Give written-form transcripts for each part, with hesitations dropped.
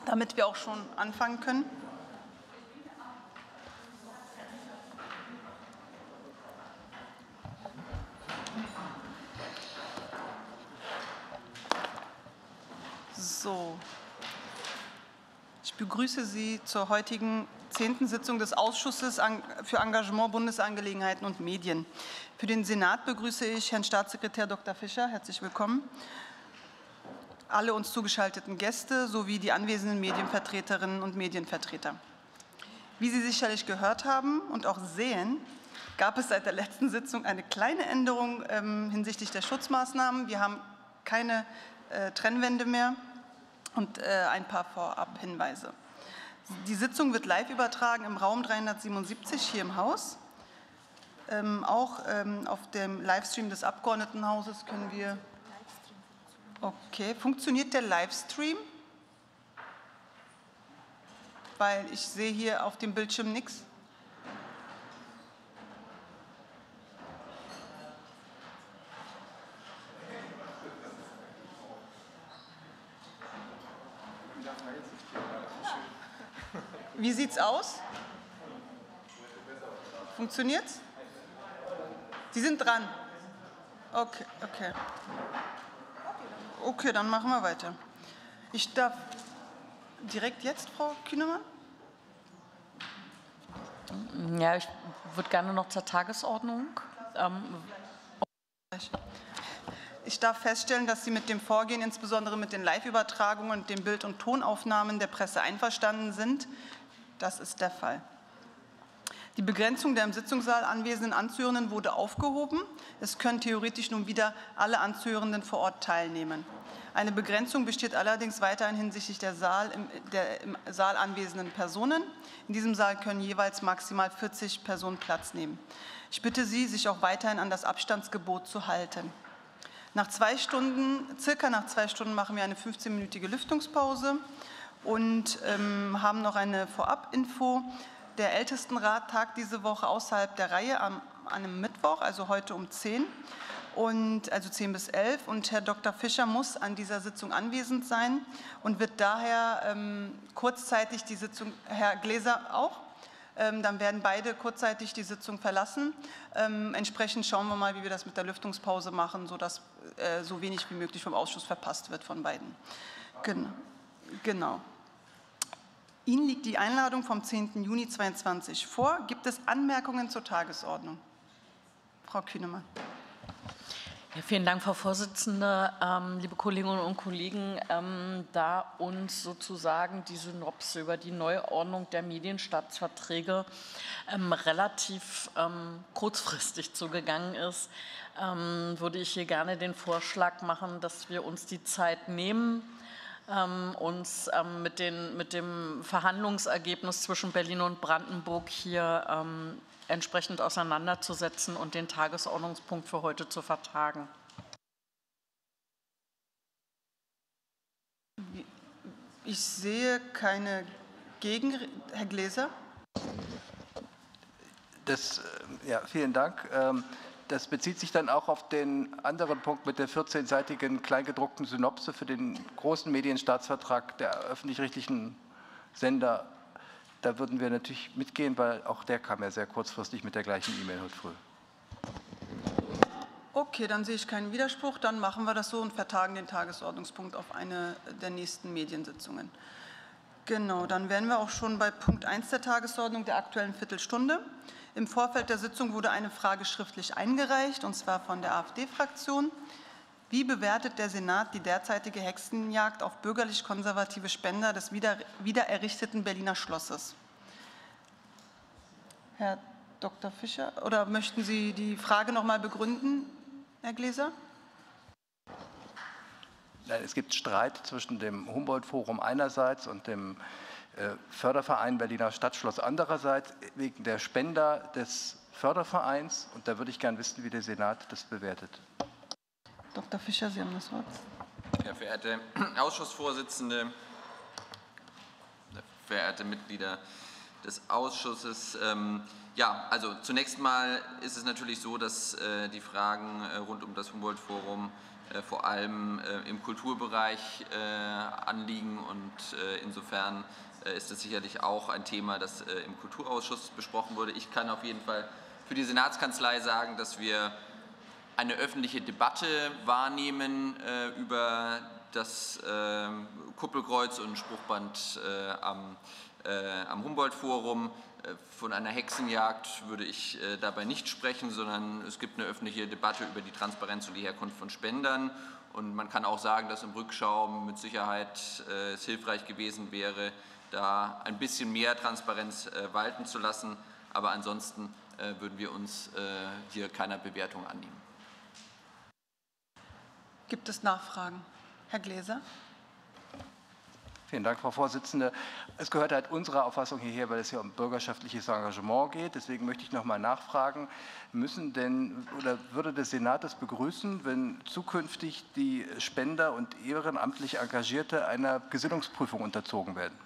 damit wir auch schon anfangen können. So, ich begrüße Sie zur heutigen 10. Sitzung des Ausschusses für Engagement, Bundesangelegenheiten und Medien. Für den Senat begrüße ich Herrn Staatssekretär Dr. Fischer. Herzlich willkommen. Alle uns zugeschalteten Gäste sowie die anwesenden Medienvertreterinnen und Medienvertreter. Wie Sie sicherlich gehört haben und auch sehen, gab es seit der letzten Sitzung eine kleine Änderung hinsichtlich der Schutzmaßnahmen. Wir haben keine Trennwände mehr und ein paar Vorab-Hinweise. Die Sitzung wird live übertragen im Raum 377 hier im Haus. Auch auf dem Livestream des Abgeordnetenhauses können wir... Okay, funktioniert der Livestream? Weil ich sehe hier auf dem Bildschirm nichts. Wie sieht's aus? Funktioniert's? Sie sind dran. Okay, okay. Okay, dann machen wir weiter. Ich darf direkt jetzt, Frau Kühnemann? Ja, ich würde gerne noch zur Tagesordnung. Ich darf feststellen, dass Sie mit dem Vorgehen, insbesondere mit den Live-Übertragungen und den Bild- und Tonaufnahmen der Presse einverstanden sind. Das ist der Fall. Die Begrenzung der im Sitzungssaal anwesenden Anzuhörenden wurde aufgehoben. Es können theoretisch nun wieder alle Anzuhörenden vor Ort teilnehmen. Eine Begrenzung besteht allerdings weiterhin hinsichtlich der im Saal anwesenden Personen. In diesem Saal können jeweils maximal 40 Personen Platz nehmen. Ich bitte Sie, sich auch weiterhin an das Abstandsgebot zu halten. Circa nach 2 Stunden machen wir eine 15-minütige Lüftungspause und haben noch eine Vorab-Info. Der Ältestenrat tagt diese Woche außerhalb der Reihe an einem Mittwoch, also heute um 10, also 10 bis 11. Und Herr Dr. Fischer muss an dieser Sitzung anwesend sein und wird daher kurzzeitig die Sitzung, Herr Gläser auch, dann werden beide kurzzeitig die Sitzung verlassen. Entsprechend schauen wir mal, wie wir das mit der Lüftungspause machen, sodass so wenig wie möglich vom Ausschuss verpasst wird von beiden. Genau. Ihnen liegt die Einladung vom 10. Juni 2022 vor. Gibt es Anmerkungen zur Tagesordnung? Frau Kühnemann. Ja, vielen Dank, Frau Vorsitzende. Liebe Kolleginnen und Kollegen, da uns sozusagen die Synopse über die Neuordnung der Medienstaatsverträge relativ kurzfristig zugegangen ist, würde ich hier gerne den Vorschlag machen, dass wir uns die Zeit nehmen, uns mit dem Verhandlungsergebnis zwischen Berlin und Brandenburg hier entsprechend auseinanderzusetzen und den Tagesordnungspunkt für heute zu vertagen. Ich sehe keine Herr Gläser? Ja, vielen Dank. Das bezieht sich dann auch auf den anderen Punkt mit der 14-seitigen kleingedruckten Synopse für den großen Medienstaatsvertrag der öffentlich-rechtlichen Sender. Da würden wir natürlich mitgehen, weil auch der kam ja sehr kurzfristig mit der gleichen E-Mail heute früh. Okay, dann sehe ich keinen Widerspruch. Dann machen wir das so und vertagen den Tagesordnungspunkt auf eine der nächsten Mediensitzungen. Genau, dann wären wir auch schon bei Punkt 1 der Tagesordnung, der Aktuellen Viertelstunde. Im Vorfeld der Sitzung wurde eine Frage schriftlich eingereicht, und zwar von der AfD-Fraktion. Wie bewertet der Senat die derzeitige Hexenjagd auf bürgerlich-konservative Spender des wiedererrichteten Berliner Schlosses? Herr Dr. Fischer, oder möchten Sie die Frage noch mal begründen, Herr Gläser? Nein, es gibt Streit zwischen dem Humboldt-Forum einerseits und dem Förderverein Berliner Stadtschloss andererseits wegen der Spender des Fördervereins. Und da würde ich gerne wissen, wie der Senat das bewertet. Dr. Fischer, Sie haben das Wort. Ja, verehrte Ausschussvorsitzende, verehrte Mitglieder des Ausschusses. Ja, also zunächst mal ist es natürlich so, dass die Fragen rund um das Humboldt-Forum vor allem im Kulturbereich anliegen und insofern ist es sicherlich auch ein Thema, das im Kulturausschuss besprochen wurde. Ich kann auf jeden Fall für die Senatskanzlei sagen, dass wir eine öffentliche Debatte wahrnehmen über das Kuppelkreuz und Spruchband am Humboldt-Forum. Von einer Hexenjagd würde ich dabei nicht sprechen, sondern es gibt eine öffentliche Debatte über die Transparenz und die Herkunft von Spendern. Und man kann auch sagen, dass im Rückschau mit Sicherheit es hilfreich gewesen wäre, da ein bisschen mehr Transparenz walten zu lassen. Aber ansonsten würden wir uns hier keiner Bewertung annehmen. Gibt es Nachfragen? Herr Gläser. Vielen Dank, Frau Vorsitzende. Es gehört halt unserer Auffassung hierher, weil es hier um bürgerschaftliches Engagement geht. Deswegen möchte ich noch mal nachfragen, müssen denn oder würde der Senat es begrüßen, wenn zukünftig die Spender und ehrenamtlich Engagierte einer Gesinnungsprüfung unterzogen werden?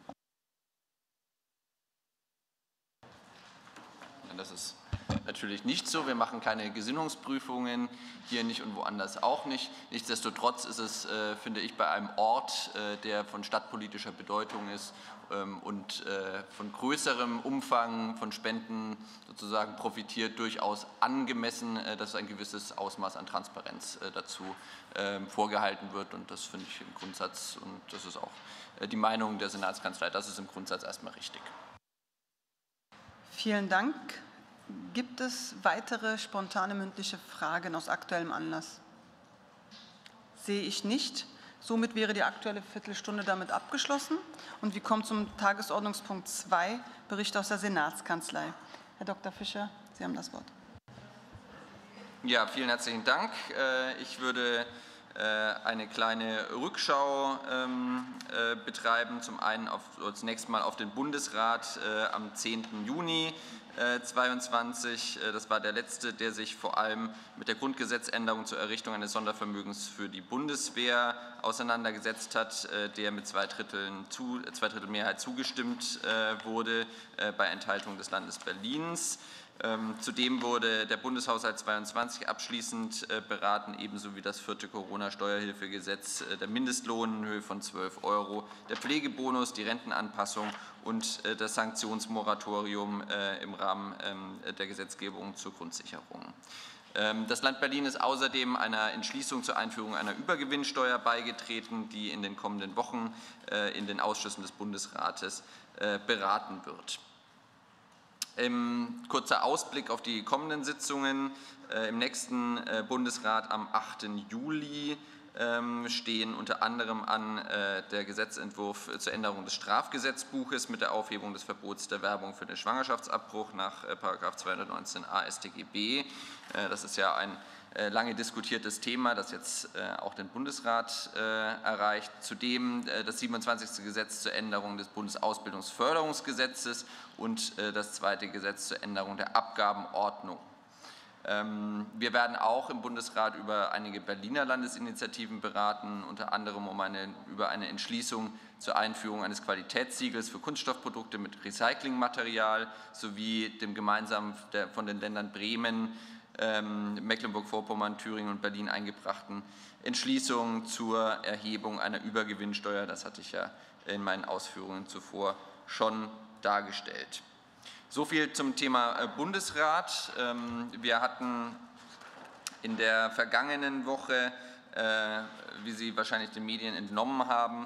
Das ist natürlich nicht so. Wir machen keine Gesinnungsprüfungen, hier nicht und woanders auch nicht. Nichtsdestotrotz ist es, finde ich, bei einem Ort, der von stadtpolitischer Bedeutung ist und von größerem Umfang von Spenden sozusagen profitiert, durchaus angemessen, dass ein gewisses Ausmaß an Transparenz dazu vorgehalten wird. Und das finde ich im Grundsatz, und das ist auch die Meinung der Senatskanzlei, das ist im Grundsatz erstmal richtig. Vielen Dank. Gibt es weitere spontane mündliche Fragen aus aktuellem Anlass? Sehe ich nicht. Somit wäre die Aktuelle Viertelstunde damit abgeschlossen. Und wir kommen zum Tagesordnungspunkt 2, Bericht aus der Senatskanzlei. Herr Dr. Fischer, Sie haben das Wort. Ja, vielen herzlichen Dank. Ich würde eine kleine Rückschau betreiben. Zum einen zunächst mal auf den Bundesrat am 10. Juni 2022. Das war der letzte, der sich vor allem mit der Grundgesetzänderung zur Errichtung eines Sondervermögens für die Bundeswehr auseinandergesetzt hat, der mit zwei Drittel Mehrheit zugestimmt wurde bei Enthaltung des Landes Berlins. Zudem wurde der Bundeshaushalt 22 abschließend beraten, ebenso wie das 4. Corona-Steuerhilfegesetz, der Mindestlohn in Höhe von 12 €, der Pflegebonus, die Rentenanpassung und das Sanktionsmoratorium im Rahmen der Gesetzgebung zur Grundsicherung. Das Land Berlin ist außerdem einer Entschließung zur Einführung einer Übergewinnsteuer beigetreten, die in den kommenden Wochen in den Ausschüssen des Bundesrates beraten wird. Kurzer Ausblick auf die kommenden Sitzungen. Im nächsten Bundesrat am 8. Juli stehen unter anderem an der Gesetzentwurf zur Änderung des Strafgesetzbuches mit der Aufhebung des Verbots der Werbung für den Schwangerschaftsabbruch nach § 219a StGB. Das ist ja ein lange diskutiertes Thema, das jetzt auch den Bundesrat erreicht. Zudem das 27. Gesetz zur Änderung des Bundesausbildungsförderungsgesetzes und das 2. Gesetz zur Änderung der Abgabenordnung. Wir werden auch im Bundesrat über einige Berliner Landesinitiativen beraten, unter anderem über eine Entschließung zur Einführung eines Qualitätssiegels für Kunststoffprodukte mit Recyclingmaterial sowie dem gemeinsam von den Ländern Bremen, Mecklenburg-Vorpommern, Thüringen und Berlin eingebrachten Entschließung zur Erhebung einer Übergewinnsteuer. Das hatte ich ja in meinen Ausführungen zuvor schon dargestellt. So viel zum Thema Bundesrat. Wir hatten in der vergangenen Woche, wie Sie wahrscheinlich den Medien entnommen haben,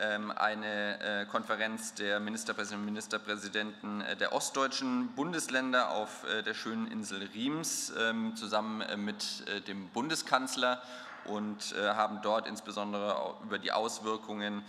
eine Konferenz der Ministerpräsidentinnen und Ministerpräsidenten der ostdeutschen Bundesländer auf der schönen Insel Riems zusammen mit dem Bundeskanzler und haben dort insbesondere über die Auswirkungen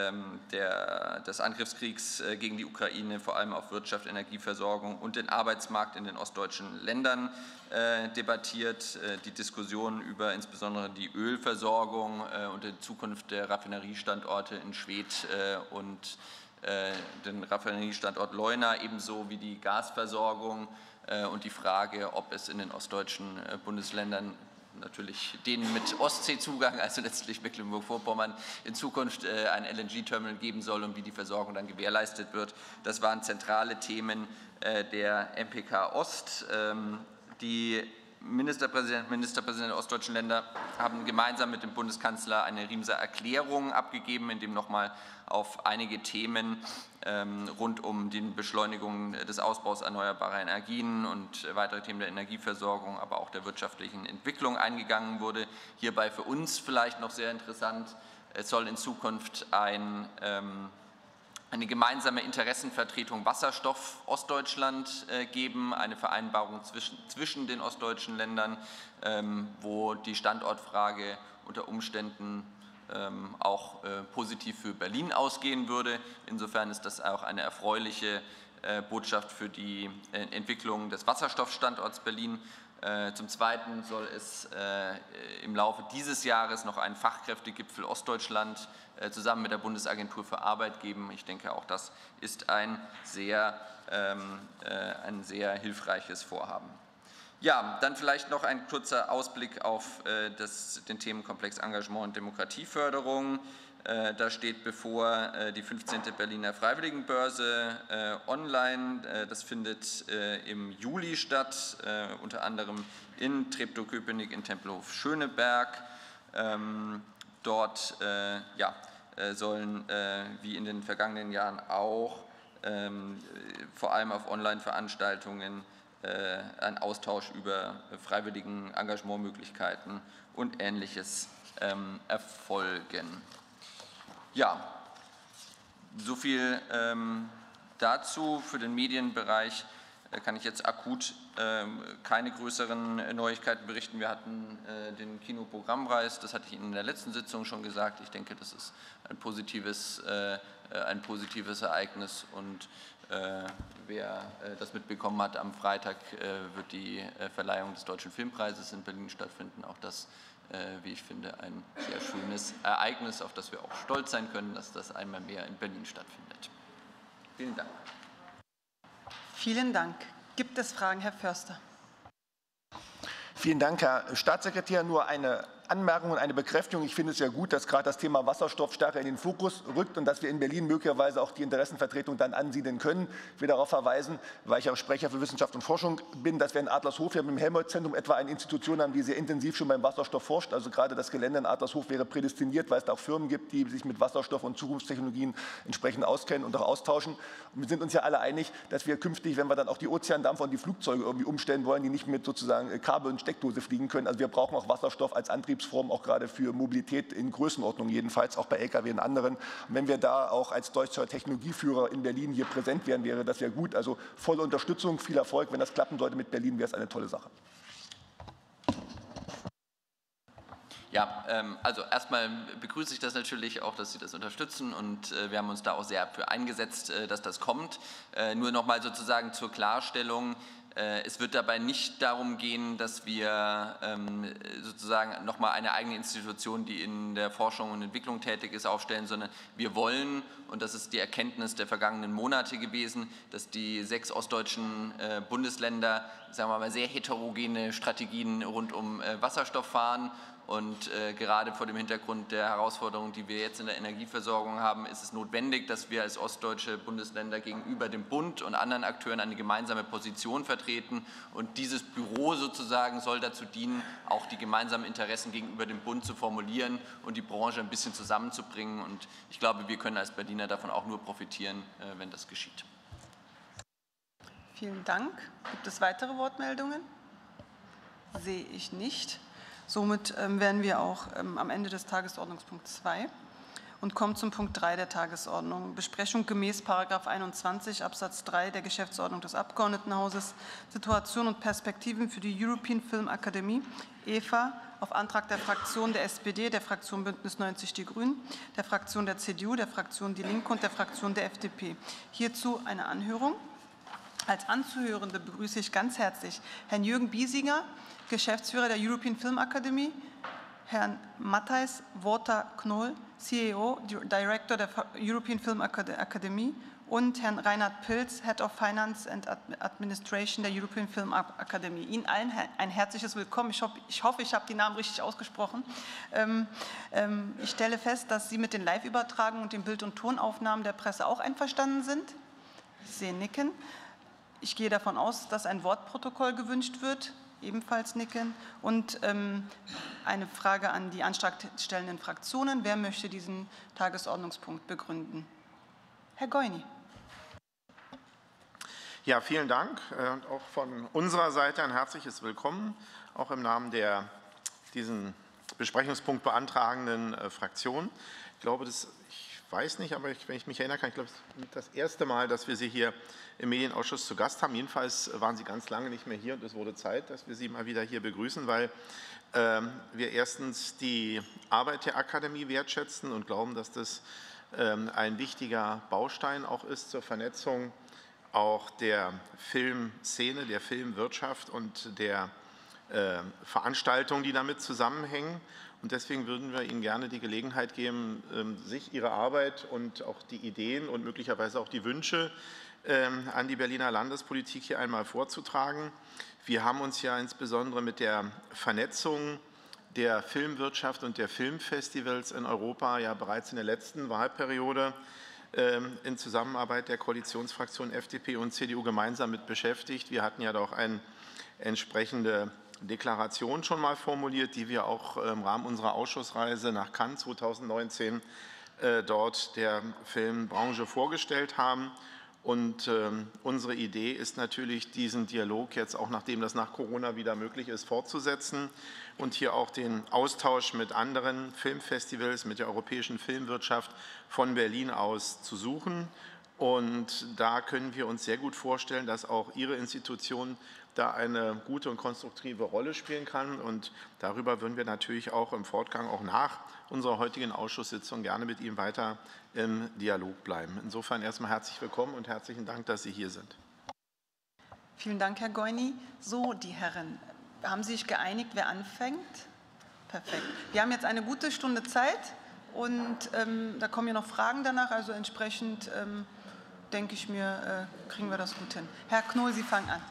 des Angriffskriegs gegen die Ukraine, vor allem auf Wirtschaft, Energieversorgung und den Arbeitsmarkt in den ostdeutschen Ländern debattiert. Die Diskussion über insbesondere die Ölversorgung und die Zukunft der Raffineriestandorte in Schwedt und den Raffineriestandort Leuna, ebenso wie die Gasversorgung und die Frage, ob es in den ostdeutschen Bundesländern, natürlich denen mit Ostseezugang, also letztlich Mecklenburg-Vorpommern, in Zukunft ein LNG-Terminal geben soll und wie die Versorgung dann gewährleistet wird. Das waren zentrale Themen der MPK Ost. Die Ministerpräsident der ostdeutschen Länder haben gemeinsam mit dem Bundeskanzler eine Riemser Erklärung abgegeben, in dem nochmal auf einige Themen rund um die Beschleunigung des Ausbaus erneuerbarer Energien und weitere Themen der Energieversorgung, aber auch der wirtschaftlichen Entwicklung eingegangen wurde. Hierbei für uns vielleicht noch sehr interessant: Es soll in Zukunft eine gemeinsame Interessenvertretung Wasserstoff Ostdeutschland geben, eine Vereinbarung zwischen den ostdeutschen Ländern, wo die Standortfrage unter Umständen auch positiv für Berlin ausgehen würde. Insofern ist das auch eine erfreuliche Botschaft für die Entwicklung des Wasserstoffstandorts Berlin. Zum Zweiten soll es im Laufe dieses Jahres noch einen Fachkräftegipfel Ostdeutschland zusammen mit der Bundesagentur für Arbeit geben. Ich denke, auch das ist ein sehr hilfreiches Vorhaben. Ja, dann vielleicht noch ein kurzer Ausblick auf den Themenkomplex Engagement und Demokratieförderung. Da steht bevor die 15. Berliner Freiwilligenbörse online. Das findet im Juli statt, unter anderem in Treptow-Köpenick, in Tempelhof-Schöneberg. Dort sollen, wie in den vergangenen Jahren auch, vor allem auf Online-Veranstaltungen ein Austausch über freiwilligen Engagementmöglichkeiten und Ähnliches erfolgen. Ja, so viel dazu. Für den Medienbereich kann ich jetzt akut keine größeren Neuigkeiten berichten. Wir hatten den Kinoprogrammpreis, das hatte ich Ihnen in der letzten Sitzung schon gesagt. Ich denke, das ist ein positives Ereignis, und wer das mitbekommen hat, am Freitag wird die Verleihung des Deutschen Filmpreises in Berlin stattfinden. Auch das, wie ich finde, ein sehr schönes Ereignis, auf das wir auch stolz sein können, dass das einmal mehr in Berlin stattfindet. Vielen Dank. Vielen Dank. Gibt es Fragen, Herr Förster? Vielen Dank, Herr Staatssekretär. Nur eine Anmerkung und eine Bekräftigung. Ich finde es sehr gut, dass gerade das Thema Wasserstoff stärker in den Fokus rückt und dass wir in Berlin möglicherweise auch die Interessenvertretung dann ansiedeln können. Ich will darauf verweisen, weil ich auch Sprecher für Wissenschaft und Forschung bin, dass wir in Adlershof ja mit dem Helmholtz-Zentrum etwa eine Institution haben, die sehr intensiv schon beim Wasserstoff forscht. Also gerade das Gelände in Adlershof wäre prädestiniert, weil es da auch Firmen gibt, die sich mit Wasserstoff und Zukunftstechnologien entsprechend auskennen und auch austauschen. Und wir sind uns ja alle einig, dass wir künftig, wenn wir dann auch die Ozeandampfer und die Flugzeuge irgendwie umstellen wollen, die nicht mit sozusagen Kabel und Steckdose fliegen können. Also wir brauchen auch Wasserstoff als Antriebsform, auch gerade für Mobilität in Größenordnung jedenfalls, auch bei Lkw und anderen. Und wenn wir da auch als deutscher Technologieführer in Berlin hier präsent wären, wäre das ja gut. Also volle Unterstützung, viel Erfolg. Wenn das klappen sollte mit Berlin, wäre es eine tolle Sache. Ja, also erstmal begrüße ich das natürlich auch, dass Sie das unterstützen, und wir haben uns da auch sehr für eingesetzt, dass das kommt. Nur noch mal sozusagen zur Klarstellung: Es wird dabei nicht darum gehen, dass wir sozusagen nochmal eine eigene Institution, die in der Forschung und Entwicklung tätig ist, aufstellen, sondern wir wollen, und das ist die Erkenntnis der vergangenen Monate gewesen, dass die 6 ostdeutschen Bundesländer, sagen wir mal, sehr heterogene Strategien rund um Wasserstoff fahren. Und gerade vor dem Hintergrund der Herausforderungen, die wir jetzt in der Energieversorgung haben, ist es notwendig, dass wir als ostdeutsche Bundesländer gegenüber dem Bund und anderen Akteuren eine gemeinsame Position vertreten. Und dieses Büro sozusagen soll dazu dienen, auch die gemeinsamen Interessen gegenüber dem Bund zu formulieren und die Branche ein bisschen zusammenzubringen. Und ich glaube, wir können als Berliner davon auch nur profitieren, wenn das geschieht. Vielen Dank. Gibt es weitere Wortmeldungen? Sehe ich nicht. Somit wären wir auch am Ende des Tagesordnungspunkts 2 und kommen zum Punkt 3 der Tagesordnung. Besprechung gemäß § 21 Absatz 3 der Geschäftsordnung des Abgeordnetenhauses, Situation und Perspektiven für die European Film Academy, EFA, auf Antrag der Fraktion der SPD, der Fraktion Bündnis 90 Die Grünen, der Fraktion der CDU, der Fraktion Die Linke und der Fraktion der FDP. Hierzu eine Anhörung. Als Anzuhörende begrüße ich ganz herzlich Herrn Jürgen Biesinger, Geschäftsführer der European Film Academy, Herrn Matthijs Worta-Knoll, CEO, Director der European Film Academy, und Herrn Reinhard Pilz, Head of Finance and Administration der European Film Academy. Ihnen allen ein herzliches Willkommen. Ich hoffe, ich habe die Namen richtig ausgesprochen. Ich stelle fest, dass Sie mit den Live-Übertragungen und den Bild- und Tonaufnahmen der Presse auch einverstanden sind. Ich sehe Nicken. Ich gehe davon aus, dass ein Wortprotokoll gewünscht wird. Ebenfalls nicken. Und eine Frage an die antragstellenden Fraktionen. Wer möchte diesen Tagesordnungspunkt begründen? Herr Goini. Ja, vielen Dank und auch von unserer Seite ein herzliches Willkommen, auch im Namen der diesen Besprechungspunkt beantragenden Fraktion. Ich glaube, ich weiß nicht, aber wenn ich mich erinnern kann, ich glaube, es ist das erste Mal, dass wir Sie hier im Medienausschuss zu Gast haben. Jedenfalls waren Sie ganz lange nicht mehr hier und es wurde Zeit, dass wir Sie mal wieder hier begrüßen, weil wir erstens die Arbeit der Akademie wertschätzen und glauben, dass das ein wichtiger Baustein auch ist zur Vernetzung auch der Filmszene, der Filmwirtschaft und der Veranstaltungen, die damit zusammenhängen. Und deswegen würden wir Ihnen gerne die Gelegenheit geben, sich Ihre Arbeit und auch die Ideen und möglicherweise auch die Wünsche an die Berliner Landespolitik hier einmal vorzutragen. Wir haben uns ja insbesondere mit der Vernetzung der Filmwirtschaft und der Filmfestivals in Europa ja bereits in der letzten Wahlperiode in Zusammenarbeit der Koalitionsfraktionen FDP und CDU gemeinsam mit beschäftigt. Wir hatten ja doch eine entsprechende Deklaration schon mal formuliert, die wir auch im Rahmen unserer Ausschussreise nach Cannes 2019 dort der Filmbranche vorgestellt haben. Und unsere Idee ist natürlich, diesen Dialog jetzt auch, nachdem das nach Corona wieder möglich ist, fortzusetzen und hier auch den Austausch mit anderen Filmfestivals, mit der europäischen Filmwirtschaft von Berlin aus zu suchen. Und da können wir uns sehr gut vorstellen, dass auch Ihre Institution da eine gute und konstruktive Rolle spielen kann. Und darüber würden wir natürlich auch im Fortgang, auch nach unserer heutigen Ausschusssitzung, gerne mit Ihnen weiter im Dialog bleiben. Insofern erstmal herzlich willkommen und herzlichen Dank, dass Sie hier sind. Vielen Dank, Herr Goini. So, die Herren, haben Sie sich geeinigt, wer anfängt? Perfekt. Wir haben jetzt eine gute Stunde Zeit und da kommen ja noch Fragen danach, also entsprechend denke ich mir, kriegen wir das gut hin. Herr Knoll, Sie fangen an.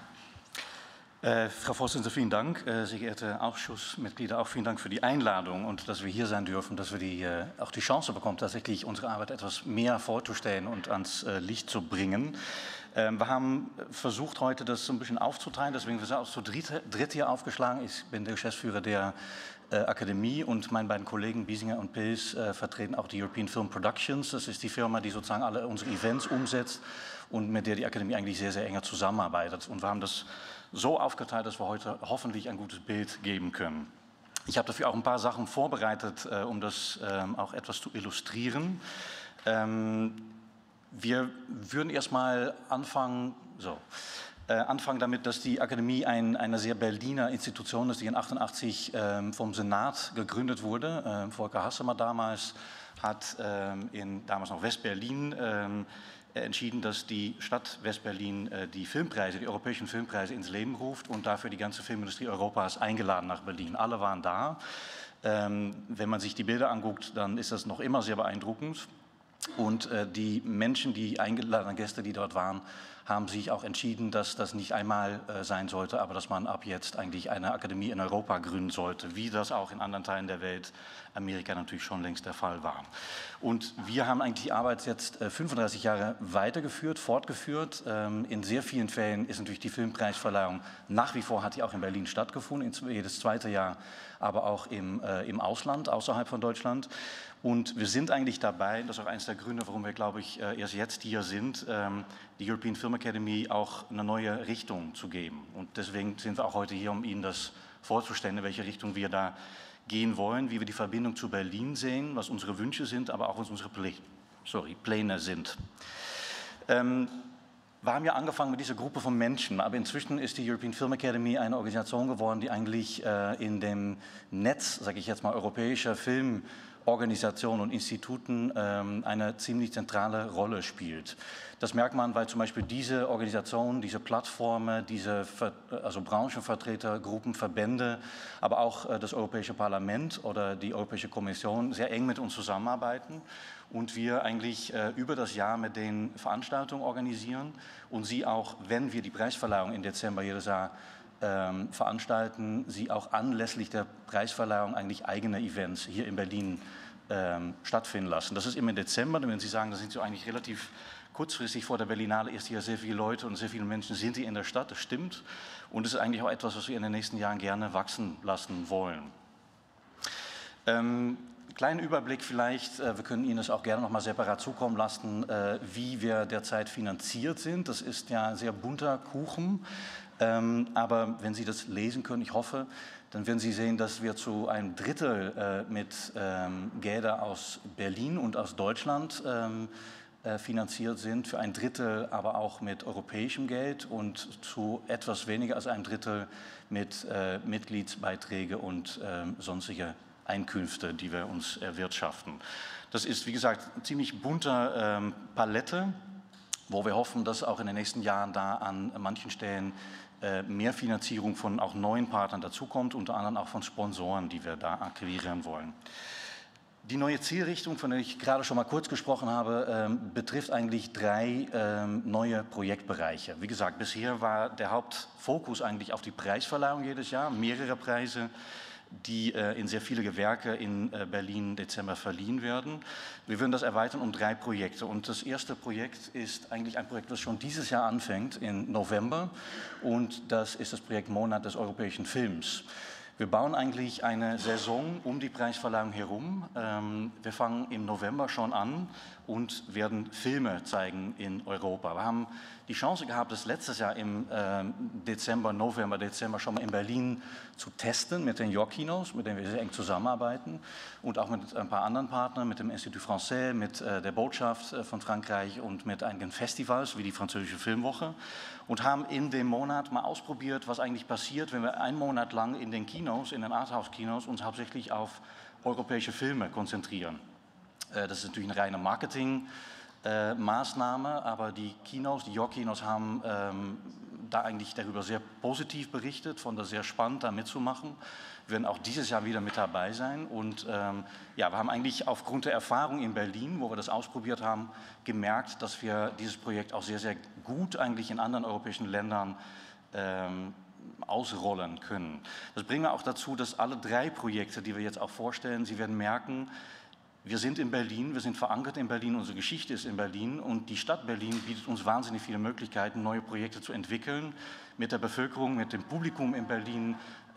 Frau Vorsitzende, vielen Dank. Sehr geehrte Ausschussmitglieder, auch vielen Dank für die Einladung und dass wir hier sein dürfen, dass wir auch die Chance bekommen, tatsächlich unsere Arbeit etwas mehr vorzustellen und ans Licht zu bringen. Wir haben versucht, heute das so ein bisschen aufzuteilen, deswegen sind wir auch zu dritt hier aufgeschlagen. Ich bin der Geschäftsführer der Akademie und meine beiden Kollegen Biesinger und Pils vertreten auch die European Film Productions. Das ist die Firma, die sozusagen alle unsere Events umsetzt und mit der die Akademie eigentlich sehr, sehr enger zusammenarbeitet. Und wir haben das so aufgeteilt, dass wir heute hoffentlich ein gutes Bild geben können. Ich habe dafür auch ein paar Sachen vorbereitet, um das auch etwas zu illustrieren. Wir würden erstmal anfangen damit, dass die Akademie eine sehr Berliner Institution ist, die in 1988 vom Senat gegründet wurde. Volker Hassemer damals hat in damals noch West-Berlin entschieden, dass die Stadt West-Berlin die europäischen Filmpreise ins Leben ruft und dafür die ganze Filmindustrie Europas eingeladen nach Berlin. Alle waren da. Wenn man sich die Bilder anguckt, dann ist das noch immer sehr beeindruckend. Und die Menschen, die eingeladenen Gäste, die dort waren, haben sich auch entschieden, dass das nicht einmal sein sollte, aber dass man ab jetzt eigentlich eine Akademie in Europa gründen sollte, wie das auch in anderen Teilen der Welt, Amerika natürlich schon längst der Fall war. Und wir haben eigentlich die Arbeit jetzt 35 Jahre weitergeführt, fortgeführt. In sehr vielen Fällen ist natürlich die Filmpreisverleihung nach wie vor, hat die auch in Berlin stattgefunden, jedes zweite Jahr, aber auch im Ausland, außerhalb von Deutschland. Und wir sind eigentlich dabei, das ist auch eines der Gründe, warum wir, glaube ich, erst jetzt hier sind, die European Film Academy auch eine neue Richtung zu geben. Und deswegen sind wir auch heute hier, um Ihnen das vorzustellen, in welche Richtung wir da gehen wollen, wie wir die Verbindung zu Berlin sehen, was unsere Wünsche sind, aber auch was unsere Pläne sind. Wir haben ja angefangen mit dieser Gruppe von Menschen, aber inzwischen ist die European Film Academy eine Organisation geworden, die eigentlich in dem Netz, sage ich jetzt mal, europäischer Filmorganisationen und Instituten eine ziemlich zentrale Rolle spielt. Das merkt man, weil zum Beispiel diese Organisationen, diese Plattformen, also Branchenvertreter, Gruppen, Verbände, aber auch das Europäische Parlament oder die Europäische Kommission sehr eng mit uns zusammenarbeiten und wir eigentlich über das Jahr mit den Veranstaltungen organisieren und sie auch, wenn wir die Preisverleihung im Dezember jedes Jahr veranstalten, sie auch anlässlich der Preisverleihung eigentlich eigene Events hier in Berlin stattfinden lassen. Das ist immer im Dezember, und wenn Sie sagen, das sind so eigentlich relativ kurzfristig vor der Berlinale ist hier sehr viele Leute und sehr viele Menschen sind hier in der Stadt, das stimmt. Und es ist eigentlich auch etwas, was wir in den nächsten Jahren gerne wachsen lassen wollen. Kleinen Überblick vielleicht, wir können Ihnen das auch gerne noch mal separat zukommen lassen, wie wir derzeit finanziert sind. Das ist ja ein sehr bunter Kuchen, aber wenn Sie das lesen können, ich hoffe, dann werden Sie sehen, dass wir zu einem Drittel mit Gelder aus Berlin und aus Deutschland finanziert sind, für ein Drittel aber auch mit europäischem Geld und zu etwas weniger als einem Drittel mit Mitgliedsbeiträge und sonstige Einkünfte, die wir uns erwirtschaften. Das ist, wie gesagt, eine ziemlich bunte Palette, wo wir hoffen, dass auch in den nächsten Jahren da an manchen Stellen mehr Finanzierung von auch neuen Partnern dazukommt, unter anderem auch von Sponsoren, die wir da akquirieren wollen. Die neue Zielrichtung, von der ich gerade schon mal kurz gesprochen habe, betrifft eigentlich 3 neue Projektbereiche. Wie gesagt, bisher war der Hauptfokus eigentlich auf die Preisverleihung jedes Jahr, mehrere Preise, die in sehr viele Gewerke in Berlin im Dezember verliehen werden. Wir würden das erweitern um 3 Projekte. Und das erste Projekt ist eigentlich ein Projekt, das schon dieses Jahr anfängt, im November. Und das ist das Projekt Monat des europäischen Films. Wir bauen eigentlich eine Saison um die Preisverleihung herum. Wir fangen im November schon an und werden Filme zeigen in Europa. Wir haben die Chance gehabt, das letztes Jahr im November, Dezember schon mal in Berlin zu testen mit den York-Kinos, mit denen wir sehr eng zusammenarbeiten und auch mit ein paar anderen Partnern, mit dem Institut Français, mit der Botschaft von Frankreich und mit einigen Festivals wie die französische Filmwoche und haben in dem Monat mal ausprobiert, was eigentlich passiert, wenn wir einen Monat lang in den Kinos, in den Arthouse-Kinos uns hauptsächlich auf europäische Filme konzentrieren. Das ist natürlich eine reine Marketingmaßnahme, aber die Kinos, die York-Kinos haben da eigentlich darüber sehr positiv berichtet, fand das sehr spannend, da mitzumachen. Wir werden auch dieses Jahr wieder mit dabei sein und ja, wir haben eigentlich aufgrund der Erfahrung in Berlin, wo wir das ausprobiert haben, gemerkt, dass wir dieses Projekt auch sehr, sehr gut eigentlich in anderen europäischen Ländern ausrollen können. Das bringt wir auch dazu, dass alle 3 Projekte, die wir jetzt auch vorstellen, Sie werden merken, wir sind in Berlin, wir sind verankert in Berlin, unsere Geschichte ist in Berlin und die Stadt Berlin bietet uns wahnsinnig viele Möglichkeiten, neue Projekte zu entwickeln, mit der Bevölkerung, mit dem Publikum in Berlin,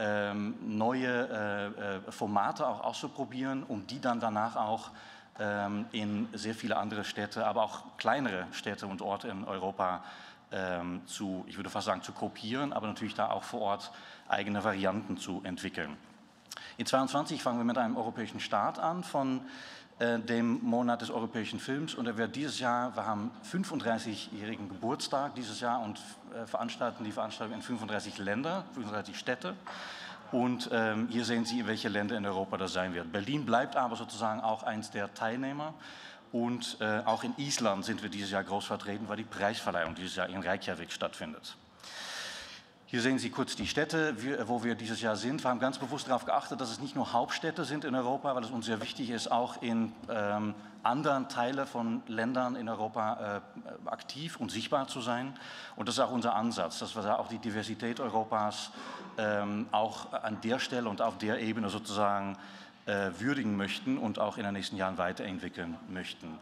neue Formate auch auszuprobieren, um die dann danach auch in sehr viele andere Städte, aber auch kleinere Städte und Orte in Europa ich würde fast sagen, zu kopieren, aber natürlich da auch vor Ort eigene Varianten zu entwickeln. In 2022 fangen wir mit einem europäischen Start an von dem Monat des europäischen Films und er wird dieses Jahr, wir haben 35-jährigen Geburtstag dieses Jahr und veranstalten die Veranstaltung in 35 Länder, 35 Städte. Und hier sehen Sie, in welche Länder in Europa das sein wird. Berlin bleibt aber sozusagen auch eins der Teilnehmer. Und auch in Island sind wir dieses Jahr groß vertreten, weil die Preisverleihung dieses Jahr in Reykjavik stattfindet. Hier sehen Sie kurz die Städte, wo wir dieses Jahr sind. Wir haben ganz bewusst darauf geachtet, dass es nicht nur Hauptstädte sind in Europa, weil es uns sehr wichtig ist, auch in anderen Teilen von Ländern in Europa aktiv und sichtbar zu sein. Und das ist auch unser Ansatz, dass wir da auch die Diversität Europas auch an der Stelle und auf der Ebene sozusagen würdigen möchten und auch in den nächsten Jahren weiterentwickeln möchten.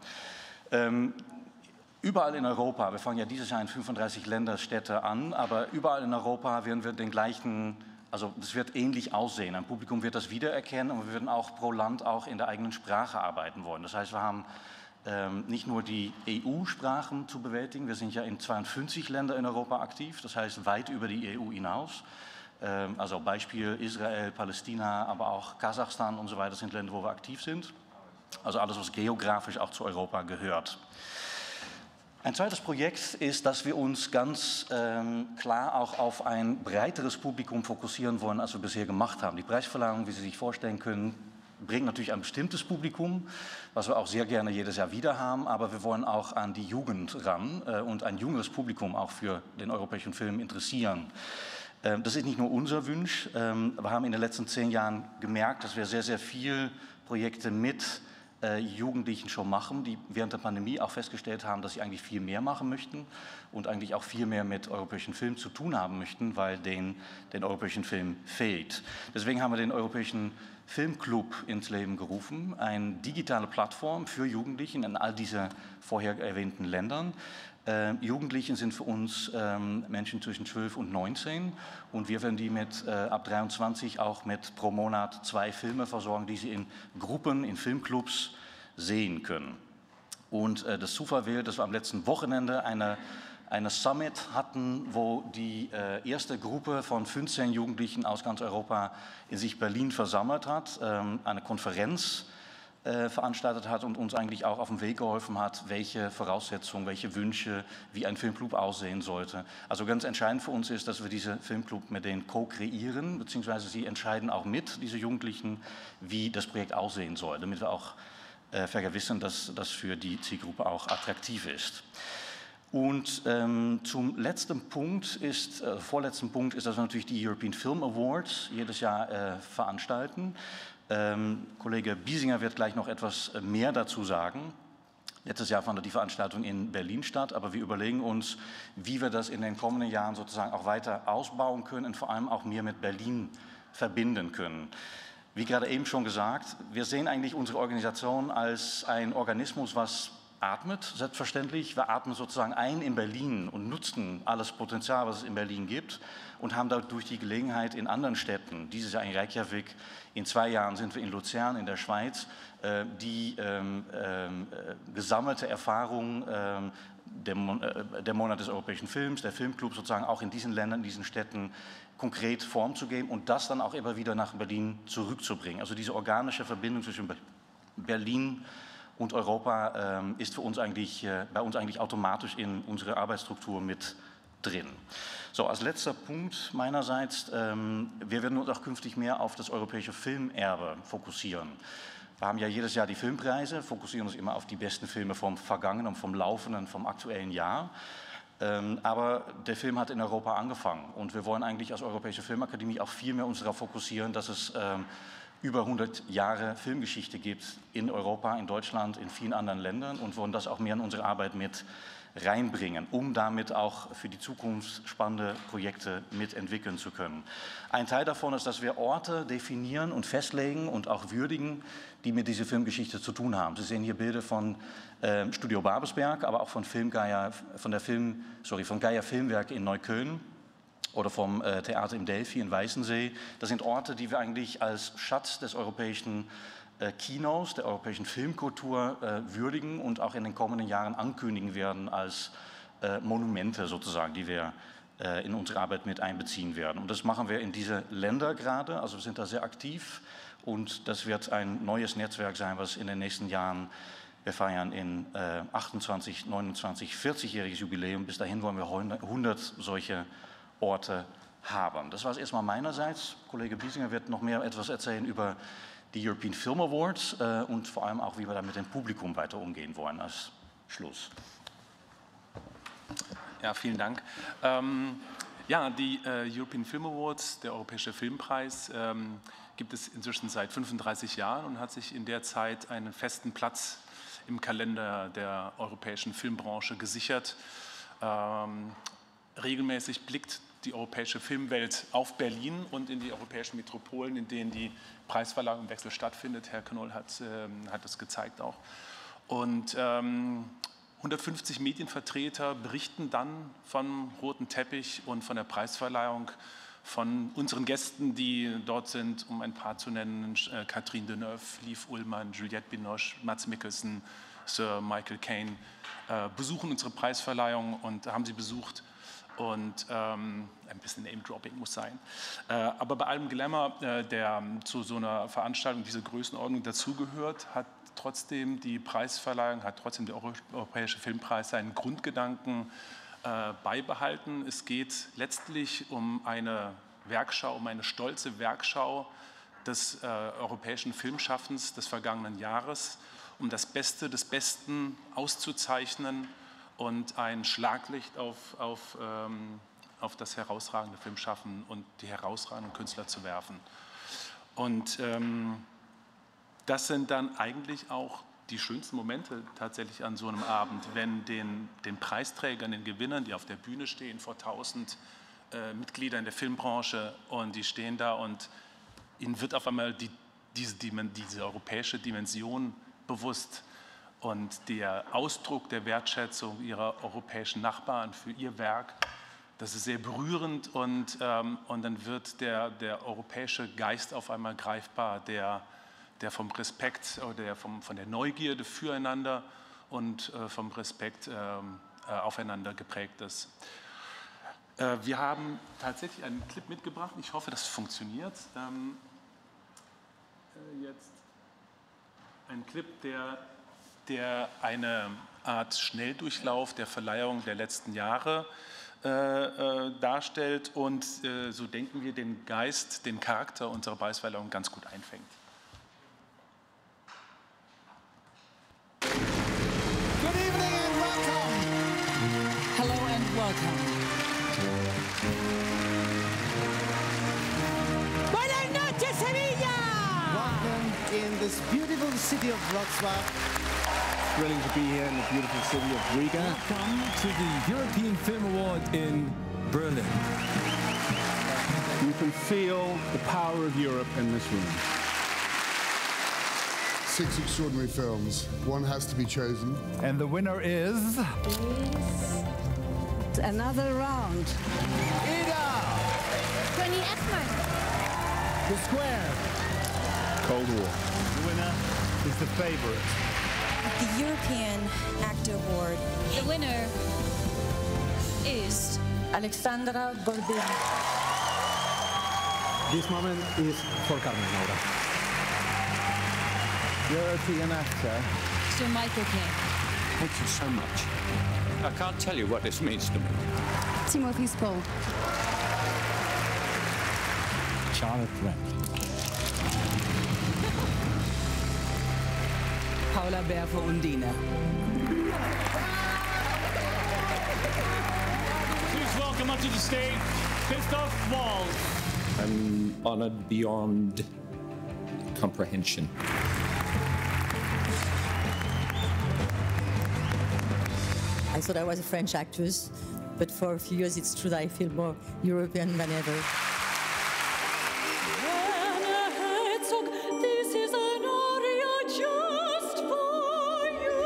Überall in Europa, wir fangen ja dieses Jahr in 35 Länderstädte an, aber überall in Europa werden wir den gleichen, also es wird ähnlich aussehen. Ein Publikum wird das wiedererkennen und wir werden auch pro Land auch in der eigenen Sprache arbeiten wollen. Das heißt, wir haben nicht nur die EU-Sprachen zu bewältigen, wir sind ja in 52 Ländern in Europa aktiv, das heißt weit über die EU hinaus. Also Beispiel Israel, Palästina, aber auch Kasachstan und so weiter sind Länder, wo wir aktiv sind. Also alles, was geografisch auch zu Europa gehört. Ein zweites Projekt ist, dass wir uns ganz klar auch auf ein breiteres Publikum fokussieren wollen, als wir bisher gemacht haben. Die Preisverleihung, wie Sie sich vorstellen können, bringt natürlich ein bestimmtes Publikum, was wir auch sehr gerne jedes Jahr wieder haben, aber wir wollen auch an die Jugend ran und ein jüngeres Publikum auch für den europäischen Film interessieren. Das ist nicht nur unser Wunsch. Wir haben in den letzten 10 Jahren gemerkt, dass wir sehr, sehr viele Projekte mit Jugendlichen schon machen, die während der Pandemie auch festgestellt haben, dass sie eigentlich viel mehr machen möchten und eigentlich auch viel mehr mit europäischen Film zu tun haben möchten, weil den europäischen Film fehlt. Deswegen haben wir den europäischen Filmclub ins Leben gerufen, eine digitale Plattform für Jugendliche in all diese vorher erwähnten Ländern. Jugendliche sind für uns Menschen zwischen 12 und 19 und wir werden die mit ab 23 auch mit pro Monat 2 Filme versorgen, die sie in Gruppen, in Filmclubs sehen können. Und das Zufall will, dass wir am letzten Wochenende eine Summit hatten, wo die erste Gruppe von 15 Jugendlichen aus ganz Europa in sich Berlin versammelt hat, eine Konferenz veranstaltet hat und uns eigentlich auch auf den Weg geholfen hat, welche Voraussetzungen, welche Wünsche, wie ein Filmclub aussehen sollte. Also ganz entscheidend für uns ist, dass wir diese Filmclub mit denen co-kreieren, beziehungsweise sie entscheiden auch mit, diese Jugendlichen, wie das Projekt aussehen soll, damit wir auch vergewissern, dass das für die Zielgruppe auch attraktiv ist. Und zum letzten Punkt ist, vorletzten Punkt ist, dass wir natürlich die European Film Awards jedes Jahr veranstalten. Kollege Biesinger wird gleich noch etwas mehr dazu sagen. Letztes Jahr fand die Veranstaltung in Berlin statt, aber wir überlegen uns, wie wir das in den kommenden Jahren sozusagen auch weiter ausbauen können und vor allem auch mehr mit Berlin verbinden können. Wie gerade eben schon gesagt, wir sehen eigentlich unsere Organisation als ein Organismus, was atmet, selbstverständlich. Wir atmen sozusagen ein in Berlin und nutzen alles Potenzial, was es in Berlin gibt und haben dadurch die Gelegenheit in anderen Städten, dieses Jahr in Reykjavik, in 2 Jahren sind wir in Luzern in der Schweiz, die gesammelte Erfahrung der Monat des europäischen Films, der Filmclub sozusagen auch in diesen Ländern, in diesen Städten konkret Form zu geben und das dann auch immer wieder nach Berlin zurückzubringen. Also diese organische Verbindung zwischen Berlin und Europa ist für uns bei uns eigentlich automatisch in unsere Arbeitsstruktur mit drin. So, als letzter Punkt meinerseits, wir werden uns auch künftig mehr auf das europäische Filmerbe fokussieren. Wir haben ja jedes Jahr die Filmpreise, fokussieren uns immer auf die besten Filme vom vergangenen, vom laufenden, vom aktuellen Jahr. Aber der Film hat in Europa angefangen und wir wollen eigentlich als Europäische Filmakademie auch viel mehr uns darauf fokussieren, dass es über 100 Jahre Filmgeschichte gibt in Europa, in Deutschland, in vielen anderen Ländern und wollen das auch mehr in unsere Arbeit mit reinbringen, um damit auch für die Zukunft spannende Projekte mitentwickeln zu können. Ein Teil davon ist, dass wir Orte definieren und festlegen und auch würdigen, die mit dieser Filmgeschichte zu tun haben. Sie sehen hier Bilder von Studio Babelsberg, aber auch von Geier Filmwerk in Neukölln oder vom Theater im Delphi in Weißensee. Das sind Orte, die wir eigentlich als Schatz des europäischen Kinos, der europäischen Filmkultur würdigen und auch in den kommenden Jahren ankündigen werden als Monumente sozusagen, die wir in unsere Arbeit mit einbeziehen werden. Und das machen wir in diese Länder gerade, also wir sind da sehr aktiv und das wird ein neues Netzwerk sein, was in den nächsten Jahren, wir feiern in 28, 29, 40-jähriges Jubiläum, bis dahin wollen wir 100 solche Orte haben. Das war es erstmal meinerseits. Kollege Biesinger wird noch mehr etwas erzählen über die European Film Awards und vor allem auch, wie wir da mit dem Publikum weiter umgehen wollen als Schluss. Ja, vielen Dank. Die European Film Awards, der Europäische Filmpreis, gibt es inzwischen seit 35 Jahren und hat sich in der Zeit einen festen Platz im Kalender der europäischen Filmbranche gesichert. Regelmäßig blickt die europäische Filmwelt auf Berlin und in die europäischen Metropolen, in denen die Preisverleihung im Wechsel stattfindet. Herr Knoll hat das gezeigt auch. Und 150 Medienvertreter berichten dann vom roten Teppich und von der Preisverleihung, von unseren Gästen, die dort sind, um ein paar zu nennen: Catherine Deneuve, Liv Ullmann, Juliette Binoche, Mads Mikkelsen, Sir Michael Caine, besuchen unsere Preisverleihung und haben sie besucht. Und ein bisschen Name-Dropping muss sein. Aber bei allem Glamour, der zu so einer Veranstaltung dieser Größenordnung dazugehört, hat trotzdem die Preisverleihung, hat trotzdem der Europäische Filmpreis seinen Grundgedanken beibehalten. Es geht letztlich um eine Werkschau, um eine stolze Werkschau des europäischen Filmschaffens des vergangenen Jahres, um das Beste des Besten auszuzeichnen und ein Schlaglicht auf das herausragende Filmschaffen und die herausragenden Künstler zu werfen. Und das sind dann eigentlich auch die schönsten Momente tatsächlich an so einem Abend, wenn den Preisträgern, den Gewinnern, die auf der Bühne stehen, vor 1000 Mitgliedern der Filmbranche, und die stehen da und ihnen wird auf einmal die diese europäische Dimension bewusst. Und der Ausdruck der Wertschätzung ihrer europäischen Nachbarn für ihr Werk, das ist sehr berührend und dann wird der europäische Geist auf einmal greifbar, der vom Respekt oder von der Neugierde füreinander und vom Respekt aufeinander geprägt ist. Wir haben tatsächlich einen Clip mitgebracht. Ich hoffe, das funktioniert. Jetzt ein Clip, der eine Art Schnelldurchlauf der Verleihung der letzten Jahre darstellt und so denken wir, den Geist, den Charakter unserer Preisverleihung ganz gut einfängt. Good evening and welcome. Hello and welcome. Buenas noches, Sevilla! Welcome in this beautiful city of Wrocław. Thrilling to be here in the beautiful city of Riga. Welcome to the European Film Award in Berlin. You can feel the power of Europe in this room. 6 extraordinary films. One has to be chosen. And the winner is Another round. Ida! Connie Ekman. The Square. Cold War. The winner is The Favorite. The European Actor Award. The winner is Alexandra Goldberg. This moment is for Carmen Maura. European actor. Sir Michael Caine. Thank you so much. I can't tell you what this means to me. Timothy Spall. Charlotte Rampling. Paula Bär für Undine. Please welcome up to the stage, Christoph Waltz. I'm honored beyond comprehension. I thought I was a French actress, but for a few years it's true that I feel more European than ever. This is an aria just for you.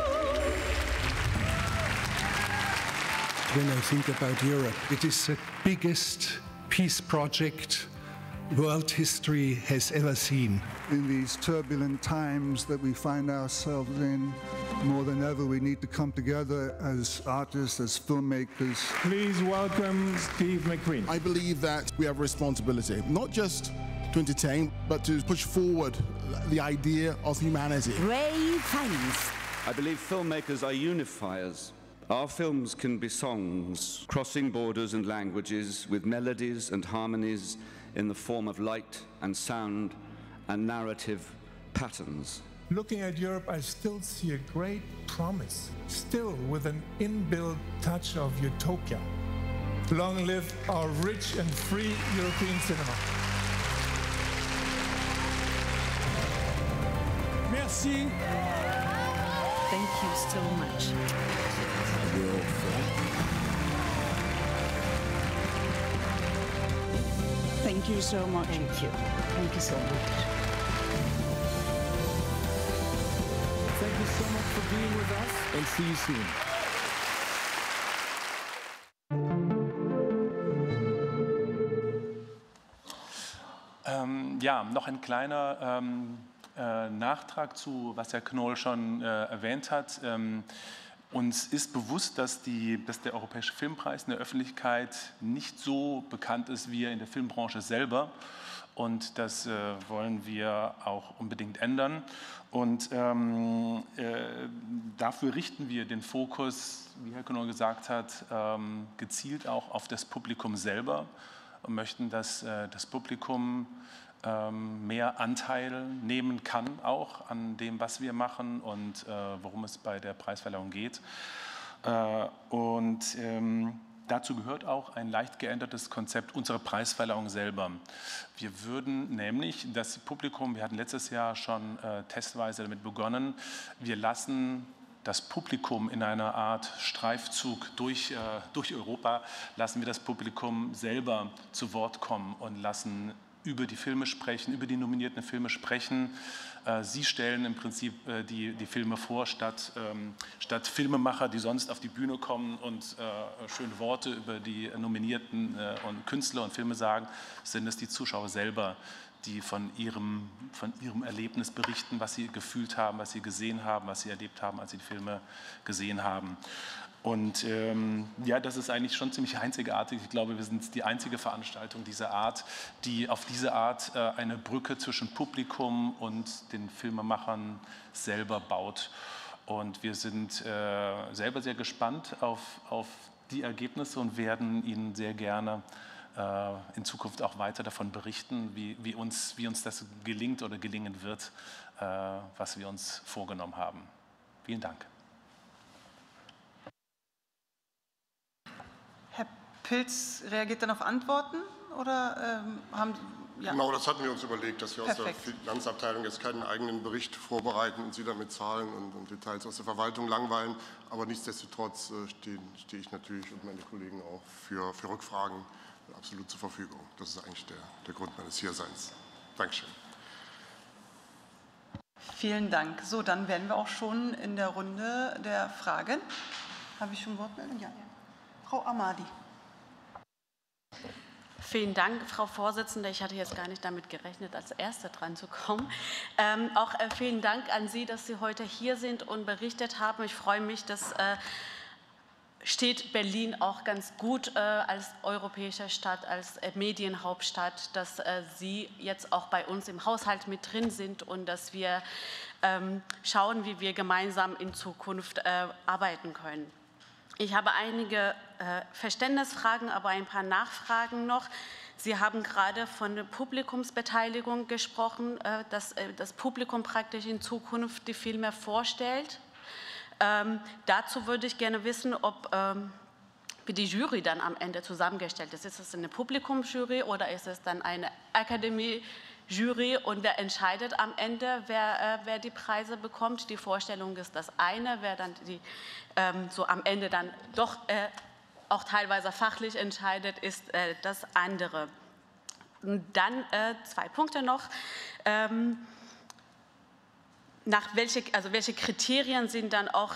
When I think about Europe, it is the biggest peace project world history has ever seen. In these turbulent times that we find ourselves in, more than ever, we need to come together as artists, as filmmakers. Please welcome Steve McQueen. I believe that we have a responsibility, not just to entertain, but to push forward the idea of humanity. Ray Fiennes. I believe filmmakers are unifiers. Our films can be songs, crossing borders and languages, with melodies and harmonies in the form of light and sound and narrative patterns. Looking at Europe, I still see a great promise, still with an inbuilt touch of utopia. Long live our rich and free European cinema. Merci. Thank you so much. Thank you so much. Thank you. Thank you so much. Thank you so much for being with us and see you soon. Ja, noch ein kleiner Nachtrag zu, was Herr Knoll schon erwähnt hat. Uns ist bewusst, dass der Europäische Filmpreis in der Öffentlichkeit nicht so bekannt ist wie in der Filmbranche selber. Und das wollen wir auch unbedingt ändern. Und dafür richten wir den Fokus, wie Herr Knoll gesagt hat, gezielt auch auf das Publikum selber und möchten, dass das Publikum mehr Anteil nehmen kann, auch an dem, was wir machen und worum es bei der Preisverleihung geht. Dazu gehört auch ein leicht geändertes Konzept unserer Preisverleihung selber. Wir würden nämlich das Publikum, wir hatten letztes Jahr schon testweise damit begonnen, wir lassen das Publikum in einer Art Streifzug durch Europa, lassen wir das Publikum selber zu Wort kommen und lassen über die Filme sprechen, über die nominierten Filme sprechen. Sie stellen im Prinzip die Filme vor, statt Filmemacher, die sonst auf die Bühne kommen und schöne Worte über die nominierten und Künstler und Filme sagen, sind es die Zuschauer selber, die von ihrem Erlebnis berichten, was sie gefühlt haben, was sie gesehen haben, was sie erlebt haben, als sie die Filme gesehen haben. Und ja, das ist eigentlich schon ziemlich einzigartig. Ich glaube, wir sind die einzige Veranstaltung dieser Art, die auf diese Art eine Brücke zwischen Publikum und den Filmemachern selber baut. Und wir sind selber sehr gespannt auf die Ergebnisse und werden Ihnen sehr gerne in Zukunft auch weiter davon berichten, wie uns das gelingt oder gelingen wird, was wir uns vorgenommen haben. Vielen Dank. Herr Pilz reagiert dann auf Antworten oder haben ja. Genau, das hatten wir uns überlegt, dass wir aus der Finanzabteilung jetzt keinen eigenen Bericht vorbereiten und Sie dann mit Zahlen und Details aus der Verwaltung langweilen. Aber nichtsdestotrotz stehe ich natürlich und meine Kollegen auch für Rückfragen absolut zur Verfügung. Das ist eigentlich der Grund meines Hierseins. Dankeschön. Vielen Dank. So, dann wären wir auch schon in der Runde der Fragen. Habe ich schon Wortmeldung? Ja. Frau Amadi. Vielen Dank, Frau Vorsitzende. Ich hatte jetzt gar nicht damit gerechnet, als Erste dran zu kommen. Auch vielen Dank an Sie, dass Sie heute hier sind und berichtet haben. Ich freue mich, dass steht Berlin auch ganz gut als europäische Stadt, als Medienhauptstadt, dass Sie jetzt auch bei uns im Haushalt mit drin sind und dass wir schauen, wie wir gemeinsam in Zukunft arbeiten können. Ich habe einige Verständnisfragen, aber ein paar Nachfragen noch. Sie haben gerade von der Publikumsbeteiligung gesprochen, dass das Publikum praktisch in Zukunft die Filme vorstellt. Dazu würde ich gerne wissen, wie die Jury dann am Ende zusammengestellt ist. Ist es eine Publikumsjury oder ist es dann eine Akademie-Jury und wer entscheidet am Ende, wer die Preise bekommt? Die Vorstellung ist das eine, wer dann so am Ende dann doch auch teilweise fachlich entscheidet, ist das andere. Und dann 2 Punkte noch. Welche Kriterien sind dann auch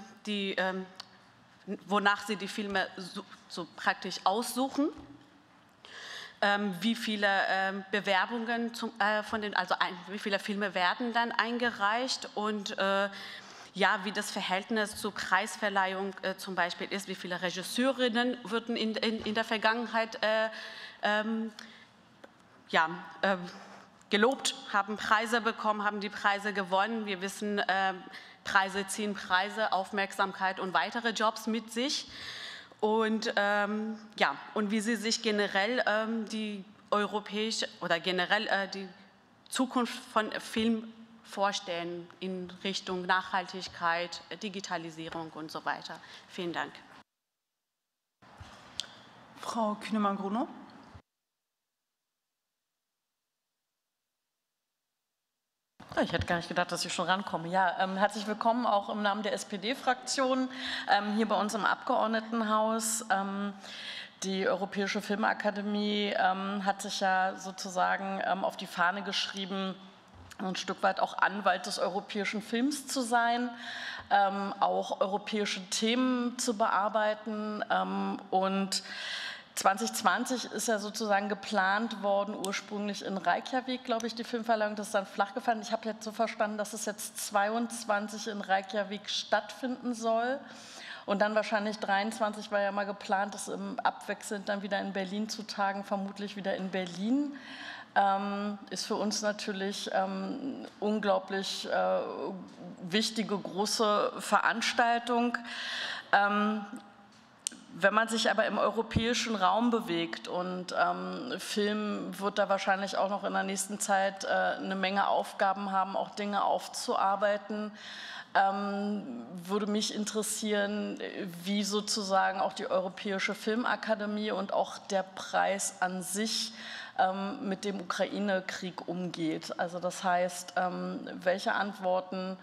wonach Sie die Filme so praktisch aussuchen? Wie viele Bewerbungen wie viele Filme werden dann eingereicht und ja, wie das Verhältnis zur Preisverleihung zum Beispiel ist, wie viele Regisseurinnen wurden in der Vergangenheit gelobt, haben Preise bekommen, haben die Preise gewonnen. Wir wissen, Preise ziehen Preise, Aufmerksamkeit und weitere Jobs mit sich. Und, und wie Sie sich generell die europäische oder generell die Zukunft von Film vorstellen in Richtung Nachhaltigkeit, Digitalisierung und so weiter. Vielen Dank. Frau Kühnemann-Grunow. Ich hätte gar nicht gedacht, dass ich schon rankomme. Ja, herzlich willkommen auch im Namen der SPD-Fraktion hier bei uns im Abgeordnetenhaus. Die Europäische Filmakademie hat sich ja sozusagen auf die Fahne geschrieben, ein Stück weit auch Anwalt des europäischen Films zu sein, auch europäische Themen zu bearbeiten und 2020 ist ja sozusagen geplant worden, ursprünglich in Reykjavik, glaube ich, die Filmverleihung, das ist dann flach gefallen. Ich habe jetzt so verstanden, dass es jetzt 22 in Reykjavik stattfinden soll und dann wahrscheinlich 23 war ja mal geplant, das abwechselnd dann wieder in Berlin zu tagen, vermutlich wieder in Berlin. Ist für uns natürlich unglaublich wichtige, große Veranstaltung. Wenn man sich aber im europäischen Raum bewegt und Film wird da wahrscheinlich auch noch in der nächsten Zeit eine Menge Aufgaben haben, auch Dinge aufzuarbeiten, würde mich interessieren, wie sozusagen auch die Europäische Filmakademie und auch der Preis an sich mit dem Ukraine-Krieg umgeht. Also das heißt, welche Antworten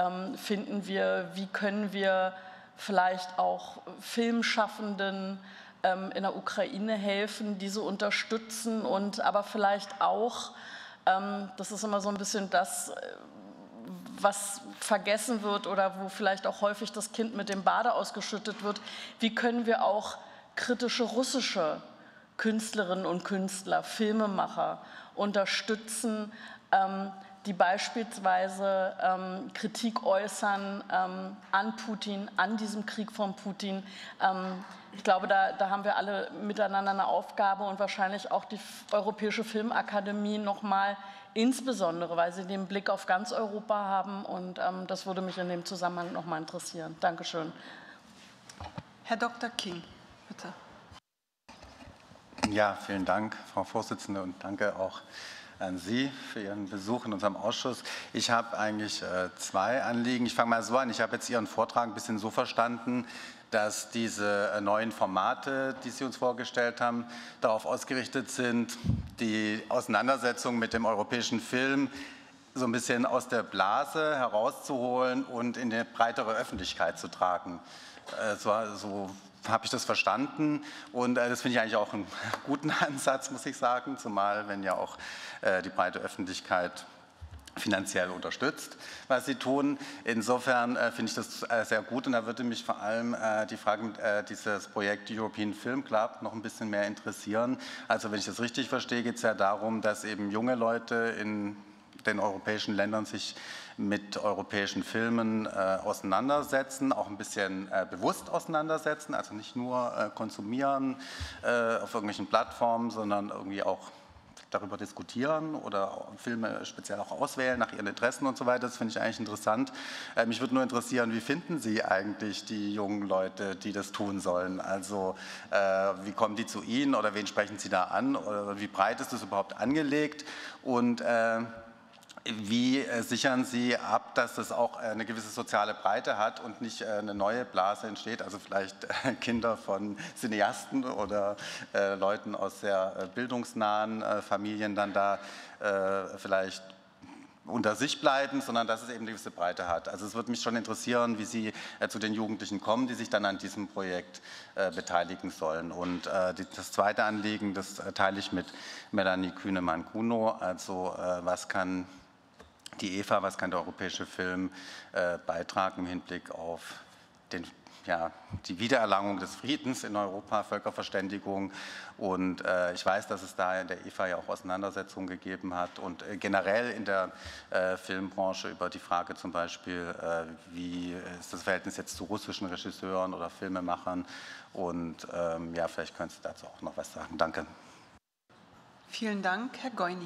finden wir, wie können wir vielleicht auch Filmschaffenden in der Ukraine helfen, diese unterstützen und aber vielleicht auch, das ist immer so ein bisschen das, was vergessen wird oder wo vielleicht auch häufig das Kind mit dem Bade ausgeschüttet wird, wie können wir auch kritische russische Künstlerinnen und Künstler, Filmemacher unterstützen, die beispielsweise Kritik äußern an Putin, an diesem Krieg von Putin. Ich glaube, da haben wir alle miteinander eine Aufgabe und wahrscheinlich auch die Europäische Filmakademie nochmal insbesondere, weil sie den Blick auf ganz Europa haben und das würde mich in dem Zusammenhang nochmal interessieren. Dankeschön. Herr Dr. King, bitte. Ja, vielen Dank, Frau Vorsitzende, und danke auch an Sie für Ihren Besuch in unserem Ausschuss. Ich habe eigentlich zwei Anliegen. Ich fange mal so an. Ich habe jetzt Ihren Vortrag ein bisschen so verstanden, dass diese neuen Formate, die Sie uns vorgestellt haben, darauf ausgerichtet sind, die Auseinandersetzung mit dem europäischen Film so ein bisschen aus der Blase herauszuholen und in die breitere Öffentlichkeit zu tragen. So habe ich das verstanden und das finde ich eigentlich auch einen guten Ansatz, muss ich sagen, zumal wenn ja auch die breite Öffentlichkeit finanziell unterstützt, was sie tun. Insofern finde ich das sehr gut und da würde mich vor allem die Frage dieses Projekt European Film Club noch ein bisschen mehr interessieren. Also wenn ich das richtig verstehe, geht es ja darum, dass eben junge Leute in den europäischen Ländern sich mit europäischen Filmen auseinandersetzen, auch ein bisschen bewusst auseinandersetzen, also nicht nur konsumieren auf irgendwelchen Plattformen, sondern irgendwie auch darüber diskutieren oder Filme speziell auch auswählen nach ihren Interessen und so weiter. Das finde ich eigentlich interessant. Mich würde nur interessieren, wie finden Sie eigentlich die jungen Leute, die das tun sollen? Also wie kommen die zu Ihnen oder wen sprechen Sie da an? Oder wie breit ist das überhaupt angelegt? Und wie sichern Sie ab, dass das auch eine gewisse soziale Breite hat und nicht eine neue Blase entsteht, also vielleicht Kinder von Cineasten oder Leuten aus sehr bildungsnahen Familien dann da vielleicht unter sich bleiben, sondern dass es eben eine gewisse Breite hat. Also es würde mich schon interessieren, wie Sie zu den Jugendlichen kommen, die sich dann an diesem Projekt beteiligen sollen. Und das zweite Anliegen, das teile ich mit Melanie Kühnemann-Kuno, also was kann die EFA, was kann der europäische Film beitragen im Hinblick auf die Wiedererlangung des Friedens in Europa, Völkerverständigung. Und ich weiß, dass es da in der EFA ja auch Auseinandersetzungen gegeben hat und generell in der Filmbranche über die Frage zum Beispiel, wie ist das Verhältnis jetzt zu russischen Regisseuren oder Filmemachern. Und ja, vielleicht können Sie dazu auch noch was sagen. Danke. Vielen Dank. Herr Goini.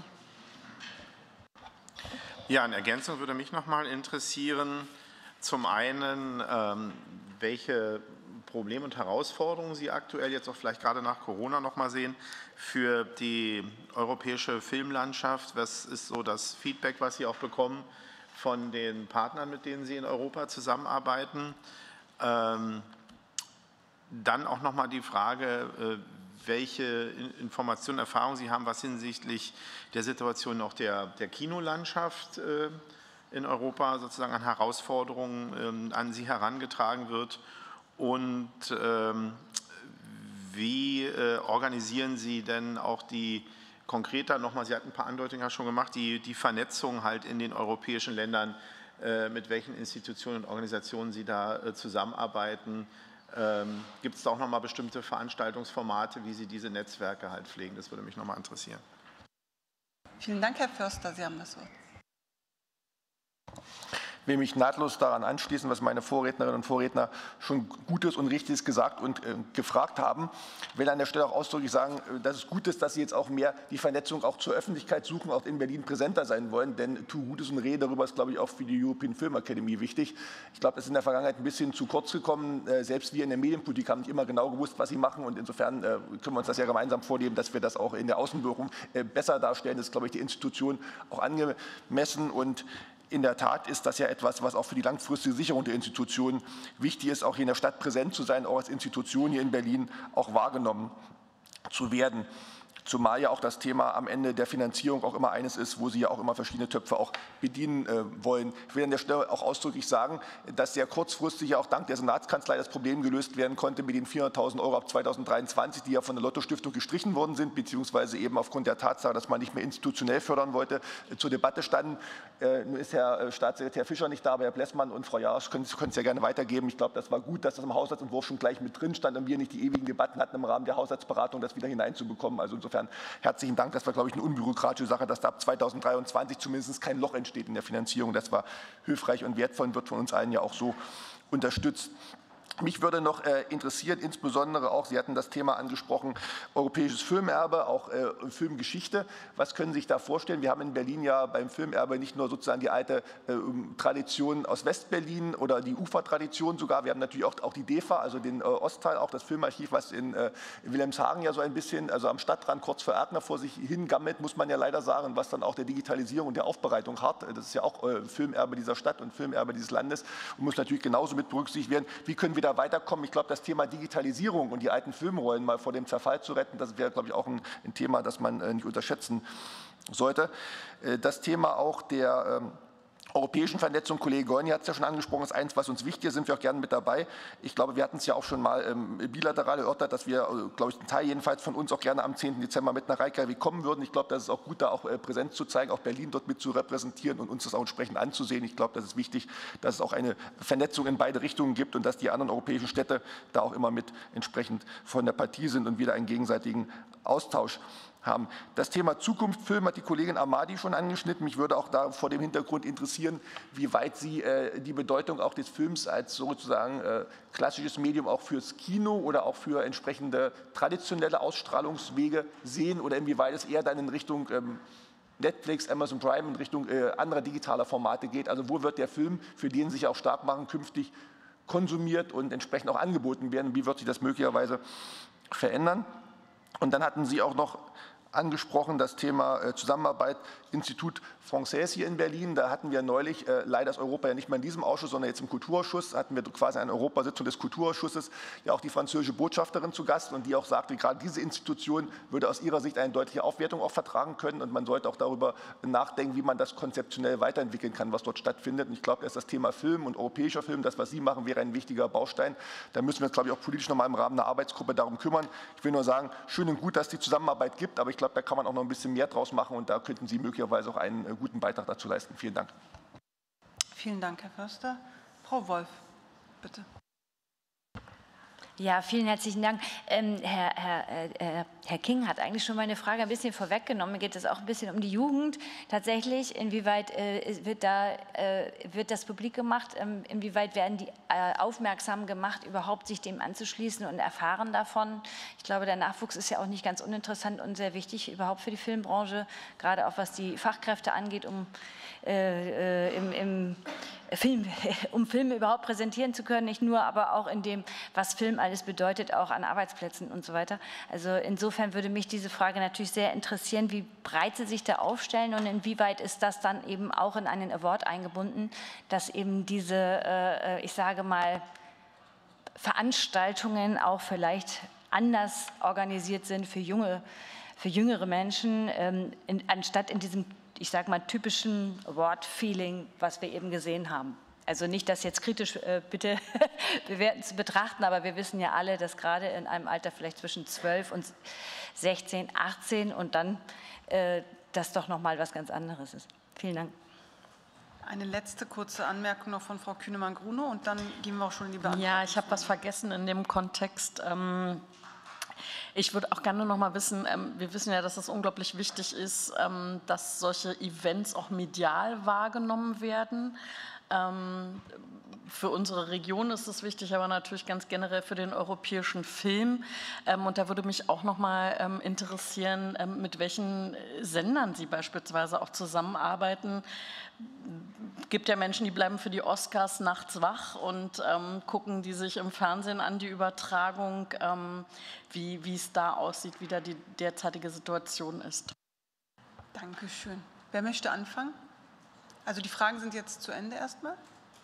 Ja, in Ergänzung würde mich noch mal interessieren, zum einen, welche Probleme und Herausforderungen Sie aktuell jetzt auch vielleicht gerade nach Corona noch mal sehen für die europäische Filmlandschaft. Was ist so das Feedback, was Sie auch bekommen von den Partnern, mit denen Sie in Europa zusammenarbeiten? Dann auch noch mal die Frage, welche Informationen, Erfahrungen Sie haben, was hinsichtlich der Situation auch der Kinolandschaft in Europa sozusagen an Herausforderungen an Sie herangetragen wird und wie organisieren Sie denn auch die konkreter nochmal, Sie hatten ein paar Andeutungen ja schon gemacht, die Vernetzung halt in den europäischen Ländern, mit welchen Institutionen und Organisationen Sie da zusammenarbeiten. Gibt es da auch noch mal bestimmte Veranstaltungsformate, wie Sie diese Netzwerke halt pflegen? Das würde mich noch mal interessieren. Vielen Dank, Herr Förster. Sie haben das Wort. Ich will mich nahtlos daran anschließen, was meine Vorrednerinnen und Vorredner schon Gutes und Richtiges gesagt und gefragt haben. Ich will an der Stelle auch ausdrücklich sagen, dass es gut ist, dass Sie jetzt auch mehr die Vernetzung auch zur Öffentlichkeit suchen, auch in Berlin präsenter sein wollen, denn tu Gutes und rede darüber ist, glaube ich, auch für die European Film Academy wichtig. Ich glaube, es ist in der Vergangenheit ein bisschen zu kurz gekommen. Selbst wir in der Medienpolitik haben nicht immer genau gewusst, was sie machen und insofern können wir uns das ja gemeinsam vornehmen, dass wir das auch in der Außenwirkung besser darstellen. Das ist, glaube ich, die Institution auch angemessen und in der Tat ist das ja etwas, was auch für die langfristige Sicherung der Institutionen wichtig ist, auch hier in der Stadt präsent zu sein, auch als Institution hier in Berlin auch wahrgenommen zu werden. zumal ja auch das Thema am Ende der Finanzierung auch immer eines ist, wo Sie ja auch immer verschiedene Töpfe auch bedienen wollen. Ich will an der Stelle auch ausdrücklich sagen, dass sehr kurzfristig ja auch dank der Senatskanzlei das Problem gelöst werden konnte mit den 400.000 € ab 2023, die ja von der Lotto-Stiftung gestrichen worden sind, beziehungsweise eben aufgrund der Tatsache, dass man nicht mehr institutionell fördern wollte, zur Debatte standen. Nun ist Herr Staatssekretär Fischer nicht da, aber Herr Blessmann und Frau Jarasch können es ja gerne weitergeben. Ich glaube, das war gut, dass das im Haushaltsentwurf schon gleich mit drin stand und wir nicht die ewigen Debatten hatten im Rahmen der Haushaltsberatung, das wieder hineinzubekommen. Also insofern herzlichen Dank. Das war, glaube ich, eine unbürokratische Sache, dass da ab 2023 zumindest kein Loch entsteht in der Finanzierung. Das war hilfreich und wertvoll und wird von uns allen ja auch so unterstützt. Mich würde noch interessieren, insbesondere auch, Sie hatten das Thema angesprochen, europäisches Filmerbe, auch Filmgeschichte. Was können Sie sich da vorstellen? Wir haben in Berlin ja beim Filmerbe nicht nur sozusagen die alte Tradition aus Westberlin oder die Ufertradition sogar. Wir haben natürlich auch die DEFA, also den Ostteil, auch das Filmarchiv, was in Wilhelmshagen ja so ein bisschen, also am Stadtrand kurz vor Erkner vor sich hingammelt, muss man ja leider sagen, was dann auch der Digitalisierung und der Aufbereitung hat. Das ist ja auch Filmerbe dieser Stadt und Filmerbe dieses Landes und muss natürlich genauso mit berücksichtigt werden. Wie können wir da weiterkommen? Ich glaube, das Thema Digitalisierung und die alten Filmrollen mal vor dem Zerfall zu retten, das wäre, glaube ich, auch ein Thema, das man nicht unterschätzen sollte. Das Thema auch der europäischen Vernetzung, Kollege Gollnisch hat es ja schon angesprochen, ist eins, was uns wichtig ist, sind wir auch gerne mit dabei. Ich glaube, wir hatten es ja auch schon mal bilateral erörtert, dass wir, glaube ich, ein Teil jedenfalls von uns auch gerne am 10. Dezember mit nach Reykjavik kommen würden. Ich glaube, das ist auch gut, da auch Präsenz zu zeigen, auch Berlin dort mit zu repräsentieren und uns das auch entsprechend anzusehen. Ich glaube, das ist wichtig, dass es auch eine Vernetzung in beide Richtungen gibt und dass die anderen europäischen Städte da auch immer mit entsprechend von der Partie sind und wieder einen gegenseitigen Austausch haben. Das Thema Zukunftsfilm hat die Kollegin Ahmadi schon angeschnitten. Mich würde auch da vor dem Hintergrund interessieren, wie weit Sie die Bedeutung auch des Films als sozusagen klassisches Medium auch fürs Kino oder auch für entsprechende traditionelle Ausstrahlungswege sehen oder inwieweit es eher dann in Richtung Netflix, Amazon Prime, in Richtung anderer digitaler Formate geht. Also wo wird der Film, für den Sie sich auch stark machen, künftig konsumiert und entsprechend auch angeboten werden? Wie wird sich das möglicherweise verändern? Und dann hatten Sie auch noch angesprochen, das Thema Zusammenarbeit, Institut Français hier in Berlin. Da hatten wir neulich, leider ist Europa ja nicht mehr in diesem Ausschuss, sondern jetzt im Kulturausschuss, hatten wir quasi eine Europasitzung des Kulturausschusses, ja auch die französische Botschafterin zu Gast und die auch sagte, gerade diese Institution würde aus ihrer Sicht eine deutliche Aufwertung auch vertragen können und man sollte auch darüber nachdenken, wie man das konzeptionell weiterentwickeln kann, was dort stattfindet. Und ich glaube, dass das Thema Film und europäischer Film, das, was Sie machen, wäre ein wichtiger Baustein. Da müssen wir uns, glaube ich, auch politisch nochmal im Rahmen einer Arbeitsgruppe darum kümmern. Ich will nur sagen, schön und gut, dass es die Zusammenarbeit gibt, aber ich glaube, da kann man auch noch ein bisschen mehr draus machen und da könnten Sie möglicherweise auch einen guten Beitrag dazu leisten. Vielen Dank. Vielen Dank, Herr Förster. Frau Wolf, bitte. Ja, vielen herzlichen Dank. Herr King hat eigentlich schon meine Frage ein bisschen vorweggenommen. Mir geht es auch ein bisschen um die Jugend. Tatsächlich, inwieweit wird das publik gemacht? Inwieweit werden die aufmerksam gemacht, überhaupt sich dem anzuschließen und erfahren davon? Ich glaube, der Nachwuchs ist ja auch nicht ganz uninteressant und sehr wichtig überhaupt für die Filmbranche, gerade auch was die Fachkräfte angeht, um Filme überhaupt präsentieren zu können, nicht nur, aber auch in dem, was Film alles bedeutet, auch an Arbeitsplätzen und so weiter. Also insofern würde mich diese Frage natürlich sehr interessieren, wie breit Sie sich da aufstellen und inwieweit ist das dann eben auch in einen Award eingebunden, dass eben diese, ich sage mal, Veranstaltungen auch vielleicht anders organisiert sind für jüngere Menschen, anstatt in diesem, ich sage mal, typischen Award-Feeling, was wir eben gesehen haben. Also nicht das jetzt kritisch bitte bewerten zu betrachten, aber wir wissen ja alle, dass gerade in einem Alter vielleicht zwischen 12 und 16, 18 und dann das doch nochmal was ganz anderes ist. Vielen Dank. Eine letzte kurze Anmerkung noch von Frau Kühnemann-Grunow und dann gehen wir auch schon in die Beantwortung. Ja, ich habe was vergessen in dem Kontext. Ich würde auch gerne noch mal wissen, wir wissen ja, dass es unglaublich wichtig ist, dass solche Events auch medial wahrgenommen werden. Für unsere Region ist es wichtig, aber natürlich ganz generell für den europäischen Film. Und da würde mich auch noch mal interessieren, mit welchen Sendern Sie beispielsweise auch zusammenarbeiten. Es gibt ja Menschen, die bleiben für die Oscars nachts wach und gucken die sich im Fernsehen an, die Übertragung, wie es da aussieht, wie da die derzeitige Situation ist. Dankeschön. Wer möchte anfangen? Also die Fragen sind jetzt zu Ende erstmal.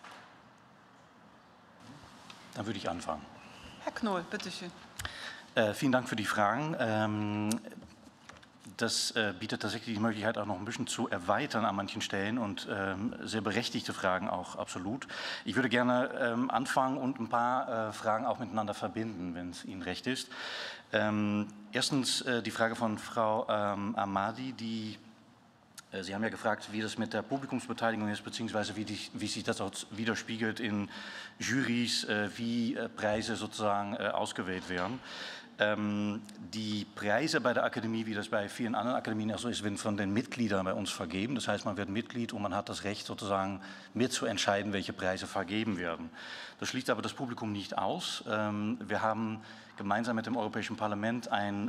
Dann würde ich anfangen. Herr Knoll, bitteschön. Vielen Dank für die Fragen. das bietet tatsächlich die Möglichkeit, auch noch ein bisschen zu erweitern an manchen Stellen und sehr berechtigte Fragen auch absolut. Ich würde gerne anfangen und ein paar Fragen auch miteinander verbinden, wenn es Ihnen recht ist. Erstens die Frage von Frau Ahmadi, Sie haben ja gefragt, wie das mit der Publikumsbeteiligung ist, beziehungsweise wie sich das auch widerspiegelt in Jurys, wie Preise sozusagen ausgewählt werden. Die Preise bei der Akademie, wie das bei vielen anderen Akademien auch so ist, werden von den Mitgliedern bei uns vergeben. Das heißt, man wird Mitglied und man hat das Recht, sozusagen mitzuentscheiden, welche Preise vergeben werden. Das schließt aber das Publikum nicht aus. Wir haben gemeinsam mit dem Europäischen Parlament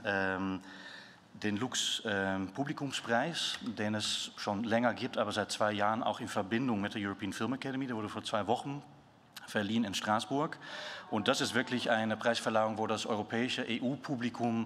den Lux Publikumspreis, den es schon länger gibt, aber seit 2 Jahren auch in Verbindung mit der European Film Academy. Der wurde vor 2 Wochen verliehen in Straßburg. Und das ist wirklich eine Preisverleihung, wo das europäische EU-Publikum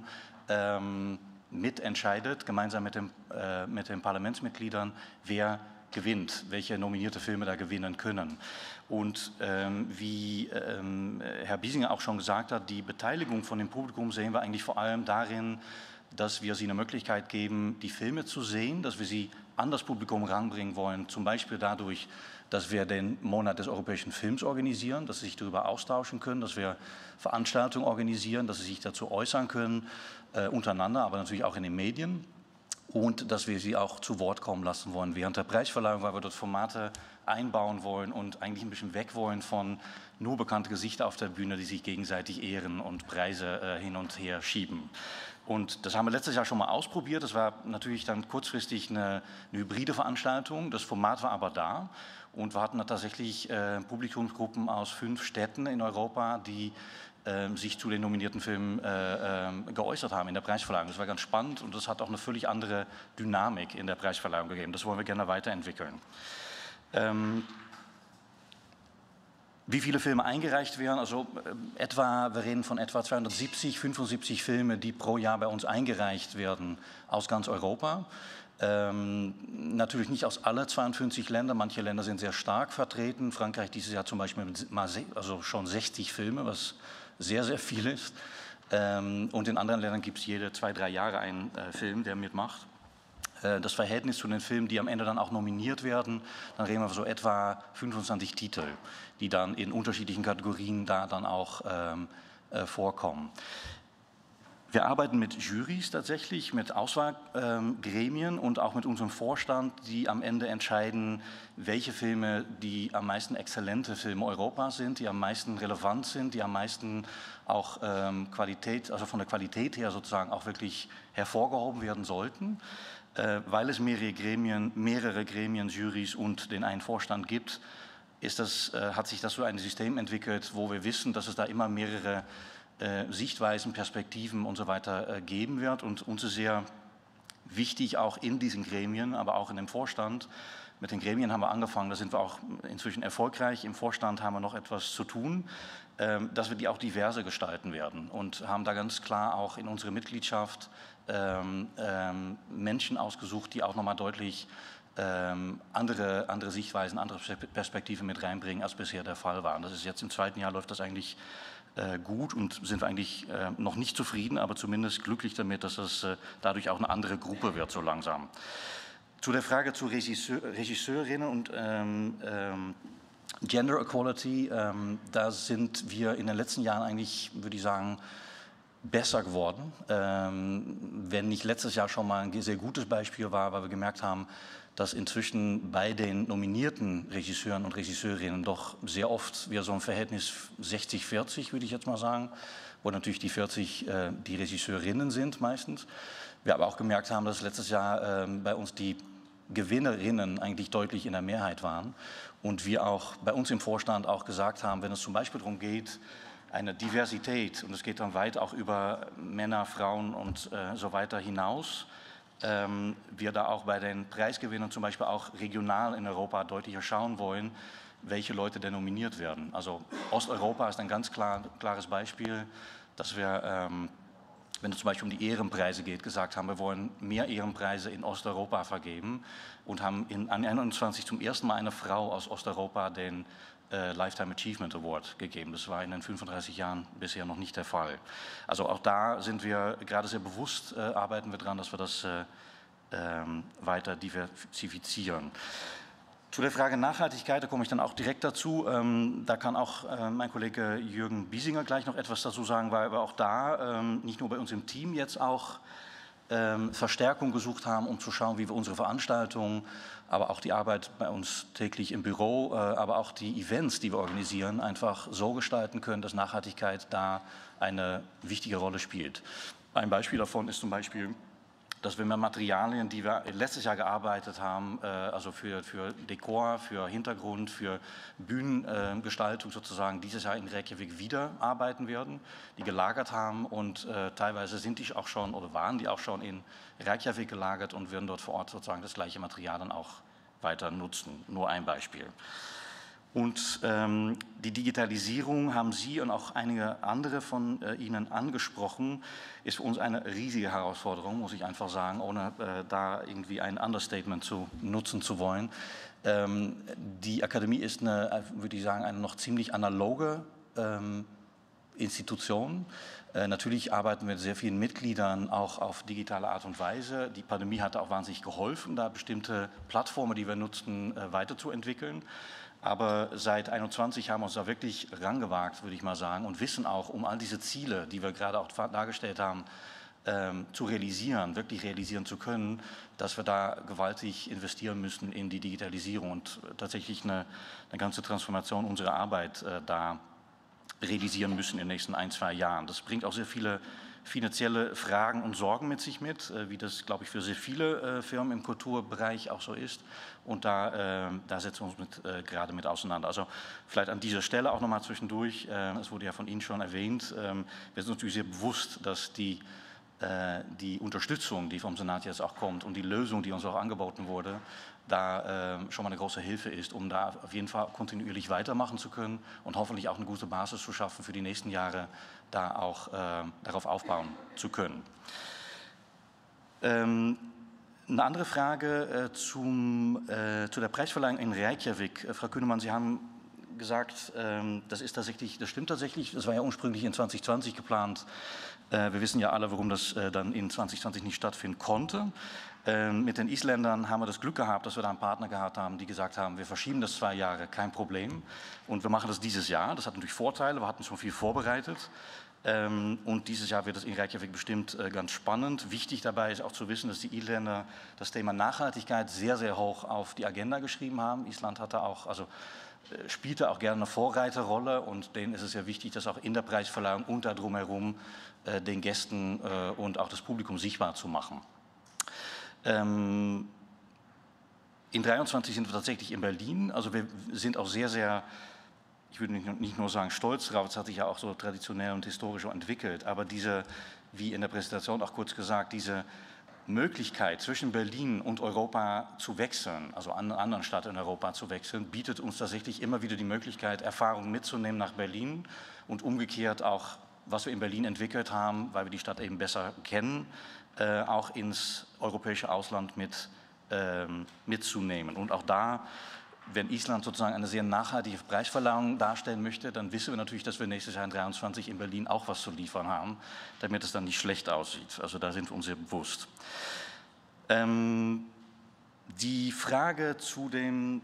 mitentscheidet, gemeinsam mit den Parlamentsmitgliedern, wer gewinnt, welche nominierte Filme da gewinnen können. Und wie Herr Biesinger auch schon gesagt hat, die Beteiligung von dem Publikum sehen wir eigentlich vor allem darin, dass wir sie eine Möglichkeit geben, die Filme zu sehen, dass wir sie an das Publikum ranbringen wollen, zum Beispiel dadurch, dass wir den Monat des europäischen Films organisieren, dass sie sich darüber austauschen können, dass wir Veranstaltungen organisieren, dass sie sich dazu äußern können, untereinander, aber natürlich auch in den Medien. Und dass wir sie auch zu Wort kommen lassen wollen während der Preisverleihung, weil wir dort Formate einbauen wollen und eigentlich ein bisschen weg wollen von nur bekannte Gesichter auf der Bühne, die sich gegenseitig ehren und Preise hin und her schieben. Und das haben wir letztes Jahr schon mal ausprobiert. Das war natürlich dann kurzfristig eine hybride Veranstaltung. Das Format war aber da. Und wir hatten da tatsächlich Publikumsgruppen aus 5 Städten in Europa, die sich zu den nominierten Filmen geäußert haben in der Preisverleihung. Das war ganz spannend und das hat auch eine völlig andere Dynamik in der Preisverleihung gegeben. Das wollen wir gerne weiterentwickeln. Wie viele Filme eingereicht werden, also wir reden von etwa 270, 75 Filme, die pro Jahr bei uns eingereicht werden aus ganz Europa. Natürlich nicht aus alle 52 Ländern, manche Länder sind sehr stark vertreten. Frankreich dieses Jahr zum Beispiel also schon 60 Filme, was sehr, sehr viel ist. Und in anderen Ländern gibt es jede 2-3 Jahre einen Film, der mitmacht. Das Verhältnis zu den Filmen, die am Ende dann auch nominiert werden, dann reden wir so etwa 25 Titel, die dann in unterschiedlichen Kategorien da dann auch vorkommen. Wir arbeiten mit Jurys tatsächlich, mit Auswahlgremien und auch mit unserem Vorstand, die am Ende entscheiden, welche Filme die am meisten exzellente Filme Europas sind, die am meisten relevant sind, die am meisten auch Qualität, also von der Qualität her sozusagen auch wirklich hervorgehoben werden sollten. Weil es mehrere Gremien, Jurys und den einen Vorstand gibt, hat sich das so ein System entwickelt, wo wir wissen, dass es da immer mehrere Sichtweisen, Perspektiven und so weiter geben wird. Und uns ist sehr wichtig, auch in diesen Gremien, aber auch in dem Vorstand. Mit den Gremien haben wir angefangen, da sind wir auch inzwischen erfolgreich. Im Vorstand haben wir noch etwas zu tun, dass wir die auch diverse gestalten werden und haben da ganz klar auch in unsere Mitgliedschaft Menschen ausgesucht, die auch nochmal deutlich andere Sichtweisen, andere Perspektiven mit reinbringen, als bisher der Fall war. Und das ist jetzt im 2. Jahr läuft das eigentlich gut und sind wir eigentlich noch nicht zufrieden, aber zumindest glücklich damit, dass es dadurch auch eine andere Gruppe wird so langsam. Zu der Frage zu Regisseurinnen und Gender Equality, da sind wir in den letzten Jahren eigentlich, würde ich sagen, besser geworden, wenn nicht letztes Jahr schon mal ein sehr gutes Beispiel war, weil wir gemerkt haben, dass inzwischen bei den nominierten Regisseuren und Regisseurinnen doch sehr oft wir so ein Verhältnis 60-40, würde ich jetzt mal sagen, wo natürlich die 40 die Regisseurinnen sind meistens. Wir aber auch gemerkt haben, dass letztes Jahr bei uns die Gewinnerinnen eigentlich deutlich in der Mehrheit waren und wir auch bei uns im Vorstand auch gesagt haben, wenn es zum Beispiel darum geht, eine Diversität, und es geht dann weit auch über Männer, Frauen und so weiter hinaus, wir da auch bei den Preisgewinnern zum Beispiel auch regional in Europa deutlicher schauen wollen, welche Leute denn nominiert werden. Also Osteuropa ist ein ganz klares Beispiel, dass wir, wenn es zum Beispiel um die Ehrenpreise geht, gesagt haben, wir wollen mehr Ehrenpreise in Osteuropa vergeben und haben an 21 zum ersten Mal eine Frau aus Osteuropa den Lifetime Achievement Award gegeben. Das war in den 35 Jahren bisher noch nicht der Fall. Also auch da sind wir gerade sehr bewusst, arbeiten wir daran, dass wir das weiter diversifizieren. Zu der Frage Nachhaltigkeit, da komme ich dann auch direkt dazu. Da kann auch mein Kollege Jürgen Biesinger gleich noch etwas dazu sagen, weil wir auch da nicht nur bei uns im Team jetzt auch Verstärkung gesucht haben, um zu schauen, wie wir unsere Veranstaltungen, aber auch die Arbeit bei uns täglich im Büro, aber auch die Events, die wir organisieren, einfach so gestalten können, dass Nachhaltigkeit da eine wichtige Rolle spielt. Ein Beispiel davon ist zum Beispiel, dass wir mit Materialien, die wir letztes Jahr gearbeitet haben, also für Dekor, für Hintergrund, für Bühnengestaltung sozusagen, dieses Jahr in Reykjavik wieder arbeiten werden, die gelagert haben und teilweise sind die auch schon oder waren die auch schon in Reykjavik gelagert und werden dort vor Ort sozusagen das gleiche Material dann auch weiter nutzen. Nur ein Beispiel. Und die Digitalisierung haben Sie und auch einige andere von Ihnen angesprochen, ist für uns eine riesige Herausforderung, muss ich einfach sagen, ohne da irgendwie ein Understatement nutzen zu wollen. Die Akademie ist würde ich sagen, eine noch ziemlich analoge Institution. Natürlich arbeiten wir mit sehr vielen Mitgliedern auch auf digitale Art und Weise. Die Pandemie hat auch wahnsinnig geholfen, da bestimmte Plattformen, die wir nutzten, weiterzuentwickeln. Aber seit 2021 haben wir uns da wirklich rangewagt, würde ich mal sagen, und wissen auch, um all diese Ziele, die wir gerade auch dargestellt haben, zu realisieren, wirklich realisieren zu können, dass wir da gewaltig investieren müssen in die Digitalisierung und tatsächlich eine ganze Transformation unserer Arbeit da realisieren müssen in den nächsten 1-2 Jahren. Das bringt auch sehr viele finanzielle Fragen und Sorgen mit sich mit, wie das, glaube ich, für sehr viele Firmen im Kulturbereich auch so ist. Und da setzen wir uns gerade mit auseinander. Also vielleicht an dieser Stelle auch nochmal zwischendurch, es wurde ja von Ihnen schon erwähnt, wir sind uns natürlich sehr bewusst, dass die Unterstützung, die vom Senat jetzt auch kommt und die Lösung, die uns auch angeboten wurde, da schon mal eine große Hilfe ist, um da auf jeden Fall kontinuierlich weitermachen zu können und hoffentlich auch eine gute Basis zu schaffen für die nächsten Jahre, da auch darauf aufbauen zu können. Eine andere Frage zu der Preisverleihung in Reykjavik. Frau Kühnemann, Sie haben gesagt, das stimmt tatsächlich, das war ja ursprünglich in 2020 geplant. Wir wissen ja alle, warum das dann in 2020 nicht stattfinden konnte. Mit den Isländern haben wir das Glück gehabt, dass wir da einen Partner gehabt haben, die gesagt haben, wir verschieben das 2 Jahre, kein Problem. Und wir machen das dieses Jahr. Das hat natürlich Vorteile, wir hatten schon viel vorbereitet. Und dieses Jahr wird es in Reykjavik bestimmt ganz spannend. Wichtig dabei ist auch zu wissen, dass die Isländer das Thema Nachhaltigkeit sehr, sehr hoch auf die Agenda geschrieben haben. Island hatte auch, spielte auch gerne eine Vorreiterrolle und denen ist es ja wichtig, das auch in der Preisverleihung und da drumherum den Gästen und auch das Publikum sichtbar zu machen. In 2023 sind wir tatsächlich in Berlin, also wir sind auch sehr, sehr, ich würde nicht nur sagen stolz darauf, das hat sich ja auch so traditionell und historisch so entwickelt, aber diese, wie in der Präsentation auch kurz gesagt, diese Möglichkeit zwischen Berlin und Europa zu wechseln, also an einer anderen Stadt in Europa zu wechseln, bietet uns tatsächlich immer wieder die Möglichkeit, Erfahrungen mitzunehmen nach Berlin und umgekehrt auch, was wir in Berlin entwickelt haben, weil wir die Stadt eben besser kennen, auch ins europäische Ausland mitzunehmen. Und auch da, wenn Island sozusagen eine sehr nachhaltige Preisverleihung darstellen möchte, dann wissen wir natürlich, dass wir nächstes Jahr in 2023 in Berlin auch was zu liefern haben, damit es dann nicht schlecht aussieht. Also da sind wir uns sehr bewusst. Die Frage zu dem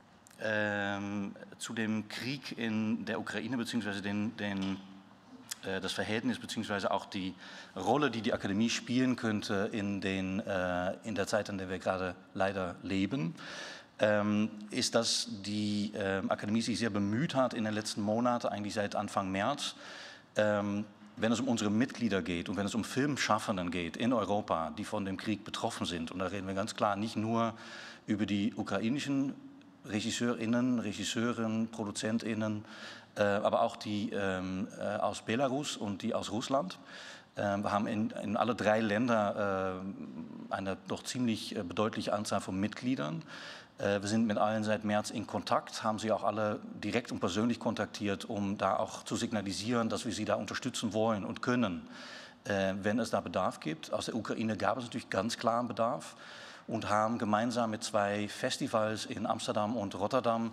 Krieg in der Ukraine beziehungsweise das Verhältnis bzw. auch die Rolle, die die Akademie spielen könnte in der Zeit, in der wir gerade leider leben, ist, dass die Akademie sich sehr bemüht hat in den letzten Monaten, eigentlich seit Anfang März, wenn es um unsere Mitglieder geht und wenn es um Filmschaffenden geht in Europa, die von dem Krieg betroffen sind. Und da reden wir ganz klar nicht nur über die ukrainischen RegisseurInnen, Regisseuren, ProduzentInnen, aber auch die aus Belarus und die aus Russland. Wir haben in alle 3 Länder eine doch ziemlich bedeutliche Anzahl von Mitgliedern. Wir sind mit allen seit März in Kontakt, haben sie auch alle direkt und persönlich kontaktiert, um da auch zu signalisieren, dass wir sie da unterstützen wollen und können, wenn es da Bedarf gibt. Aus der Ukraine gab es natürlich ganz klaren Bedarf und haben gemeinsam mit 2 Festivals in Amsterdam und Rotterdam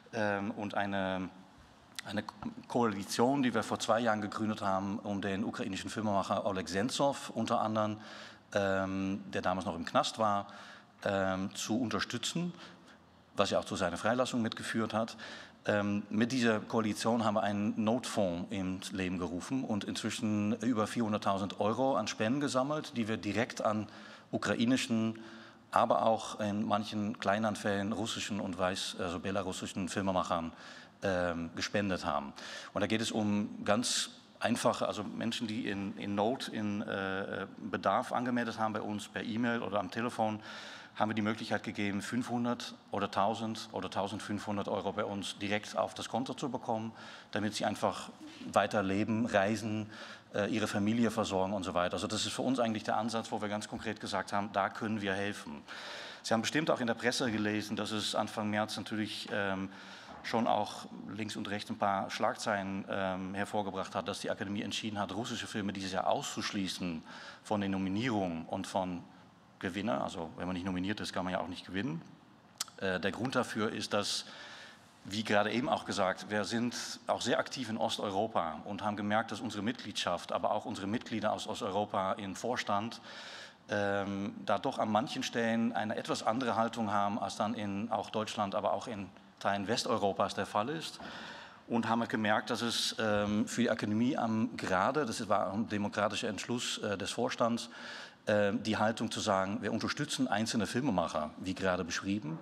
und eine Koalition, die wir vor 2 Jahren gegründet haben, um den ukrainischen Filmemacher Oleg Sentsov unter anderem, der damals noch im Knast war, zu unterstützen, was ja auch zu seiner Freilassung mitgeführt hat. Mit dieser Koalition haben wir einen Notfonds ins Leben gerufen und inzwischen über 400.000 € an Spenden gesammelt, die wir direkt an ukrainischen, aber auch in manchen kleineren Fällen russischen und also belarussischen Filmemachern gespendet haben. Und da geht es um ganz einfache, also Menschen, die in Not, in Bedarf angemeldet haben bei uns per E-Mail oder am Telefon, haben wir die Möglichkeit gegeben, 500 oder 1000 oder 1500 € bei uns direkt auf das Konto zu bekommen, damit sie einfach weiterleben, reisen, ihre Familie versorgen und so weiter. Also das ist für uns eigentlich der Ansatz, wo wir ganz konkret gesagt haben, da können wir helfen. Sie haben bestimmt auch in der Presse gelesen, dass es Anfang März natürlich schon auch links und rechts ein paar Schlagzeilen hervorgebracht hat, dass die Akademie entschieden hat, russische Filme dieses Jahr auszuschließen von den Nominierungen und von Gewinner. Also wenn man nicht nominiert ist, kann man ja auch nicht gewinnen. Der Grund dafür ist, dass, wie gerade eben auch gesagt, wir sind auch sehr aktiv in Osteuropa und haben gemerkt, dass unsere Mitgliedschaft, aber auch unsere Mitglieder aus Osteuropa im Vorstand da doch an manchen Stellen eine etwas andere Haltung haben, als dann in auch Deutschland, aber auch in Teilen Westeuropas der Fall ist. Und haben gemerkt, dass es für die Akademie gerade, das war ein demokratischer Entschluss des Vorstands, die Haltung zu sagen, wir unterstützen einzelne Filmemacher, wie gerade beschrieben.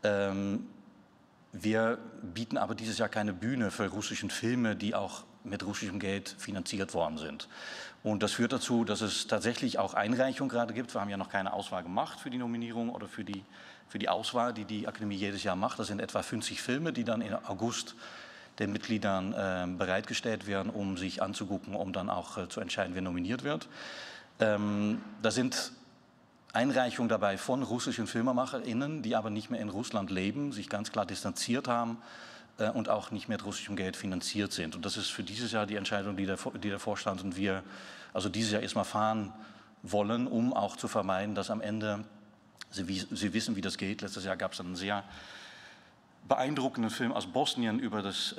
Wir bieten aber dieses Jahr keine Bühne für russische Filme, die auch mit russischem Geld finanziert worden sind. Und das führt dazu, dass es tatsächlich auch Einreichungen gerade gibt. Wir haben ja noch keine Auswahl gemacht für die Nominierung oder für die Auswahl, die die Akademie jedes Jahr macht. Das sind etwa 50 Filme, die dann im August den Mitgliedern bereitgestellt werden, um sich anzugucken, um dann auch zu entscheiden, wer nominiert wird. Da sind Einreichungen dabei von russischen FilmemacherInnen, die aber nicht mehr in Russland leben, sich ganz klar distanziert haben und auch nicht mit russischem Geld finanziert sind. Und das ist für dieses Jahr die Entscheidung, die der Vorstand und wir also dieses Jahr erstmal fahren wollen, um auch zu vermeiden, dass am Ende, Sie wissen, wie das geht. Letztes Jahr gab es einen sehr beeindruckenden Film aus Bosnien über das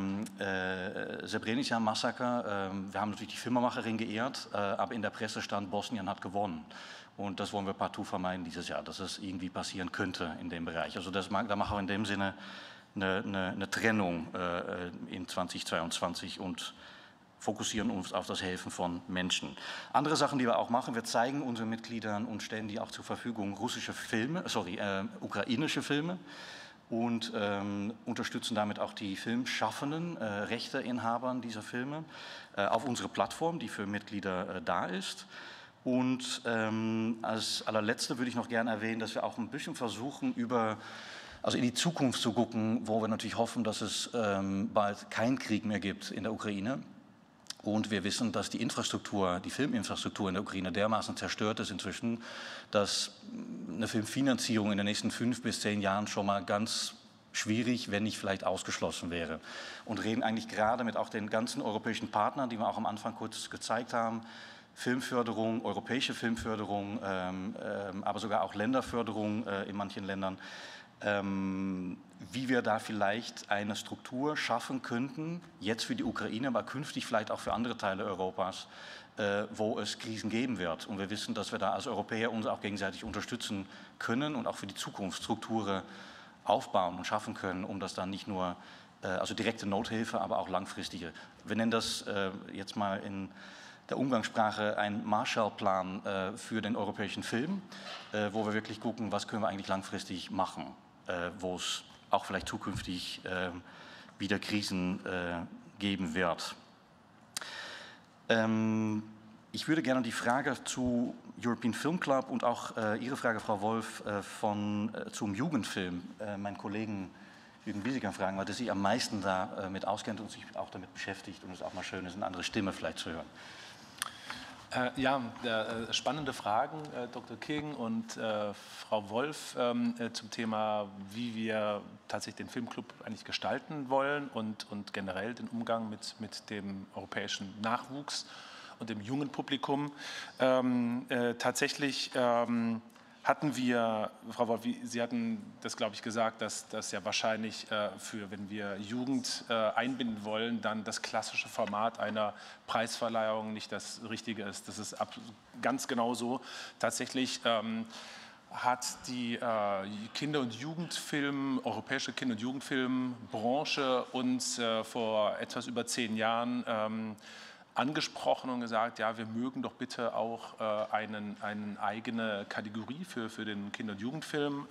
Srebrenica-Massaker. Wir haben natürlich die Filmemacherin geehrt, aber in der Presse stand, Bosnien hat gewonnen. Und das wollen wir partout vermeiden dieses Jahr, dass es irgendwie passieren könnte in dem Bereich. Also da machen wir in dem Sinne eine Trennung in 2022 und fokussieren uns auf das Helfen von Menschen. Andere Sachen, die wir auch machen, wir zeigen unseren Mitgliedern und stellen die auch zur Verfügung ukrainische Filme und unterstützen damit auch die Filmschaffenden, Rechteinhabern dieser Filme auf unsere Plattform, die für Mitglieder da ist. Und als allerletzte würde ich noch gerne erwähnen, dass wir auch ein bisschen versuchen, in die Zukunft zu gucken, wo wir natürlich hoffen, dass es bald keinen Krieg mehr gibt in der Ukraine. Und wir wissen, dass die Filminfrastruktur in der Ukraine dermaßen zerstört ist inzwischen, dass eine Filmfinanzierung in den nächsten 5 bis 10 Jahren schon mal ganz schwierig, wenn nicht vielleicht ausgeschlossen wäre. Und reden eigentlich gerade mit auch den ganzen europäischen Partnern, die wir auch am Anfang kurz gezeigt haben, Filmförderung, europäische Filmförderung, aber sogar auch Länderförderung in manchen Ländern, wie wir da vielleicht eine Struktur schaffen könnten, jetzt für die Ukraine, aber künftig vielleicht auch für andere Teile Europas, wo es Krisen geben wird. Und wir wissen, dass wir da als Europäer uns auch gegenseitig unterstützen können und auch für die Zukunft Strukturen aufbauen und schaffen können, um das dann nicht nur, also direkte Nothilfe, aber auch langfristige. Wir nennen das jetzt mal in der Umgangssprache ein Marshallplan für den europäischen Film, wo wir wirklich gucken, was können wir eigentlich langfristig machen, wo es auch vielleicht zukünftig wieder Krisen geben wird. Ich würde gerne die Frage zu European Film Club und auch Ihre Frage, Frau Wolf, zum Jugendfilm, meinen Kollegen Jürgen Biesiger fragen, weil der sich am meisten damit auskennt und sich auch damit beschäftigt und es auch mal schön ist, eine andere Stimme vielleicht zu hören. Ja, spannende Fragen, Dr. King und Frau Wolf, zum Thema, wie wir tatsächlich den Filmclub eigentlich gestalten wollen und generell den Umgang mit dem europäischen Nachwuchs und dem jungen Publikum. Tatsächlich hatten wir, Frau Wolf, Sie hatten das, glaube ich, gesagt, dass das ja wahrscheinlich wenn wir Jugend einbinden wollen, dann das klassische Format einer Preisverleihung nicht das Richtige ist. Das ist ganz genau so. Tatsächlich hat die Kinder- und Jugendfilm, europäische Kinder- und Jugendfilmbranche uns vor etwas über 10 Jahren angesprochen und gesagt, ja, wir mögen doch bitte auch eine eigene Kategorie für den Kinder- und Jugendfilm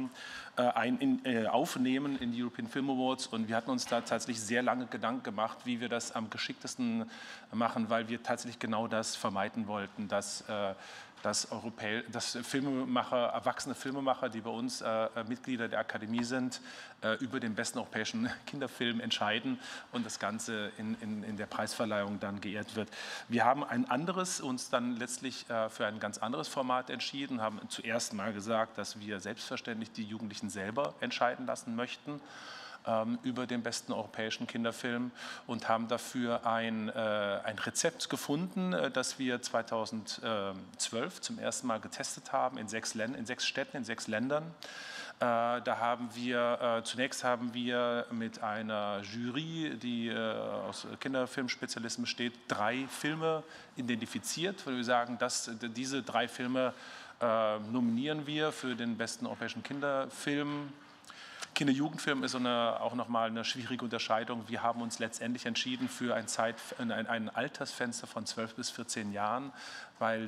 aufnehmen in die European Film Awards. Und wir hatten uns da tatsächlich sehr lange Gedanken gemacht, wie wir das am geschicktesten machen, weil wir tatsächlich genau das vermeiden wollten, dass erwachsene Filmemacher, die bei uns Mitglieder der Akademie sind, über den besten europäischen Kinderfilm entscheiden und das Ganze in der Preisverleihung dann geehrt wird. Wir haben uns dann letztlich für ein ganz anderes Format entschieden, haben zuerst mal gesagt, dass wir selbstverständlich die Jugendlichen selber entscheiden lassen möchten über den besten europäischen Kinderfilm und haben dafür ein Rezept gefunden, das wir 2012 zum ersten Mal getestet haben in 6 Städten, in 6 Ländern. Zunächst haben wir mit einer Jury, die aus Kinderfilmspezialisten besteht, 3 Filme identifiziert, weil wir sagen, dass diese 3 Filme nominieren wir für den besten europäischen Kinderfilm. Kinder-Jugendfilm ist auch nochmal eine schwierige Unterscheidung. Wir haben uns letztendlich entschieden für ein Altersfenster von 12 bis 14 Jahren, weil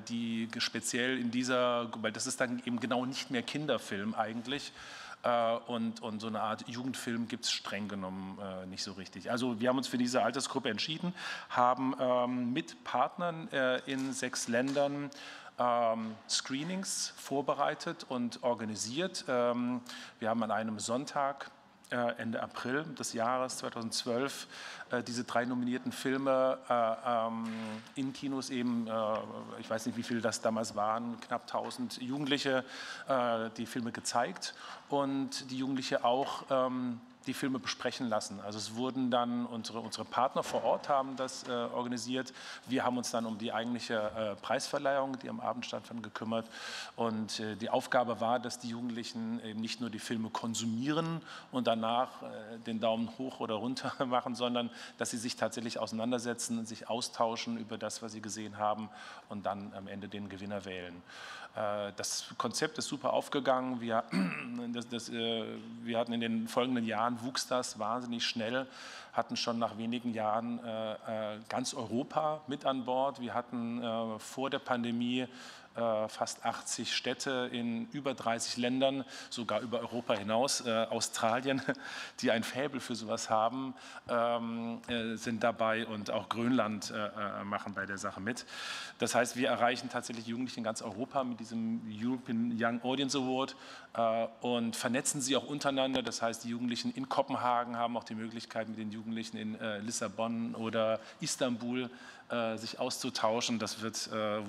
weil das ist dann eben genau nicht mehr Kinderfilm eigentlich. Und so eine Art Jugendfilm gibt es streng genommen nicht so richtig. Also wir haben uns für diese Altersgruppe entschieden, haben mit Partnern in 6 Ländern Screenings vorbereitet und organisiert. Wir haben an einem Sonntag Ende April des Jahres 2012 diese 3 nominierten Filme in Kinos eben, ich weiß nicht, wie viele das damals waren, knapp 1000 Jugendliche, die Filme gezeigt und die Jugendliche auch die Filme besprechen lassen. Also es wurden dann unsere Partner vor Ort haben das organisiert. Wir haben uns dann um die eigentliche Preisverleihung, die am Abend stattfand, gekümmert. Und die Aufgabe war, dass die Jugendlichen eben nicht nur die Filme konsumieren und danach den Daumen hoch oder runter machen, sondern dass sie sich tatsächlich auseinandersetzen, sich austauschen über das, was sie gesehen haben und dann am Ende den Gewinner wählen. Das Konzept ist super aufgegangen. Wir hatten in den folgenden Jahren, wuchs das wahnsinnig schnell, hatten schon nach wenigen Jahren ganz Europa mit an Bord. Wir hatten vor der Pandemie fast 80 Städte in über 30 Ländern, sogar über Europa hinaus. Australien, die ein Faible für sowas haben, sind dabei und auch Grönland machen bei der Sache mit. Das heißt, wir erreichen tatsächlich Jugendliche in ganz Europa mit diesem European Young Audience Award und vernetzen sie auch untereinander. Das heißt, die Jugendlichen in Kopenhagen haben auch die Möglichkeit, mit den Jugendlichen in Lissabon oder Istanbul sich auszutauschen. Das wird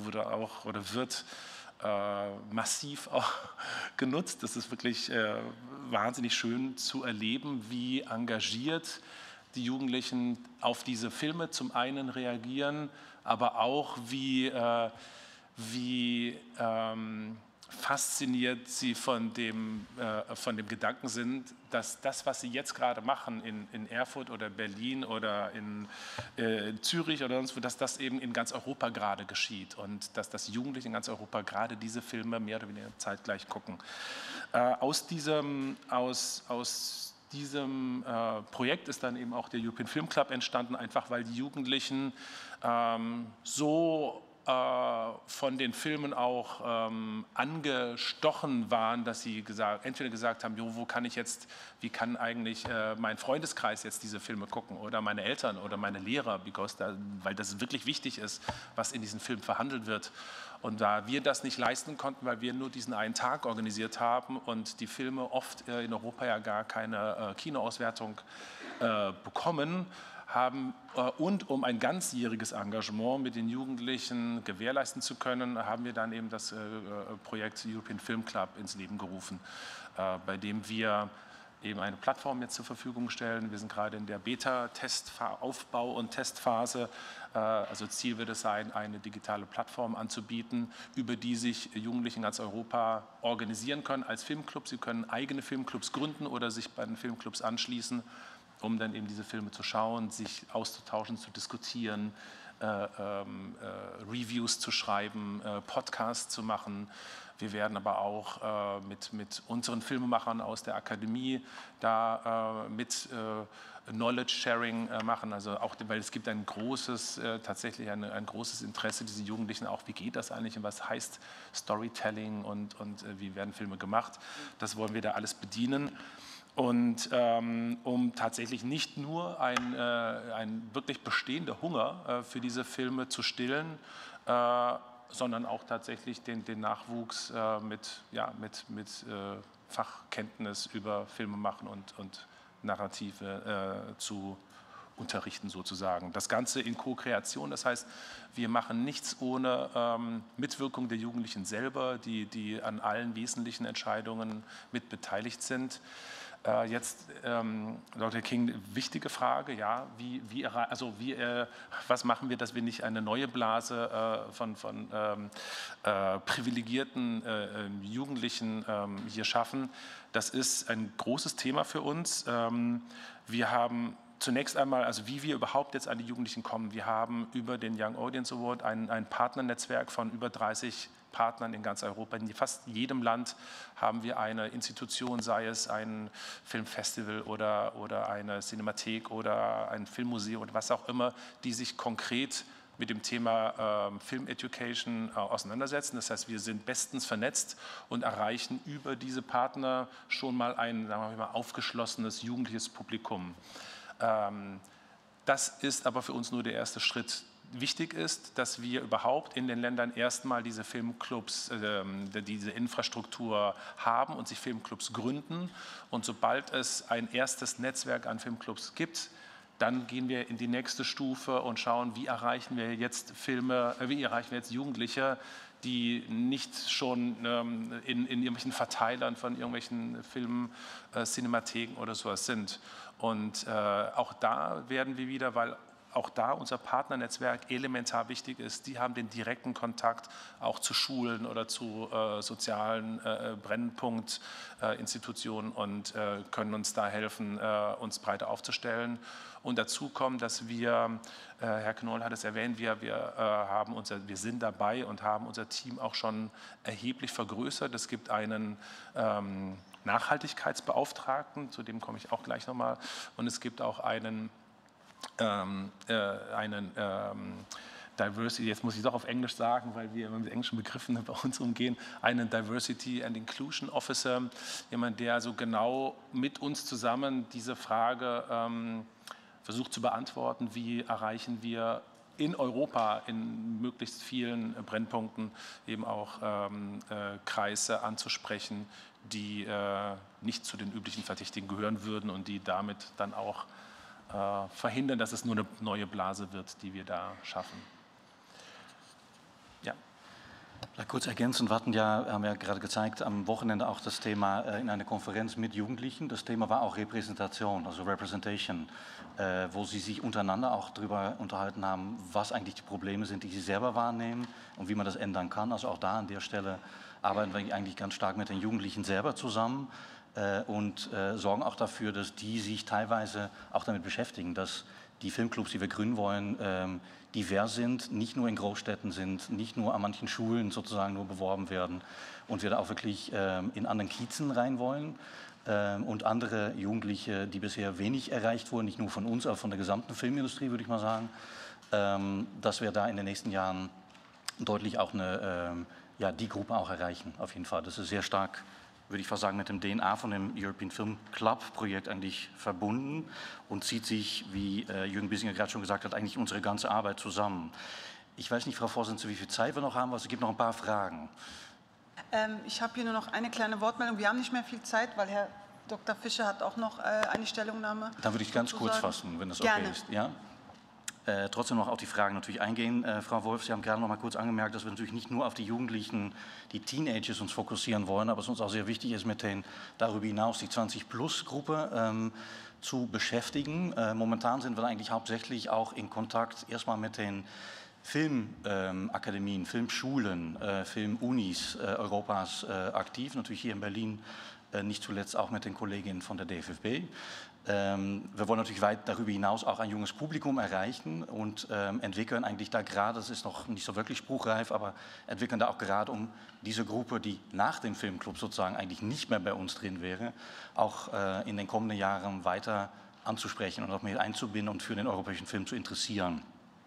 massiv auch genutzt. Das ist wirklich wahnsinnig schön zu erleben, wie engagiert die Jugendlichen auf diese Filme zum einen reagieren, aber auch wie fasziniert sie von dem Gedanken sind, dass das, was sie jetzt gerade machen in Erfurt oder Berlin oder in Zürich oder sonst wo, dass das eben in ganz Europa gerade geschieht und dass das Jugendliche in ganz Europa gerade diese Filme mehr oder weniger zeitgleich gucken. Aus diesem Projekt ist dann eben auch der European Film Club entstanden, einfach weil die Jugendlichen so von den Filmen auch angestochen waren, dass sie entweder gesagt haben, wie kann eigentlich mein Freundeskreis jetzt diese Filme gucken oder meine Eltern oder meine Lehrer, weil das wirklich wichtig ist, was in diesen Filmen verhandelt wird. Und da wir das nicht leisten konnten, weil wir nur diesen einen Tag organisiert haben und die Filme oft in Europa ja gar keine Kinoauswertung bekommen, und um ein ganzjähriges Engagement mit den Jugendlichen gewährleisten zu können, haben wir dann eben das Projekt European Film Club ins Leben gerufen, bei dem wir eben eine Plattform jetzt zur Verfügung stellen. Wir sind gerade in der Beta-Aufbau- und Testphase, Also Ziel wird es sein, eine digitale Plattform anzubieten, über die sich Jugendliche in ganz Europa organisieren können als Filmclub. Sie können eigene Filmclubs gründen oder sich bei den Filmclubs anschließen, um dann eben diese Filme zu schauen, sich auszutauschen, zu diskutieren, Reviews zu schreiben, Podcasts zu machen. Wir werden aber auch mit unseren Filmemachern aus der Akademie da mit Knowledge Sharing machen, also auch, weil es gibt ein großes, tatsächlich ein großes Interesse, diese Jugendlichen auch, wie geht das eigentlich und was heißt Storytelling und wie werden Filme gemacht. Das wollen wir da alles bedienen. Und um tatsächlich nicht nur ein wirklich bestehender Hunger für diese Filme zu stillen, sondern auch tatsächlich den Nachwuchs mit Fachkenntnis über Filme machen und Narrative zu unterrichten sozusagen. Das Ganze in Co-Kreation, das heißt, wir machen nichts ohne Mitwirkung der Jugendlichen selber, die an allen wesentlichen Entscheidungen mit beteiligt sind. Jetzt, Dr. King, wichtige Frage, ja, was machen wir, dass wir nicht eine neue Blase von privilegierten Jugendlichen hier schaffen? Das ist ein großes Thema für uns. Wir haben zunächst einmal, also wie wir überhaupt jetzt an die Jugendlichen kommen. Wir haben über den Young Audience Award ein Partnernetzwerk von über 30 Partnern in ganz Europa. In fast jedem Land haben wir eine Institution, sei es ein Filmfestival oder eine Cinemathek oder ein Filmmuseum oder was auch immer, die sich konkret mit dem Thema Film Education auseinandersetzen. Das heißt, wir sind bestens vernetzt und erreichen über diese Partner schon mal ein, sagen wir mal, aufgeschlossenes jugendliches Publikum. Das ist aber für uns nur der erste Schritt. Wichtig ist, dass wir überhaupt in den Ländern erstmal diese Filmclubs, diese Infrastruktur haben und sich Filmclubs gründen. Und sobald es ein erstes Netzwerk an Filmclubs gibt, dann gehen wir in die nächste Stufe und schauen, wie erreichen wir jetzt Jugendliche, die nicht schon in irgendwelchen Verteilern von irgendwelchen Filmen, Cinematheken oder sowas sind. Und auch da werden wir wieder, weil auch da unser Partnernetzwerk elementar wichtig ist. Die haben den direkten Kontakt auch zu Schulen oder zu sozialen Brennpunktinstitutionen und können uns da helfen, uns breiter aufzustellen. Und dazu kommt, dass wir, Herr Knoll hat es erwähnt, wir sind dabei und haben unser Team auch schon erheblich vergrößert. Es gibt einen Nachhaltigkeitsbeauftragten, zu dem komme ich auch gleich nochmal, und es gibt auch einen Diversity, jetzt muss ich doch auf Englisch sagen, weil wir mit englischen Begriffen bei uns umgehen, einen Diversity and Inclusion Officer, jemand, der also genau mit uns zusammen diese Frage versucht zu beantworten, wie erreichen wir in Europa in möglichst vielen Brennpunkten eben auch Kreise anzusprechen, die nicht zu den üblichen Verdächtigen gehören würden und die damit dann auch verhindern, dass es nur eine neue Blase wird, die wir da schaffen. Ja. Kurz ergänzend, wir haben ja gerade gezeigt, am Wochenende auch das Thema in einer Konferenz mit Jugendlichen. Das Thema war auch Repräsentation, also Representation, wo sie sich untereinander auch darüber unterhalten haben, was eigentlich die Probleme sind, die sie selber wahrnehmen und wie man das ändern kann. Also auch da an der Stelle arbeiten wir eigentlich ganz stark mit den Jugendlichen selber zusammen. Und sorgen auch dafür, dass die sich teilweise auch damit beschäftigen, dass die Filmclubs, die wir gründen wollen, divers sind, nicht nur in Großstädten sind, nicht nur an manchen Schulen sozusagen nur beworben werden und wir da auch wirklich in anderen Kiezen rein wollen und andere Jugendliche, die bisher wenig erreicht wurden, nicht nur von uns, aber von der gesamten Filmindustrie, würde ich mal sagen, dass wir da in den nächsten Jahren deutlich auch die Gruppe auch erreichen, auf jeden Fall. Das ist sehr stark, würde ich fast sagen, mit dem DNA von dem European Film Club Projekt eigentlich verbunden und zieht sich, wie Jürgen Biesinger gerade schon gesagt hat, eigentlich unsere ganze Arbeit zusammen. Ich weiß nicht, Frau Vorsitzende, wie viel Zeit wir noch haben, aber es gibt noch ein paar Fragen. Ich habe hier nur noch eine kleine Wortmeldung. Wir haben nicht mehr viel Zeit, weil Herr Dr. Fischer hat auch noch eine Stellungnahme. Dann würde ich ganz kurz fassen, wenn das okay ist. Ja? trotzdem noch auf die Fragen natürlich eingehen. Frau Wolf, Sie haben gerade noch mal kurz angemerkt, dass wir natürlich nicht nur auf die Jugendlichen, die Teenagers uns fokussieren wollen, aber es uns auch sehr wichtig ist, mit den darüber hinaus die 20-Plus-Gruppe zu beschäftigen. Momentan sind wir eigentlich hauptsächlich auch in Kontakt erstmal mit den Filmakademien, Filmschulen, Filmunis Europas aktiv, natürlich hier in Berlin, nicht zuletzt auch mit den Kolleginnen von der DFFB. Wir wollen natürlich weit darüber hinaus auch ein junges Publikum erreichen und entwickeln eigentlich da gerade, das ist noch nicht so wirklich spruchreif, aber entwickeln da auch gerade, um diese Gruppe, die nach dem Filmclub sozusagen eigentlich nicht mehr bei uns drin wäre, auch in den kommenden Jahren weiter anzusprechen und auch mehr einzubinden und für den europäischen Film zu interessieren.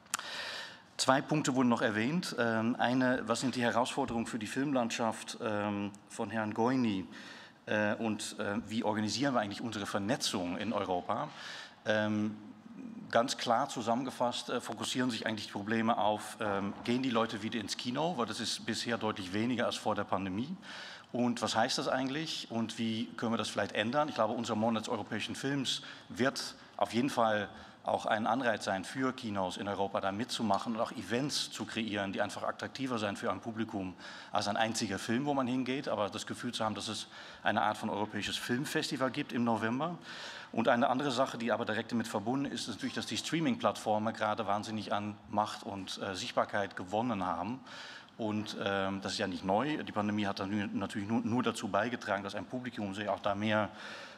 2 Punkte wurden noch erwähnt. Eine, was sind die Herausforderungen für die Filmlandschaft von Herrn Goini? Und wie organisieren wir eigentlich unsere Vernetzung in Europa? Ganz klar zusammengefasst fokussieren sich eigentlich die Probleme auf, gehen die Leute wieder ins Kino, weil das ist bisher deutlich weniger als vor der Pandemie. Und was heißt das eigentlich und wie können wir das vielleicht ändern? Ich glaube, unser Monat des europäischen Films wird auf jeden Fall auch ein Anreiz sein für Kinos in Europa, da mitzumachen und auch Events zu kreieren, die einfach attraktiver sein für ein Publikum als ein einziger Film, wo man hingeht, aber das Gefühl zu haben, dass es eine Art von europäisches Filmfestival gibt im November. Und eine andere Sache, die aber direkt damit verbunden ist, ist natürlich, dass die Streaming-Plattformen gerade wahnsinnig an Macht und Sichtbarkeit gewonnen haben. Und das ist ja nicht neu. Die Pandemie hat dann natürlich nur dazu beigetragen, dass ein Publikum sich auch da mehr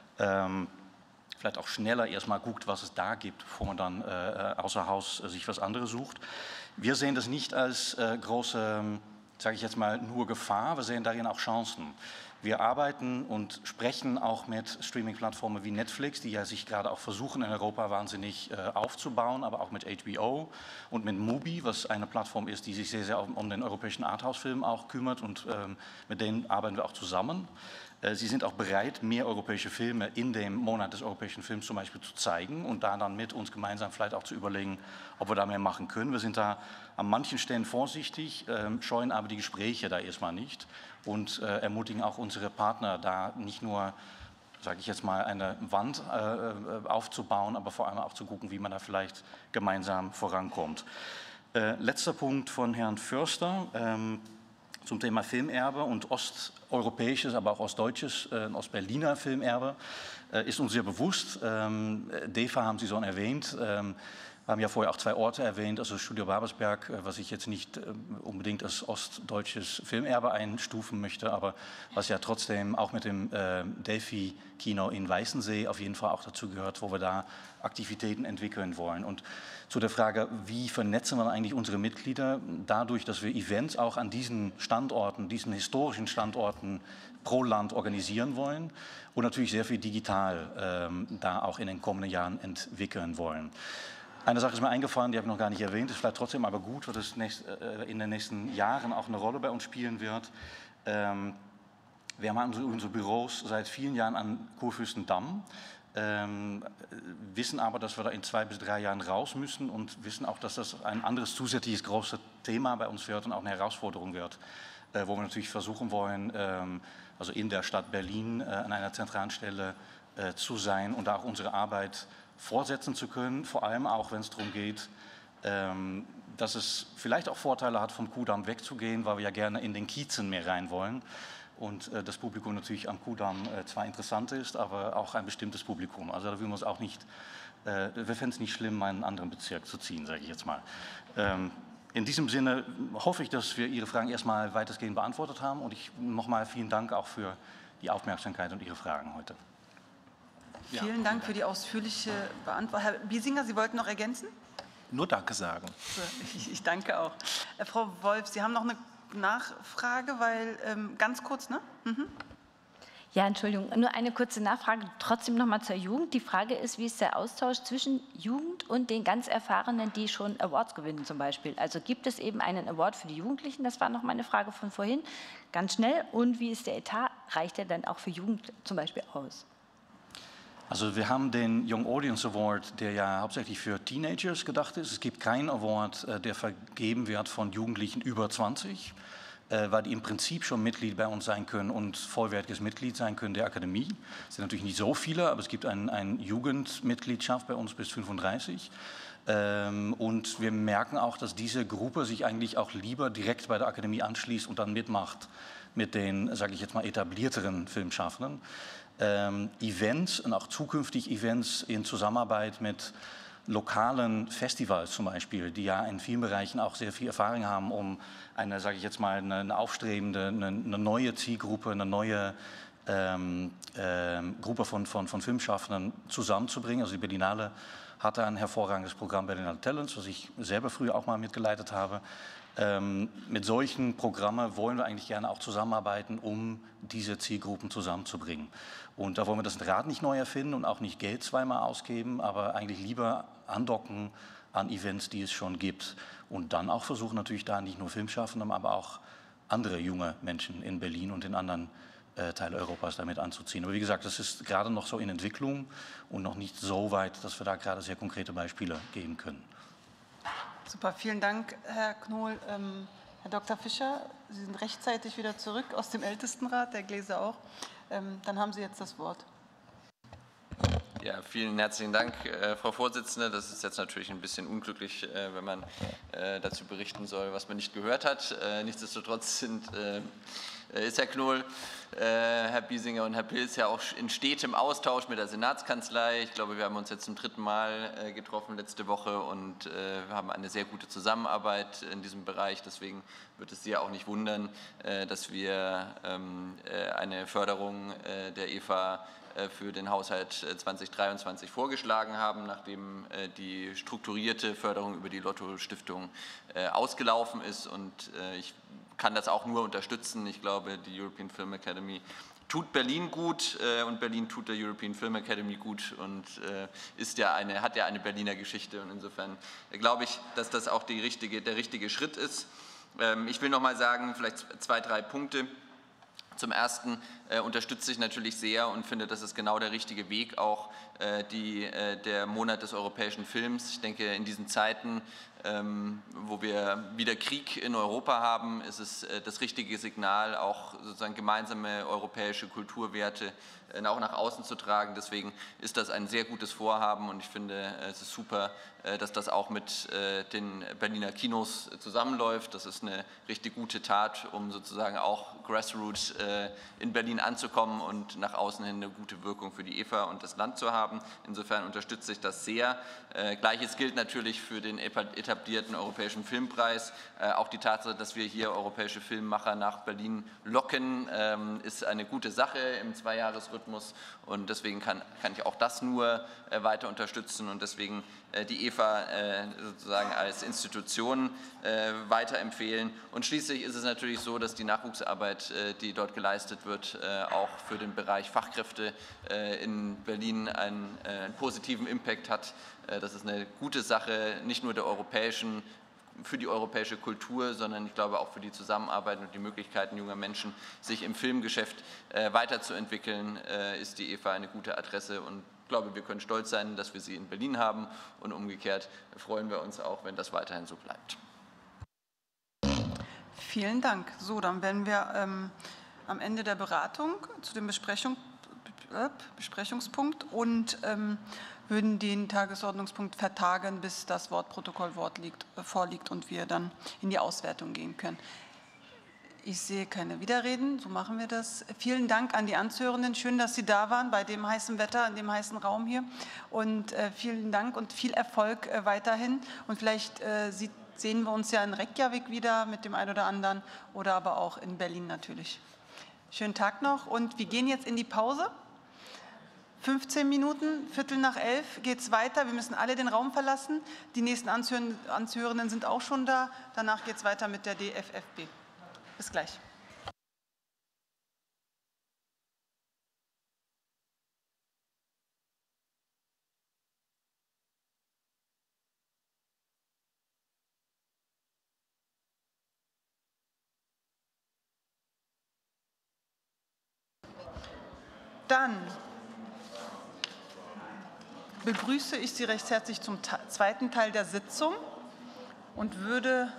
vielleicht auch schneller erstmal guckt, was es da gibt, bevor man dann außer Haus sich was anderes sucht. Wir sehen das nicht als große, sage ich jetzt mal, nur Gefahr, wir sehen darin auch Chancen. Wir arbeiten und sprechen auch mit Streaming-Plattformen wie Netflix, die ja sich gerade auch versuchen, in Europa wahnsinnig aufzubauen, aber auch mit HBO und mit Mubi, was eine Plattform ist, die sich sehr, sehr um den europäischen Arthouse-Film auch kümmert und mit denen arbeiten wir auch zusammen. Sie sind auch bereit, mehr europäische Filme in dem Monat des europäischen Films zum Beispiel zu zeigen und da dann mit uns gemeinsam vielleicht auch zu überlegen, ob wir da mehr machen können. Wir sind da an manchen Stellen vorsichtig, scheuen aber die Gespräche da erstmal nicht und ermutigen auch unsere Partner da nicht nur, sage ich jetzt mal, eine Wand aufzubauen, aber vor allem auch zu gucken, wie man da vielleicht gemeinsam vorankommt. Letzter Punkt von Herrn Förster. Zum Thema Filmerbe und osteuropäisches, aber auch ostdeutsches, Ostberliner Filmerbe ist uns sehr bewusst. DEFA haben Sie schon erwähnt. Wir haben ja vorher auch 2 Orte erwähnt, also Studio Babelsberg, was ich jetzt nicht unbedingt als ostdeutsches Filmerbe einstufen möchte, aber was ja trotzdem auch mit dem Delphi-Kino in Weißensee auf jeden Fall auch dazu gehört, wo wir da Aktivitäten entwickeln wollen. Und zu der Frage, wie vernetzen wir eigentlich unsere Mitglieder? Dadurch, dass wir Events auch an diesen Standorten, diesen historischen Standorten pro Land organisieren wollen und natürlich sehr viel digital da auch in den kommenden Jahren entwickeln wollen. Eine Sache ist mir eingefallen, die habe ich noch gar nicht erwähnt, ist vielleicht trotzdem aber gut, weil das in den nächsten Jahren auch eine Rolle bei uns spielen wird. Wir haben unsere Büros seit vielen Jahren an Kurfürstendamm, wissen aber, dass wir da in 2 bis 3 Jahren raus müssen und wissen auch, dass das ein anderes zusätzliches großes Thema bei uns wird und auch eine Herausforderung wird, wo wir natürlich versuchen wollen, also in der Stadt Berlin an einer zentralen Stelle zu sein und da auch unsere Arbeit fortsetzen zu können, vor allem auch, wenn es darum geht, dass es vielleicht auch Vorteile hat, vom Kudamm wegzugehen, weil wir ja gerne in den Kiezen mehr rein wollen und das Publikum natürlich am Kudamm zwar interessant ist, aber auch ein bestimmtes Publikum. Also da will man es auch nicht, wir fänden es nicht schlimm, mal in einen anderen Bezirk zu ziehen, sage ich jetzt mal. In diesem Sinne hoffe ich, dass wir Ihre Fragen erstmal weitestgehend beantwortet haben und ich nochmal vielen Dank auch für die Aufmerksamkeit und Ihre Fragen heute. Vielen Dank für die ausführliche Beantwortung. Herr Biesinger, Sie wollten noch ergänzen? Nur Danke sagen. Ich danke auch. Frau Wolf, Sie haben noch eine Nachfrage, weil ganz kurz, ne? Mhm. Ja, Entschuldigung, nur eine kurze Nachfrage, trotzdem noch mal zur Jugend. Die Frage ist, wie ist der Austausch zwischen Jugend und den ganz Erfahrenen, die schon Awards gewinnen zum Beispiel? Also gibt es eben einen Award für die Jugendlichen? Das war noch meine Frage von vorhin, ganz schnell. Und wie ist der Etat? Reicht der dann auch für Jugend zum Beispiel aus? Also wir haben den Young Audience Award, der ja hauptsächlich für Teenagers gedacht ist. Es gibt keinen Award, der vergeben wird von Jugendlichen über 20, weil die im Prinzip schon Mitglied bei uns sein können und vollwertiges Mitglied sein können der Akademie. Es sind natürlich nicht so viele, aber es gibt eine Jugendmitgliedschaft bei uns bis 35. Und wir merken auch, dass diese Gruppe sich eigentlich auch lieber direkt bei der Akademie anschließt und dann mitmacht mit den, sage ich jetzt mal, etablierteren Filmschaffenden. Events und auch zukünftig Events in Zusammenarbeit mit lokalen Festivals zum Beispiel, die ja in vielen Bereichen auch sehr viel Erfahrung haben, um eine, sage ich jetzt mal, eine aufstrebende, eine neue Zielgruppe, eine neue Gruppe von Filmschaffenden zusammenzubringen. Also die Berlinale hatte ein hervorragendes Programm Berlinale Talents, was ich selber früher auch mal mitgeleitet habe. Mit solchen Programmen wollen wir eigentlich gerne auch zusammenarbeiten, um diese Zielgruppen zusammenzubringen. Und da wollen wir das Rad nicht neu erfinden und auch nicht Geld zweimal ausgeben, aber eigentlich lieber andocken an Events, die es schon gibt. Und dann auch versuchen natürlich da nicht nur Filmschaffende, aber auch andere junge Menschen in Berlin und in anderen Teilen Europas damit anzuziehen. Aber wie gesagt, das ist gerade noch so in Entwicklung und noch nicht so weit, dass wir da gerade sehr konkrete Beispiele geben können. Super, vielen Dank, Herr Knohl. Herr Dr. Fischer, Sie sind rechtzeitig wieder zurück aus dem Ältestenrat, der Gläser auch. Dann haben Sie jetzt das Wort. Ja, vielen herzlichen Dank, Frau Vorsitzende. Das ist jetzt natürlich ein bisschen unglücklich, wenn man dazu berichten soll, was man nicht gehört hat. Nichtsdestotrotz ist Herr Knohl, Herr Biesinger und Herr Pilz ja auch in stetem Austausch mit der Senatskanzlei. Ich glaube, wir haben uns jetzt zum 3. Mal getroffen letzte Woche und wir haben eine sehr gute Zusammenarbeit in diesem Bereich. Deswegen wird es Sie ja auch nicht wundern, dass wir eine Förderung der EFA für den Haushalt 2023 vorgeschlagen haben, nachdem die strukturierte Förderung über die Lotto-Stiftung ausgelaufen ist. Und ich kann das auch nur unterstützen. Ich glaube, die European Film Academy tut Berlin gut und Berlin tut der European Film Academy gut und hat ja eine Berliner Geschichte. Und insofern glaube ich, dass das auch der richtige Schritt ist. Ich will noch mal sagen, vielleicht 2, 3 Punkte. Zum Ersten unterstütze ich natürlich sehr und finde, das ist genau der richtige Weg, auch der Monat des europäischen Films. Ich denke, in diesen Zeiten, wo wir wieder Krieg in Europa haben, ist es das richtige Signal, auch sozusagen gemeinsame europäische Kulturwerte auch nach außen zu tragen. Deswegen ist das ein sehr gutes Vorhaben und ich finde, es ist super, dass das auch mit den Berliner Kinos zusammenläuft. Das ist eine richtig gute Tat, um sozusagen auch Grassroots in Berlin anzukommen und nach außen hin eine gute Wirkung für die EFA und das Land zu haben. Insofern unterstütze ich das sehr. Gleiches gilt natürlich für den etablierten Europäischen Filmpreis. Auch die Tatsache, dass wir hier europäische Filmemacher nach Berlin locken, ist eine gute Sache im 2-Jahres-Rhythmus und deswegen kann ich auch das nur weiter unterstützen und deswegen die EFA sozusagen als Institution weiterempfehlen. Und schließlich ist es natürlich so, dass die Nachwuchsarbeit, die dort geleistet wird, auch für den Bereich Fachkräfte in Berlin einen positiven Impact hat. Das ist eine gute Sache, nicht nur für die europäische Kultur, sondern ich glaube auch für die Zusammenarbeit und die Möglichkeiten junger Menschen, sich im Filmgeschäft weiterzuentwickeln, ist die EFA eine gute Adresse und ich glaube, wir können stolz sein, dass wir sie in Berlin haben und umgekehrt freuen wir uns auch, wenn das weiterhin so bleibt. Vielen Dank. So, dann werden wir am Ende der Beratung zu dem Besprechungspunkt und würden den Tagesordnungspunkt vertagen, bis das Wortprotokoll vorliegt und wir dann in die Auswertung gehen können. Ich sehe keine Widerreden, so machen wir das. Vielen Dank an die Anzuhörenden. Schön, dass Sie da waren bei dem heißen Wetter, in dem heißen Raum hier. Und vielen Dank und viel Erfolg weiterhin. Und vielleicht sehen wir uns ja in Reykjavik wieder mit dem einen oder anderen oder aber auch in Berlin natürlich. Schönen Tag noch und wir gehen jetzt in die Pause. 15 Minuten, 11:15 geht es weiter. Wir müssen alle den Raum verlassen. Die nächsten Anzuhörenden sind auch schon da. Danach geht es weiter mit der DFFB. Bis gleich. Dann begrüße ich Sie recht herzlich zum zweiten Teil der Sitzung und würde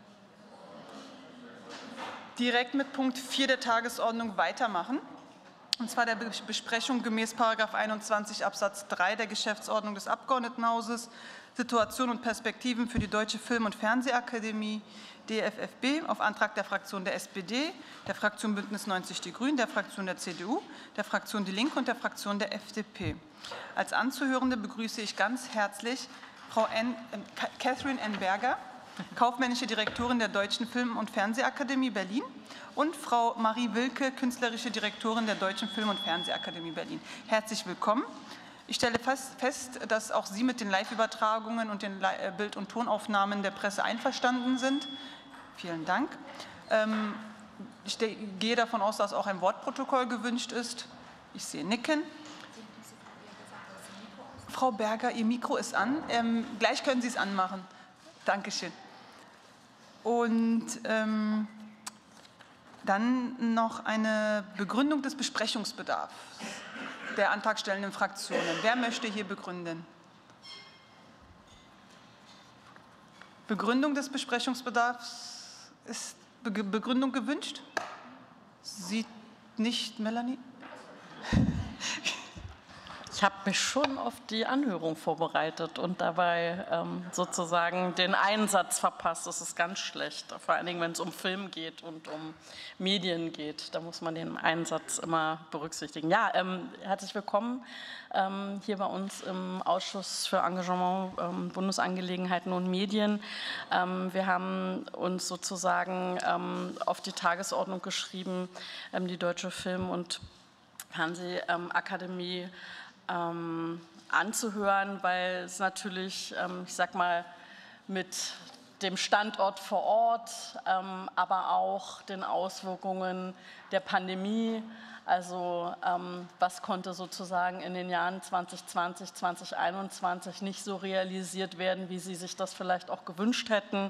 direkt mit Punkt 4 der Tagesordnung weitermachen. und zwar der Besprechung gemäß § 21 Absatz 3 der Geschäftsordnung des Abgeordnetenhauses, Situation und Perspektiven für die Deutsche Film- und Fernsehakademie, DFFB, auf Antrag der Fraktion der SPD, der Fraktion Bündnis 90 Die Grünen, der Fraktion der CDU, der Fraktion Die Linke und der Fraktion der FDP. Als Anzuhörende begrüße ich ganz herzlich Frau Catherine N. Berger, kaufmännische Direktorin der Deutschen Film- und Fernsehakademie Berlin, und Frau Marie Wilke, künstlerische Direktorin der Deutschen Film- und Fernsehakademie Berlin. Herzlich willkommen. Ich stelle fest, dass auch Sie mit den Live-Übertragungen und den Bild- und Tonaufnahmen der Presse einverstanden sind. Vielen Dank. Ich gehe davon aus, dass auch ein Wortprotokoll gewünscht ist. Ich sehe Nicken. Frau Berger, Ihr Mikro ist an. Gleich können Sie es anmachen. Dankeschön. Und dann noch eine Begründung des Besprechungsbedarfs der antragstellenden Fraktionen. Wer möchte hier begründen? Begründung des Besprechungsbedarfs. Ist Begründung gewünscht? Sieht nicht Melanie? Ich habe mich schon auf die Anhörung vorbereitet und dabei sozusagen den Einsatz verpasst. Das ist ganz schlecht, vor allen Dingen, wenn es um Film geht und um Medien geht. Da muss man den Einsatz immer berücksichtigen. Ja, herzlich willkommen hier bei uns im Ausschuss für Engagement, Bundesangelegenheiten und Medien. Wir haben uns sozusagen auf die Tagesordnung geschrieben, die Deutsche Film- und Fernsehakademie anzuhören, weil es natürlich, ich sag mal, mit dem Standort vor Ort, aber auch den Auswirkungen der Pandemie, also was konnte sozusagen in den Jahren 2020, 2021 nicht so realisiert werden, wie Sie sich das vielleicht auch gewünscht hätten,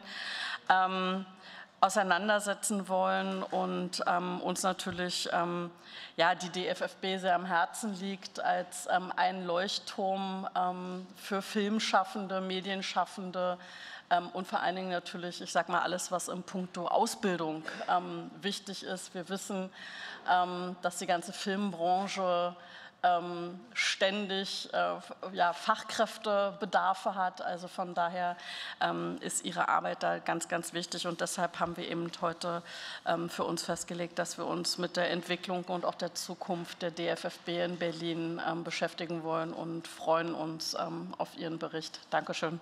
auseinandersetzen wollen und uns natürlich die DFFB sehr am Herzen liegt als ein Leuchtturm für Filmschaffende, Medienschaffende und vor allen Dingen natürlich, ich sage mal, alles, was in puncto Ausbildung wichtig ist. Wir wissen, dass die ganze Filmbranche ständig Fachkräftebedarfe hat. Also von daher ist Ihre Arbeit da ganz, ganz wichtig. Und deshalb haben wir eben heute für uns festgelegt, dass wir uns mit der Entwicklung und auch der Zukunft der DFFB in Berlin beschäftigen wollen und freuen uns auf Ihren Bericht. Dankeschön.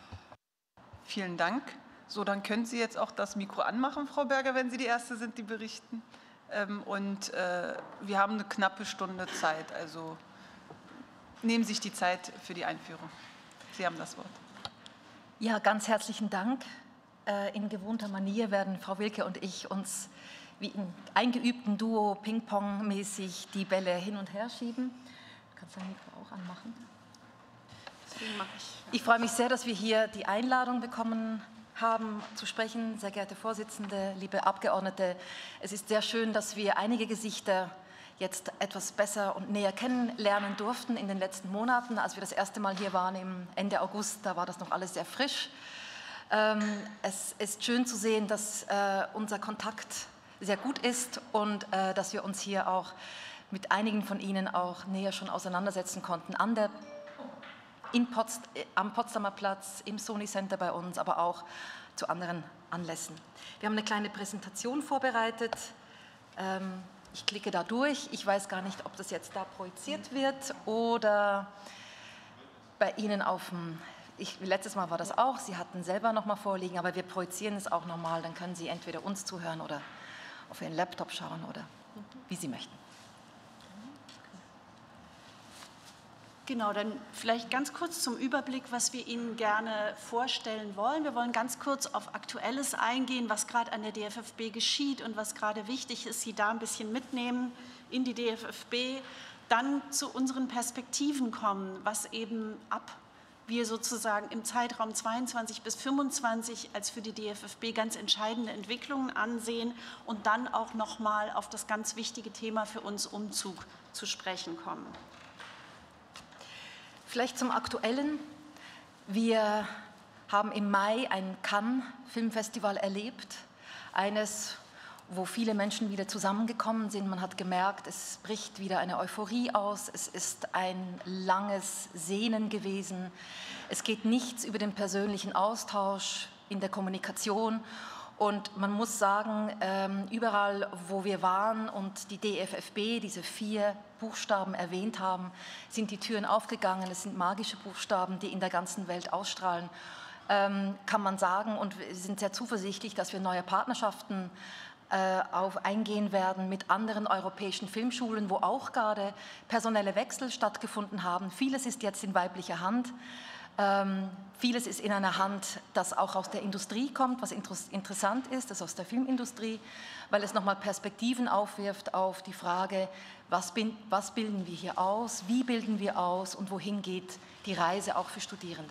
Vielen Dank. So, dann können Sie jetzt auch das Mikro anmachen, Frau Berger, wenn Sie die Erste sind, die berichten. Und wir haben eine knappe Stunde Zeit, also nehmen Sie sich die Zeit für die Einführung. Sie haben das Wort. Ja, ganz herzlichen Dank. In gewohnter Manier werden Frau Wilke und ich uns wie im eingeübten Duo Ping-Pong-mäßig die Bälle hin und her schieben. Du kannst dein Mikro auch anmachen. Deswegen mache ich. Ich freue mich sehr, dass wir hier die Einladung bekommen haben, zu sprechen. Sehr geehrte Vorsitzende, liebe Abgeordnete, es ist sehr schön, dass wir einige Gesichter jetzt etwas besser und näher kennenlernen durften in den letzten Monaten. Als wir das erste Mal hier waren, im Ende August, da war das noch alles sehr frisch. Es ist schön zu sehen, dass unser Kontakt sehr gut ist und dass wir uns hier auch mit einigen von Ihnen auch näher schon auseinandersetzen konnten am Potsdamer Platz, im Sony Center bei uns, aber auch zu anderen Anlässen. Wir haben eine kleine Präsentation vorbereitet. Ich klicke da durch. Ich weiß gar nicht, ob das jetzt da projiziert wird oder bei Ihnen auf dem... Letztes Mal war das auch, Sie hatten selber noch mal vorliegen, aber wir projizieren es auch nochmal. Dann können Sie entweder uns zuhören oder auf Ihren Laptop schauen oder wie Sie möchten. Genau, dann vielleicht ganz kurz zum Überblick, was wir Ihnen gerne vorstellen wollen. Wir wollen ganz kurz auf Aktuelles eingehen, was gerade an der DFFB geschieht und was gerade wichtig ist, Sie da ein bisschen mitnehmen in die DFFB. Dann zu unseren Perspektiven kommen, was eben wir sozusagen im Zeitraum 22 bis 25 als für die DFFB ganz entscheidende Entwicklungen ansehen und dann auch noch mal auf das ganz wichtige Thema für uns Umzug zu sprechen kommen. Vielleicht zum Aktuellen. Wir haben im Mai ein Cannes Filmfestival erlebt, eines wo viele Menschen wieder zusammengekommen sind. Man hat gemerkt, es bricht wieder eine Euphorie aus. Es ist ein langes Sehnen gewesen. Es geht nichts über den persönlichen Austausch in der Kommunikation. Und man muss sagen, überall, wo wir waren und die DFFB diese 4 Buchstaben erwähnt haben, sind die Türen aufgegangen. Es sind magische Buchstaben, die in der ganzen Welt ausstrahlen, kann man sagen. Und wir sind sehr zuversichtlich, dass wir neue Partnerschaften eingehen werden mit anderen europäischen Filmschulen, wo auch gerade personelle Wechsel stattgefunden haben. Vieles ist jetzt in weiblicher Hand. Vieles ist in einer Hand, das auch aus der Industrie kommt, was interessant ist, das aus der Filmindustrie, weil es nochmal Perspektiven aufwirft auf die Frage, was bilden wir hier aus, wie bilden wir aus und wohin geht die Reise auch für Studierende.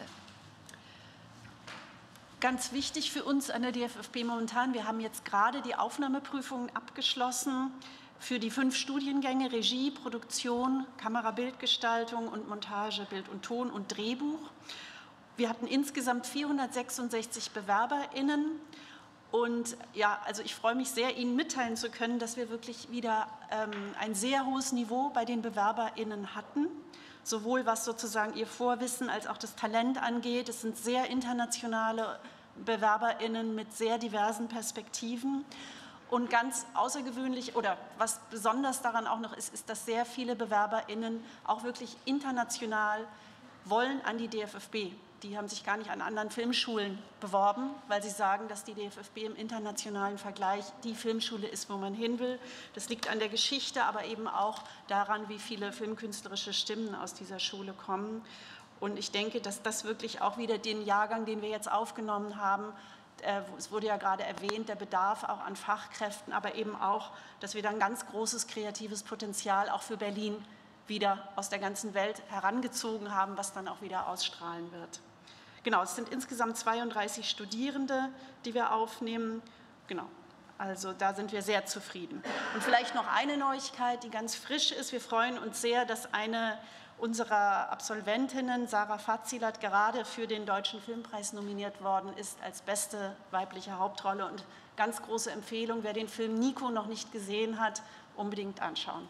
Ganz wichtig für uns an der DFFB momentan, wir haben jetzt gerade die Aufnahmeprüfungen abgeschlossen für die 5 Studiengänge Regie, Produktion, Kamera-Bildgestaltung und Montage, Bild und Ton und Drehbuch. Wir hatten insgesamt 466 BewerberInnen und ja, also ich freue mich sehr, Ihnen mitteilen zu können, dass wir wirklich wieder ein sehr hohes Niveau bei den BewerberInnen hatten, sowohl was sozusagen ihr Vorwissen als auch das Talent angeht. Es sind sehr internationale BewerberInnen mit sehr diversen Perspektiven. Und ganz außergewöhnlich oder was besonders daran auch noch ist, ist, dass sehr viele BewerberInnen auch wirklich international wollen an die DFFB. Die haben sich gar nicht an anderen Filmschulen beworben, weil sie sagen, dass die DFFB im internationalen Vergleich die Filmschule ist, wo man hin will. Das liegt an der Geschichte, aber eben auch daran, wie viele filmkünstlerische Stimmen aus dieser Schule kommen. Und ich denke, dass das wirklich auch wieder den Jahrgang, den wir jetzt aufgenommen haben, es wurde ja gerade erwähnt, der Bedarf auch an Fachkräften, aber eben auch, dass wir dann ganz großes kreatives Potenzial auch für Berlin wieder aus der ganzen Welt herangezogen haben, was dann auch wieder ausstrahlen wird. Genau, es sind insgesamt 32 Studierende, die wir aufnehmen. Genau, also da sind wir sehr zufrieden. Und vielleicht noch eine Neuigkeit, die ganz frisch ist. Wir freuen uns sehr, dass eine unserer Absolventinnen, Sarah Fazilat, gerade für den Deutschen Filmpreis nominiert worden ist als beste weibliche Hauptrolle. Und ganz große Empfehlung, wer den Film Nico noch nicht gesehen hat, unbedingt anschauen.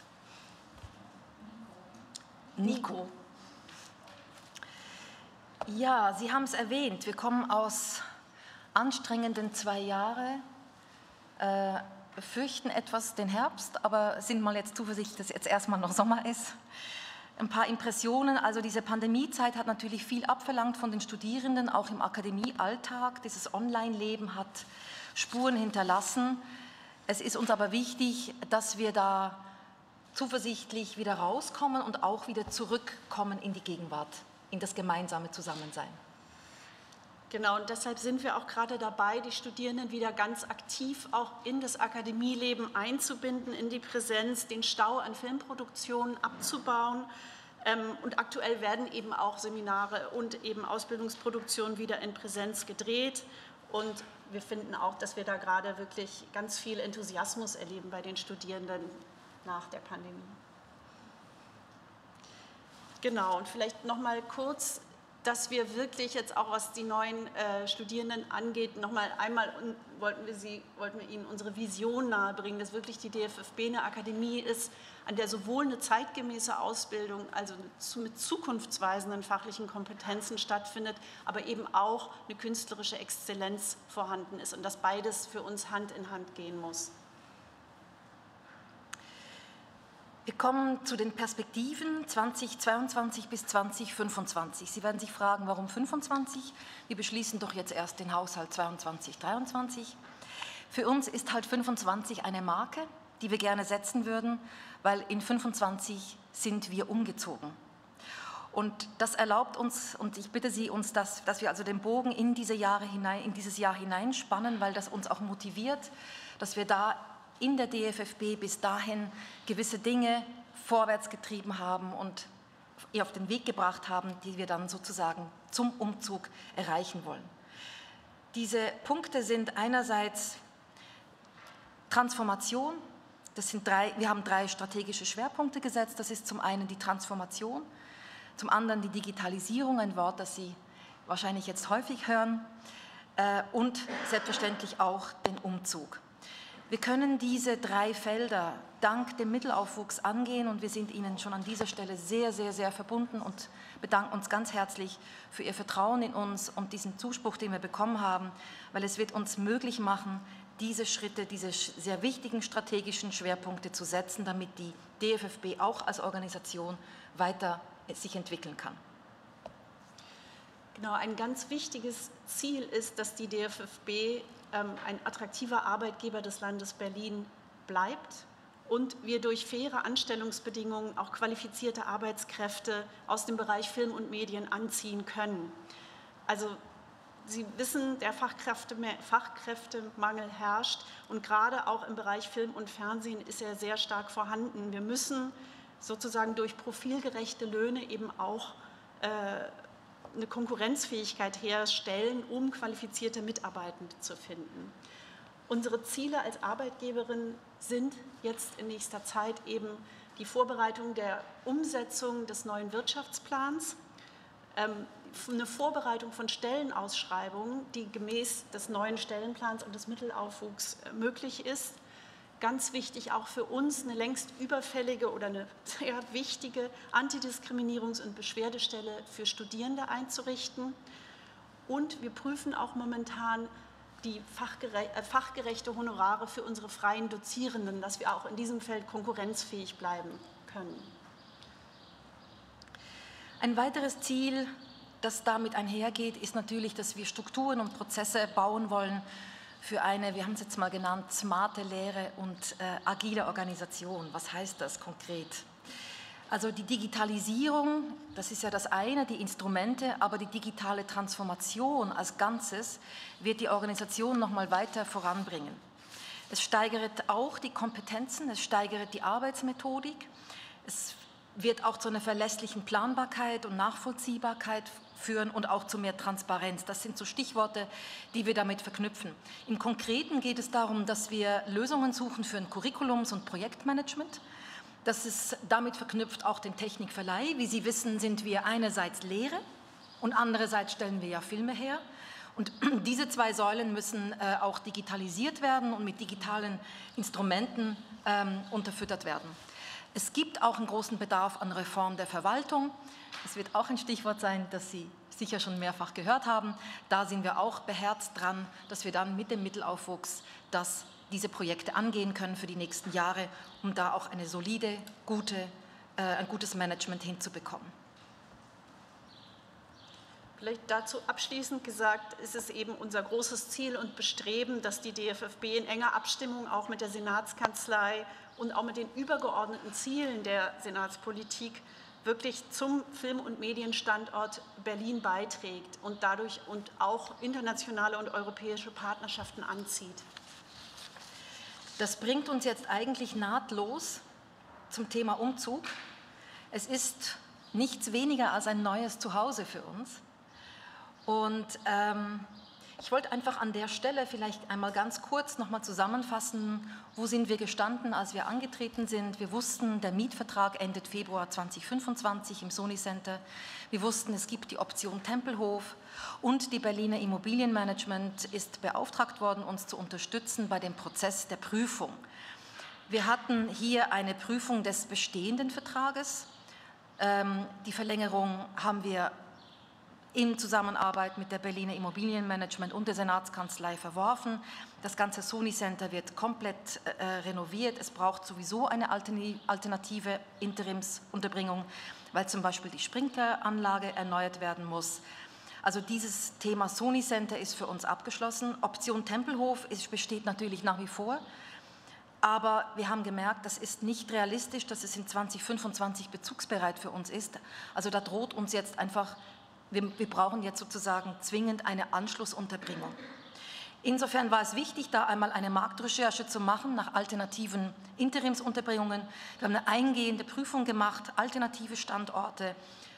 Nico. Ja, Sie haben es erwähnt, wir kommen aus anstrengenden 2 Jahren, befürchten etwas den Herbst, aber sind mal jetzt zuversichtlich, dass jetzt erstmal noch Sommer ist. Ein paar Impressionen, also diese Pandemiezeit hat natürlich viel abverlangt von den Studierenden, auch im Akademiealltag. Dieses Online-Leben hat Spuren hinterlassen. Es ist uns aber wichtig, dass wir da zuversichtlich wieder rauskommen und auch wieder zurückkommen in die Gegenwart, in das gemeinsame Zusammensein. Genau, und deshalb sind wir auch gerade dabei, die Studierenden wieder ganz aktiv auch in das Akademieleben einzubinden, in die Präsenz, den Stau an Filmproduktionen abzubauen. Und aktuell werden eben auch Seminare und eben Ausbildungsproduktionen wieder in Präsenz gedreht. Und wir finden auch, dass wir da gerade wirklich ganz viel Enthusiasmus erleben bei den Studierenden nach der Pandemie. Genau, und vielleicht noch mal kurz, dass wir wirklich jetzt auch, was die neuen Studierenden angeht, noch mal einmal wollten wir Ihnen unsere Vision nahebringen, dass wirklich die DFFB eine Akademie ist, an der sowohl eine zeitgemäße Ausbildung, also mit zukunftsweisenden fachlichen Kompetenzen stattfindet, aber eben auch eine künstlerische Exzellenz vorhanden ist und dass beides für uns Hand in Hand gehen muss. Wir kommen zu den Perspektiven 2022 bis 2025. Sie werden sich fragen, warum 25? Wir beschließen doch jetzt erst den Haushalt 22/23. Für uns ist halt 25 eine Marke, die wir gerne setzen würden, weil in 25 sind wir umgezogen. Und das erlaubt uns, und ich bitte Sie, uns dass wir also den Bogen in dieses Jahr hineinspannen, weil das uns auch motiviert, dass wir da in der DFFB bis dahin gewisse Dinge vorwärts getrieben haben und auf den Weg gebracht haben, die wir dann sozusagen zum Umzug erreichen wollen. Diese Punkte sind einerseits Transformation, wir haben 3 strategische Schwerpunkte gesetzt, das ist zum einen die Transformation, zum anderen die Digitalisierung, ein Wort, das Sie wahrscheinlich jetzt häufig hören, und selbstverständlich auch den Umzug. Wir können diese 3 Felder dank dem Mittelaufwuchs angehen und wir sind Ihnen schon an dieser Stelle sehr, sehr, sehr verbunden und bedanken uns ganz herzlich für Ihr Vertrauen in uns und diesen Zuspruch, den wir bekommen haben, weil es wird uns möglich machen, diese Schritte, diese sehr wichtigen strategischen Schwerpunkte zu setzen, damit die DFFB auch als Organisation weiter sich entwickeln kann. Genau, ein ganz wichtiges Ziel ist, dass die DFFB ein attraktiver Arbeitgeber des Landes Berlin bleibt und wir durch faire Anstellungsbedingungen auch qualifizierte Arbeitskräfte aus dem Bereich Film und Medien anziehen können. Also Sie wissen, der Fachkräftemangel herrscht und gerade auch im Bereich Film und Fernsehen ist er sehr stark vorhanden. Wir müssen sozusagen durch profilgerechte Löhne eben auch eine Konkurrenzfähigkeit herstellen, um qualifizierte Mitarbeitende zu finden. Unsere Ziele als Arbeitgeberin sind jetzt in nächster Zeit eben die Vorbereitung der Umsetzung des neuen Wirtschaftsplans, eine Vorbereitung von Stellenausschreibungen, die gemäß des neuen Stellenplans und des Mittelaufwuchs möglich ist. Ganz wichtig auch für uns, eine längst überfällige oder eine sehr wichtige Antidiskriminierungs- und Beschwerdestelle für Studierende einzurichten. Und wir prüfen auch momentan die fachgerechte Honorare für unsere freien Dozierenden, dass wir auch in diesem Feld konkurrenzfähig bleiben können. Ein weiteres Ziel, das damit einhergeht, ist natürlich, dass wir Strukturen und Prozesse bauen wollen für eine, wir haben es jetzt mal genannt, smarte Lehre und agile Organisation. Was heißt das konkret? Also die Digitalisierung, das ist ja das eine, die Instrumente, aber die digitale Transformation als Ganzes wird die Organisation noch mal weiter voranbringen. Es steigert auch die Kompetenzen, es steigert die Arbeitsmethodik, es wird auch zu einer verlässlichen Planbarkeit und Nachvollziehbarkeit führen und auch zu mehr Transparenz. Das sind so Stichworte, die wir damit verknüpfen. Im Konkreten geht es darum, dass wir Lösungen suchen für ein Curriculums- und Projektmanagement. Das ist damit verknüpft auch den Technikverleih. Wie Sie wissen, sind wir einerseits Lehre und andererseits stellen wir ja Filme her. Und diese 2 Säulen müssen auch digitalisiert werden und mit digitalen Instrumenten unterfüttert werden. Es gibt auch einen großen Bedarf an Reform der Verwaltung. Es wird auch ein Stichwort sein, das Sie sicher schon mehrfach gehört haben. Da sind wir auch beherzt dran, dass wir dann mit dem Mittelaufwuchs diese Projekte angehen können für die nächsten Jahre, um da auch eine solide, ein gutes Management hinzubekommen. Vielleicht dazu abschließend gesagt, ist es eben unser großes Ziel und Bestreben, dass die DFFB in enger Abstimmung auch mit der Senatskanzlei und auch mit den übergeordneten Zielen der Senatspolitik wirklich zum Film- und Medienstandort Berlin beiträgt und dadurch und auch internationale und europäische Partnerschaften anzieht. Das bringt uns jetzt eigentlich nahtlos zum Thema Umzug. Es ist nichts weniger als ein neues Zuhause für uns. Und ich wollte einfach an der Stelle vielleicht einmal ganz kurz noch mal zusammenfassen, wo sind wir gestanden, als wir angetreten sind. Wir wussten, der Mietvertrag endet Februar 2025 im Sony Center. Wir wussten, es gibt die Option Tempelhof und die Berliner Immobilienmanagement ist beauftragt worden, uns zu unterstützen bei dem Prozess der Prüfung. Wir hatten hier eine Prüfung des bestehenden Vertrages. Die Verlängerung haben wir in Zusammenarbeit mit der Berliner Immobilienmanagement und der Senatskanzlei verworfen. Das ganze Sony Center wird komplett renoviert. Es braucht sowieso eine alternative Interimsunterbringung, weil zum Beispiel die Sprinkleranlage erneuert werden muss. Also dieses Thema Sony Center ist für uns abgeschlossen. Option Tempelhof besteht natürlich nach wie vor. Aber wir haben gemerkt, das ist nicht realistisch, dass es in 2025 bezugsbereit für uns ist. Also da droht uns jetzt einfach, wir brauchen jetzt sozusagen zwingend eine Anschlussunterbringung. Insofern war es wichtig, da einmal eine Marktrecherche zu machen nach alternativen Interimsunterbringungen. Wir haben eine eingehende Prüfung gemacht, alternative Standorte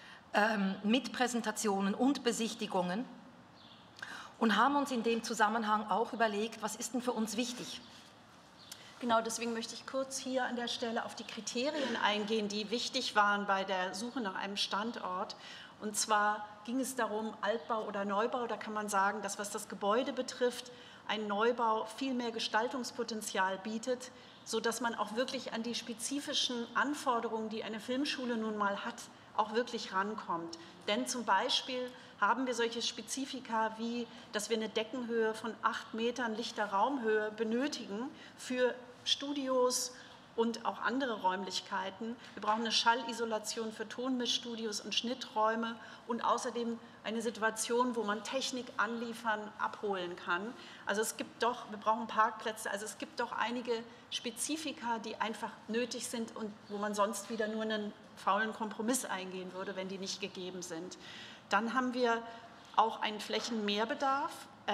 mit Präsentationen und Besichtigungen und haben uns in dem Zusammenhang auch überlegt, was ist denn für uns wichtig? Genau, deswegen möchte ich kurz hier an der Stelle auf die Kriterien eingehen, die wichtig waren bei der Suche nach einem Standort. Und zwar ging es darum, Altbau oder Neubau, da kann man sagen, dass was das Gebäude betrifft, ein Neubau viel mehr Gestaltungspotenzial bietet, sodass man auch wirklich an die spezifischen Anforderungen, die eine Filmschule nun mal hat, auch wirklich rankommt. Denn zum Beispiel haben wir solche Spezifika wie, dass wir eine Deckenhöhe von 8 Metern lichter Raumhöhe benötigen für Studios und auch andere Räumlichkeiten. Wir brauchen eine Schallisolation für Tonmischstudios und Schnitträume und außerdem eine Situation, wo man Technik anliefern, abholen kann. Also es gibt doch, wir brauchen Parkplätze, also es gibt doch einige Spezifika, die einfach nötig sind und wo man sonst wieder nur einen faulen Kompromiss eingehen würde, wenn die nicht gegeben sind. Dann haben wir auch einen Flächenmehrbedarf.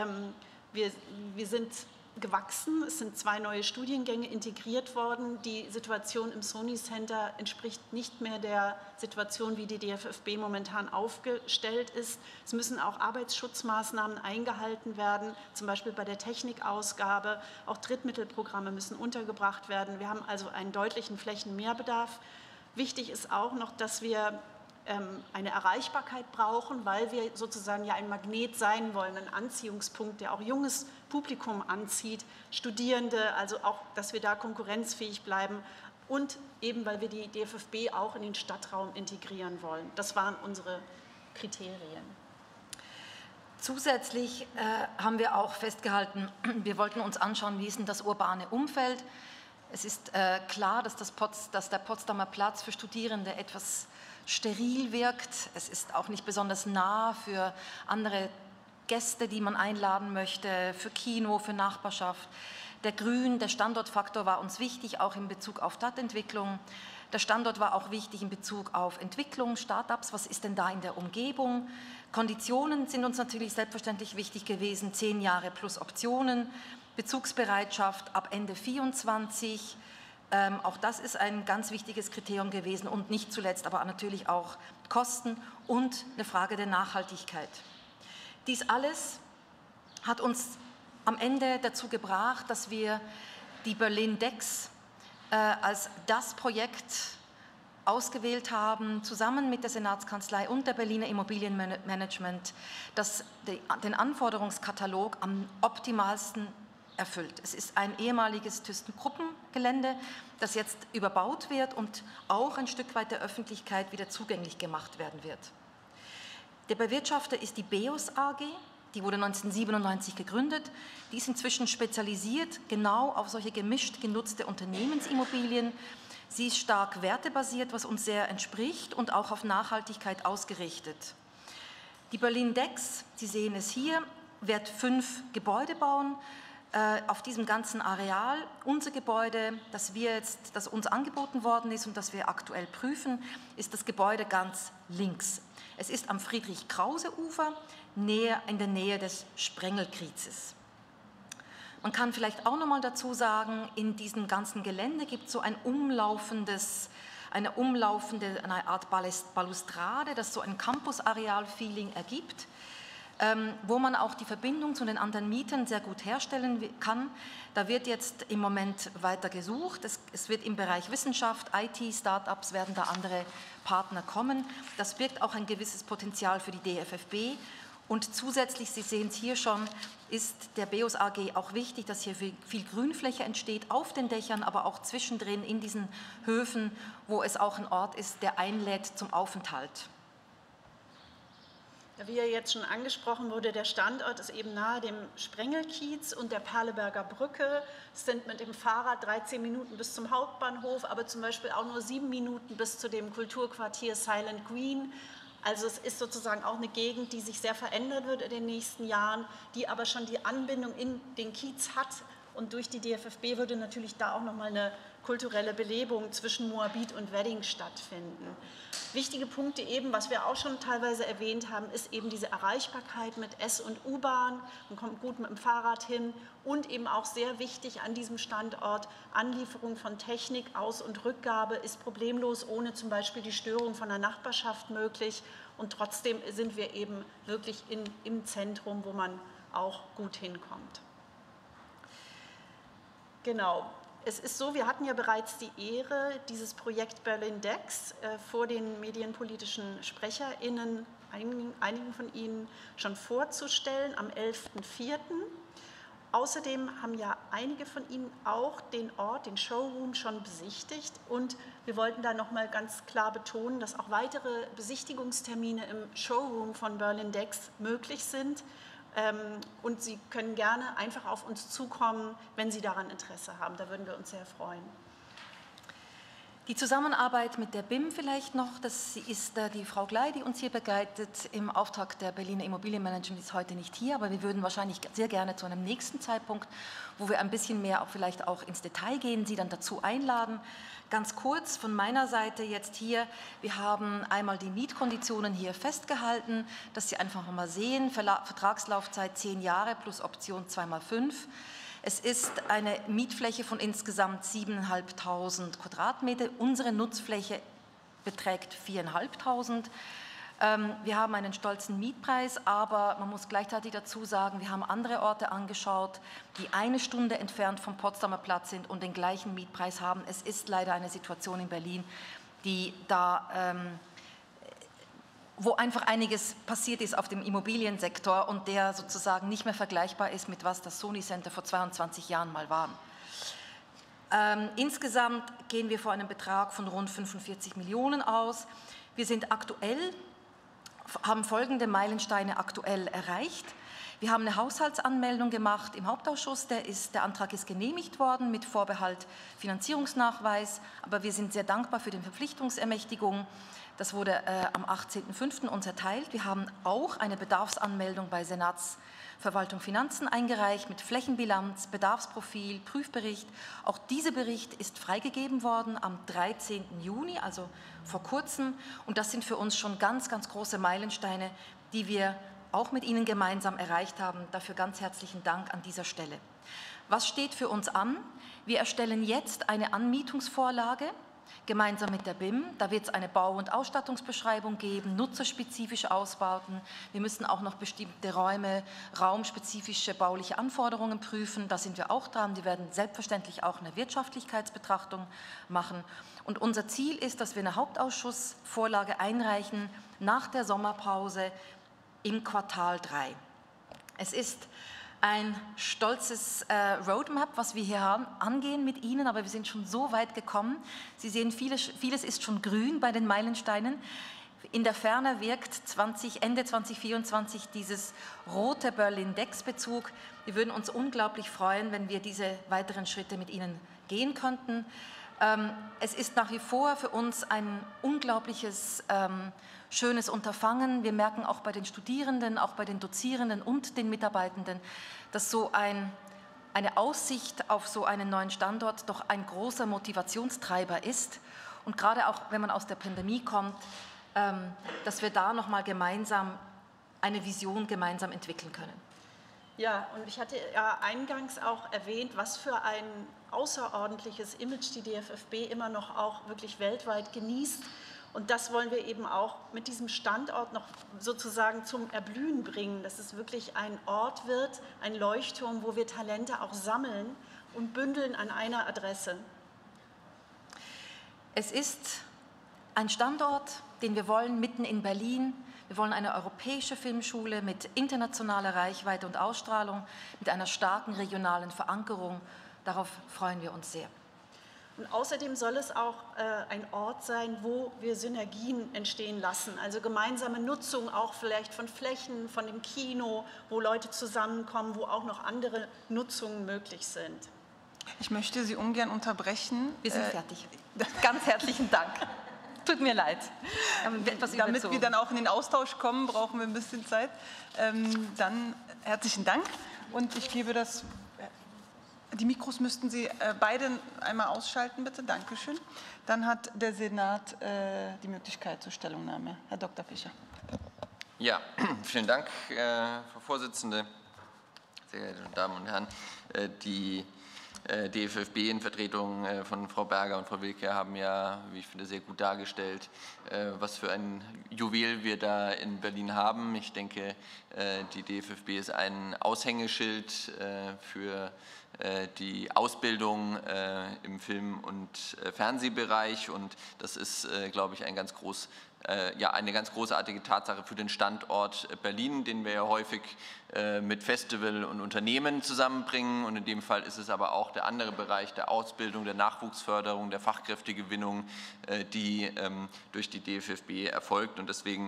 Wir sind gewachsen, es sind 2 neue Studiengänge integriert worden. Die Situation im Sony Center entspricht nicht mehr der Situation, wie die DFFB momentan aufgestellt ist. Es müssen auch Arbeitsschutzmaßnahmen eingehalten werden, zum Beispiel bei der Technikausgabe. Auch Drittmittelprogramme müssen untergebracht werden. Wir haben also einen deutlichen Flächenmehrbedarf. Wichtig ist auch noch, dass wir eine Erreichbarkeit brauchen, weil wir sozusagen ja ein Magnet sein wollen, ein Anziehungspunkt, der auch junges Publikum anzieht, Studierende, also auch, dass wir da konkurrenzfähig bleiben und eben, weil wir die DFFB auch in den Stadtraum integrieren wollen. Das waren unsere Kriterien. Zusätzlich haben wir auch festgehalten, wir wollten uns anschauen, wie ist denn das urbane Umfeld. Es ist klar, dass der Potsdamer Platz für Studierende etwas steril wirkt. Es ist auch nicht besonders nah für andere Gäste, die man einladen möchte, für Kino, für Nachbarschaft. Der Standortfaktor war uns wichtig, auch in Bezug auf Stadtentwicklung. Der Standort war auch wichtig in Bezug auf Entwicklung, Start-ups. Was ist denn da in der Umgebung? Konditionen sind uns natürlich selbstverständlich wichtig gewesen, 10 Jahre plus Optionen, Bezugsbereitschaft ab Ende 2024. Auch das ist ein ganz wichtiges Kriterium gewesen und nicht zuletzt aber natürlich auch Kosten und eine Frage der Nachhaltigkeit. Dies alles hat uns am Ende dazu gebracht, dass wir die Berlin Decks als das Projekt ausgewählt haben, zusammen mit der Senatskanzlei und der Berliner Immobilienmanagement, das den Anforderungskatalog am optimalsten erfüllt. Es ist ein ehemaliges ThyssenKrupp-Gelände, das jetzt überbaut wird und auch ein Stück weit der Öffentlichkeit wieder zugänglich gemacht werden wird. Der Bewirtschafter ist die BEOS AG, die wurde 1997 gegründet. Die ist inzwischen spezialisiert genau auf solche gemischt genutzte Unternehmensimmobilien. Sie ist stark wertebasiert, was uns sehr entspricht und auch auf Nachhaltigkeit ausgerichtet. Die Berlin Decks, Sie sehen es hier, wird 5 Gebäude bauen. Auf diesem ganzen Areal. Unser Gebäude, das uns angeboten worden ist und das wir aktuell prüfen, ist das Gebäude ganz links. Es ist am Friedrich-Krause-Ufer, in der Nähe des Sprengelkiezes. Man kann vielleicht auch noch mal dazu sagen, in diesem ganzen Gelände gibt es so eine Art Balustrade, das so ein Campusareal-Feeling ergibt, wo man auch die Verbindung zu den anderen Mietern sehr gut herstellen kann. Da wird jetzt im Moment weiter gesucht. Es wird im Bereich Wissenschaft, IT, Start-ups werden da andere Partner kommen. Das birgt auch ein gewisses Potenzial für die DFFB. Und zusätzlich, Sie sehen es hier schon, ist der BEOS AG auch wichtig, dass hier viel Grünfläche entsteht auf den Dächern, aber auch zwischendrin in diesen Höfen, wo es auch ein Ort ist, der einlädt zum Aufenthalt. Wie ja jetzt schon angesprochen wurde, der Standort ist eben nahe dem Sprengelkiez und der Perleberger Brücke. Es sind mit dem Fahrrad 13 Minuten bis zum Hauptbahnhof, aber zum Beispiel auch nur 7 Minuten bis zu dem Kulturquartier Silent Green. Also es ist sozusagen auch eine Gegend, die sich sehr verändern wird in den nächsten Jahren, die aber schon die Anbindung in den Kiez hat. Und durch die DFFB würde natürlich da auch nochmal eine kulturelle Belebung zwischen Moabit und Wedding stattfinden. Wichtige Punkte eben, was wir auch schon teilweise erwähnt haben, ist eben diese Erreichbarkeit mit S- und U-Bahn. Man kommt gut mit dem Fahrrad hin und eben auch sehr wichtig an diesem Standort, Anlieferung von Technik, Aus- und Rückgabe ist problemlos, ohne zum Beispiel die Störung von der Nachbarschaft möglich. Und trotzdem sind wir eben wirklich im Zentrum, wo man auch gut hinkommt. Genau. Es ist so, wir hatten ja bereits die Ehre, dieses Projekt Berlin Decks vor den medienpolitischen SprecherInnen, einigen von Ihnen schon vorzustellen am 11.04. Außerdem haben ja einige von Ihnen auch den Ort, den Showroom schon besichtigt und wir wollten da nochmal ganz klar betonen, dass auch weitere Besichtigungstermine im Showroom von Berlin Dex möglich sind und Sie können gerne einfach auf uns zukommen, wenn Sie daran Interesse haben. Da würden wir uns sehr freuen. Die Zusammenarbeit mit der BIM vielleicht noch, das ist die Frau Gley, die uns hier begleitet im Auftrag der Berliner Immobilienmanagement, ist heute nicht hier, aber wir würden wahrscheinlich sehr gerne zu einem nächsten Zeitpunkt, wo wir ein bisschen mehr auch vielleicht auch ins Detail gehen, Sie dann dazu einladen. Ganz kurz von meiner Seite jetzt hier, wir haben einmal die Mietkonditionen hier festgehalten, dass Sie einfach mal sehen, Vertragslaufzeit 10 Jahre plus Option 2x5. Es ist eine Mietfläche von insgesamt 7.500 Quadratmeter. Unsere Nutzfläche beträgt 4.500. Wir haben einen stolzen Mietpreis, aber man muss gleichzeitig dazu sagen, wir haben andere Orte angeschaut, die 1 Stunde entfernt vom Potsdamer Platz sind und den gleichen Mietpreis haben. Es ist leider eine Situation in Berlin, die da wo einfach einiges passiert ist auf dem Immobiliensektor und der sozusagen nicht mehr vergleichbar ist mit was das Sony Center vor 22 Jahren mal war. Insgesamt gehen wir vor einem Betrag von rund 45 Millionen aus. Wir sind haben folgende Meilensteine aktuell erreicht. Wir haben eine Haushaltsanmeldung gemacht im Hauptausschuss, der Antrag ist genehmigt worden mit Vorbehalt Finanzierungsnachweis, aber wir sind sehr dankbar für die Verpflichtungsermächtigung. Das wurde am 18.05. uns erteilt. Wir haben auch eine Bedarfsanmeldung bei Senatsverwaltung Finanzen eingereicht mit Flächenbilanz, Bedarfsprofil, Prüfbericht. Auch dieser Bericht ist freigegeben worden am 13. Juni, also vor kurzem. Und das sind für uns schon ganz, ganz große Meilensteine, die wir auch mit Ihnen gemeinsam erreicht haben. Dafür ganz herzlichen Dank an dieser Stelle. Was steht für uns an? Wir erstellen jetzt eine Anmietungsvorlage gemeinsam mit der BIM. Da wird es eine Bau- und Ausstattungsbeschreibung geben, nutzerspezifische Ausbauten. Wir müssen auch noch bestimmte Räume, raumspezifische bauliche Anforderungen prüfen. Da sind wir auch dran. Wir werden selbstverständlich auch eine Wirtschaftlichkeitsbetrachtung machen. Und unser Ziel ist, dass wir eine Hauptausschussvorlage einreichen nach der Sommerpause im Quartal 3. Es ist ein stolzes Roadmap, was wir hier haben, angehen mit Ihnen, aber wir sind schon so weit gekommen. Sie sehen, vieles ist schon grün bei den Meilensteinen. In der Ferne wirkt Ende 2024 dieses rote Berlin-Dex-Bezug. Wir würden uns unglaublich freuen, wenn wir diese weiteren Schritte mit Ihnen gehen könnten. Es ist nach wie vor für uns ein unglaubliches schönes Unterfangen. Wir merken auch bei den Studierenden, auch bei den Dozierenden und den Mitarbeitenden, dass so eine Aussicht auf so einen neuen Standort doch ein großer Motivationstreiber ist. Und gerade auch, wenn man aus der Pandemie kommt, dass wir da nochmal gemeinsam eine Vision gemeinsam entwickeln können. Ja, und ich hatte ja eingangs auch erwähnt, was für ein außerordentliches Image die DFFB immer noch auch wirklich weltweit genießt. Und das wollen wir eben auch mit diesem Standort noch sozusagen zum Erblühen bringen, dass es wirklich ein Ort wird, ein Leuchtturm, wo wir Talente auch sammeln und bündeln an einer Adresse. Es ist ein Standort, den wir wollen, mitten in Berlin. Wir wollen eine europäische Filmschule mit internationaler Reichweite und Ausstrahlung, mit einer starken regionalen Verankerung. Darauf freuen wir uns sehr. Und außerdem soll es auch ein Ort sein, wo wir Synergien entstehen lassen, also gemeinsame Nutzung auch vielleicht von Flächen, von dem Kino, wo Leute zusammenkommen, wo auch noch andere Nutzungen möglich sind. Ich möchte Sie ungern unterbrechen. Wir sind fertig. Ganz herzlichen Dank. Tut mir leid. Damit wir dann auch in den Austausch kommen, brauchen wir ein bisschen Zeit. Dann herzlichen Dank und ich gebe das... Die Mikros müssten Sie beide einmal ausschalten, bitte. Dankeschön. Dann hat der Senat die Möglichkeit zur Stellungnahme. Herr Dr. Fischer. Ja, vielen Dank, Frau Vorsitzende, sehr geehrte Damen und Herren. Die DFFB in Vertretung von Frau Berger und Frau Wilke haben ja, wie ich finde, sehr gut dargestellt, was für ein Juwel wir da in Berlin haben. Ich denke, die DFFB ist ein Aushängeschild für die Ausbildung im Film- und Fernsehbereich und das ist, glaube ich, ein ganz ja eine ganz großartige Tatsache für den Standort Berlin, den wir ja häufig mit Festival und Unternehmen zusammenbringen. Und in dem Fall ist es aber auch der andere Bereich der Ausbildung, der Nachwuchsförderung, der Fachkräftegewinnung, die durch die DFFB erfolgt. Und deswegen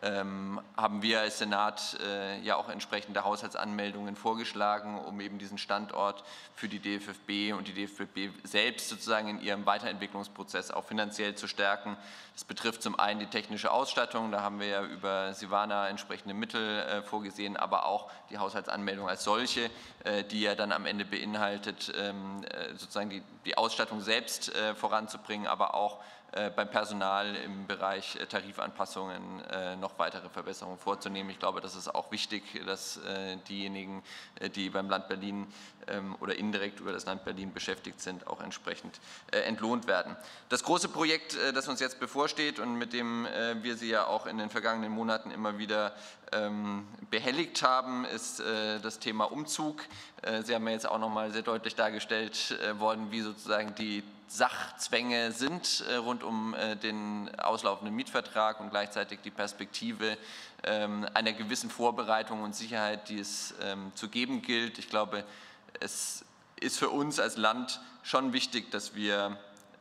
haben wir als Senat ja auch entsprechende Haushaltsanmeldungen vorgeschlagen, um eben diesen Standort für die DFFB und die DFFB selbst sozusagen in ihrem Weiterentwicklungsprozess auch finanziell zu stärken. Das betrifft zum einen die technische Ausstattung, da haben wir ja über Silvana entsprechende Mittel vorgesehen, aber auch die Haushaltsanmeldung als solche, die ja dann am Ende beinhaltet, sozusagen die Ausstattung selbst voranzubringen, aber auch beim Personal im Bereich Tarifanpassungen noch weitere Verbesserungen vorzunehmen. Ich glaube, das ist auch wichtig, dass diejenigen, die beim Land Berlin oder indirekt über das Land Berlin beschäftigt sind, auch entsprechend entlohnt werden. Das große Projekt, das uns jetzt bevorsteht und mit dem wir Sie ja auch in den vergangenen Monaten immer wieder behelligt haben, ist das Thema Umzug. Sie haben ja jetzt auch noch mal sehr deutlich dargestellt worden, wie sozusagen die Sachzwänge sind rund um den auslaufenden Mietvertrag und gleichzeitig die Perspektive einer gewissen Vorbereitung und Sicherheit, die es zu geben gilt. Ich glaube, es ist für uns als Land schon wichtig, dass wir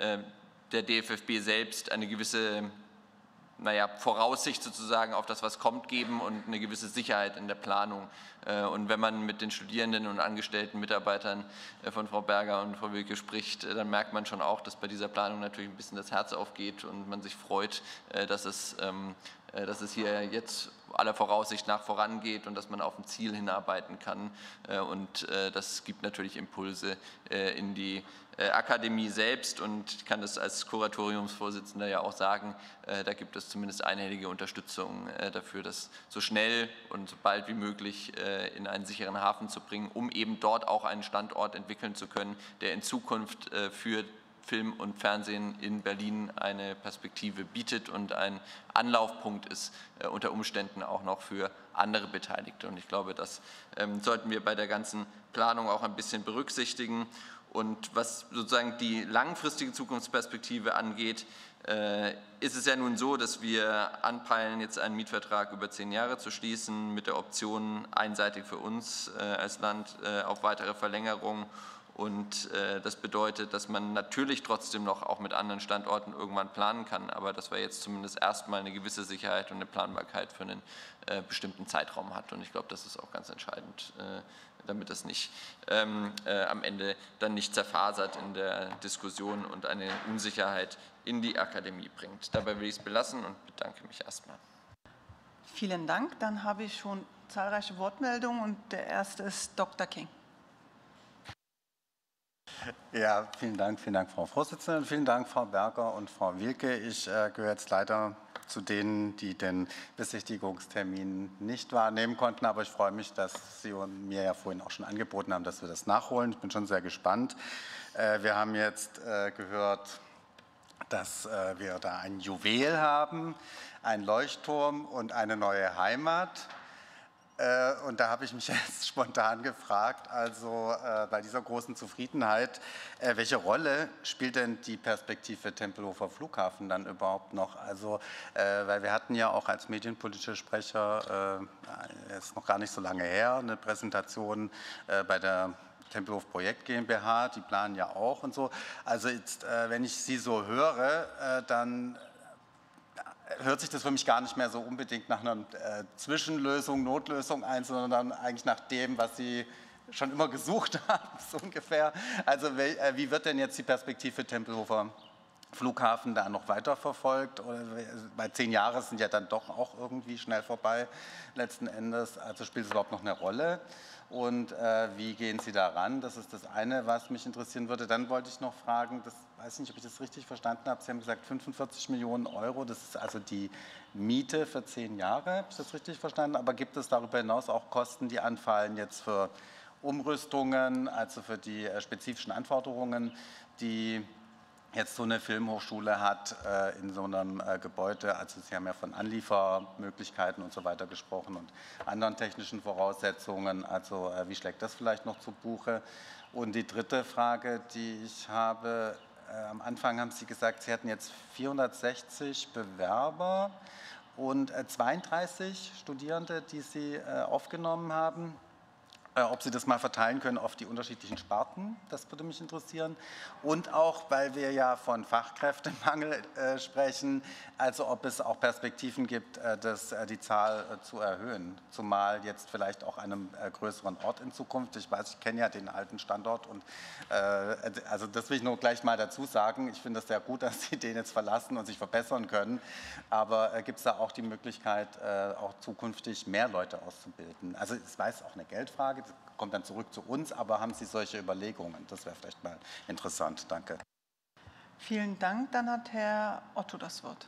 der DFFB selbst eine gewisse Voraussicht sozusagen auf das, was kommt, geben und eine gewisse Sicherheit in der Planung. Und wenn man mit den Studierenden und angestellten Mitarbeitern von Frau Berger und Frau Wilke spricht, dann merkt man schon auch, dass bei dieser Planung natürlich ein bisschen das Herz aufgeht und man sich freut, dass es hier jetzt aller Voraussicht nach vorangeht und dass man auf ein Ziel hinarbeiten kann. Und das gibt natürlich Impulse in die Akademie selbst, und ich kann das als Kuratoriumsvorsitzender ja auch sagen, da gibt es zumindest einhellige Unterstützung dafür, das so schnell und so bald wie möglich in einen sicheren Hafen zu bringen, um eben dort auch einen Standort entwickeln zu können, der in Zukunft für Film und Fernsehen in Berlin eine Perspektive bietet und ein Anlaufpunkt ist, unter Umständen auch noch für andere Beteiligte. Und ich glaube, das sollten wir bei der ganzen Planung auch ein bisschen berücksichtigen. Und was sozusagen die langfristige Zukunftsperspektive angeht, ist es ja nun so, dass wir anpeilen, jetzt einen Mietvertrag über 10 Jahre zu schließen, mit der Option einseitig für uns als Land auf weitere Verlängerung. Und das bedeutet, dass man natürlich trotzdem noch auch mit anderen Standorten irgendwann planen kann, aber dass wir jetzt zumindest erstmal eine gewisse Sicherheit und eine Planbarkeit für einen bestimmten Zeitraum hat. Und ich glaube, das ist auch ganz entscheidend, damit das nicht am Ende dann nicht zerfasert in der Diskussion und eine Unsicherheit in die Akademie bringt. Dabei will ich es belassen und bedanke mich erstmal. Vielen Dank. Dann habe ich schon zahlreiche Wortmeldungen und der erste ist Dr. King. Ja, vielen Dank, Frau Vorsitzende, vielen Dank, Frau Berger und Frau Wilke. Ich gehöre jetzt leider zu denen, die den Besichtigungstermin nicht wahrnehmen konnten, aber ich freue mich, dass Sie mir ja vorhin auch schon angeboten haben, dass wir das nachholen. Ich bin schon sehr gespannt. Wir haben jetzt gehört, dass wir da ein Juwel haben, einen Leuchtturm und eine neue Heimat. Und da habe ich mich jetzt spontan gefragt, also bei dieser großen Zufriedenheit, welche Rolle spielt denn die Perspektive Tempelhofer Flughafen dann überhaupt noch? Also, weil wir hatten ja auch als medienpolitischer Sprecher, ist noch gar nicht so lange her, eine Präsentation bei der Tempelhof Projekt GmbH, die planen ja auch und so. Also jetzt, wenn ich Sie so höre, dann hört sich das für mich gar nicht mehr so unbedingt nach einer Zwischenlösung, Notlösung ein, sondern eigentlich nach dem, was Sie schon immer gesucht haben, so ungefähr. Also wie wird denn jetzt die Perspektive Tempelhofer Flughafen da noch weiterverfolgt? Weil 10 Jahre sind ja dann doch auch irgendwie schnell vorbei letzten Endes. Also spielt es überhaupt noch eine Rolle? Und wie gehen Sie da ran? Das ist das eine, was mich interessieren würde. Dann wollte ich noch fragen, das weiß nicht, ob ich das richtig verstanden habe. Sie haben gesagt 45 Millionen Euro, das ist also die Miete für 10 Jahre. Habe ich das richtig verstanden? Aber gibt es darüber hinaus auch Kosten, die anfallen jetzt für Umrüstungen, also für die spezifischen Anforderungen, die jetzt so eine Filmhochschule hat in so einem Gebäude? Also Sie haben ja von Anliefermöglichkeiten und so weiter gesprochen und anderen technischen Voraussetzungen. Also wie schlägt das vielleicht noch zu Buche? Und die dritte Frage, die ich habe, am Anfang haben Sie gesagt, Sie hatten jetzt 460 Bewerber und 32 Studierende, die Sie aufgenommen haben. Ob Sie das mal verteilen können auf die unterschiedlichen Sparten, das würde mich interessieren. Und auch, weil wir ja von Fachkräftemangel sprechen, also ob es auch Perspektiven gibt, die Zahl zu erhöhen, zumal jetzt vielleicht auch an einem größeren Ort in Zukunft. Ich weiß, ich kenne ja den alten Standort und also das will ich nur gleich mal dazu sagen. Ich finde es sehr gut, dass Sie den jetzt verlassen und sich verbessern können, aber gibt es da auch die Möglichkeit, auch zukünftig mehr Leute auszubilden? Also es war auch eine Geldfrage, das kommt dann zurück zu uns, aber haben Sie solche Überlegungen? Das wäre vielleicht mal interessant. Danke. Vielen Dank. Dann hat Herr Otto das Wort.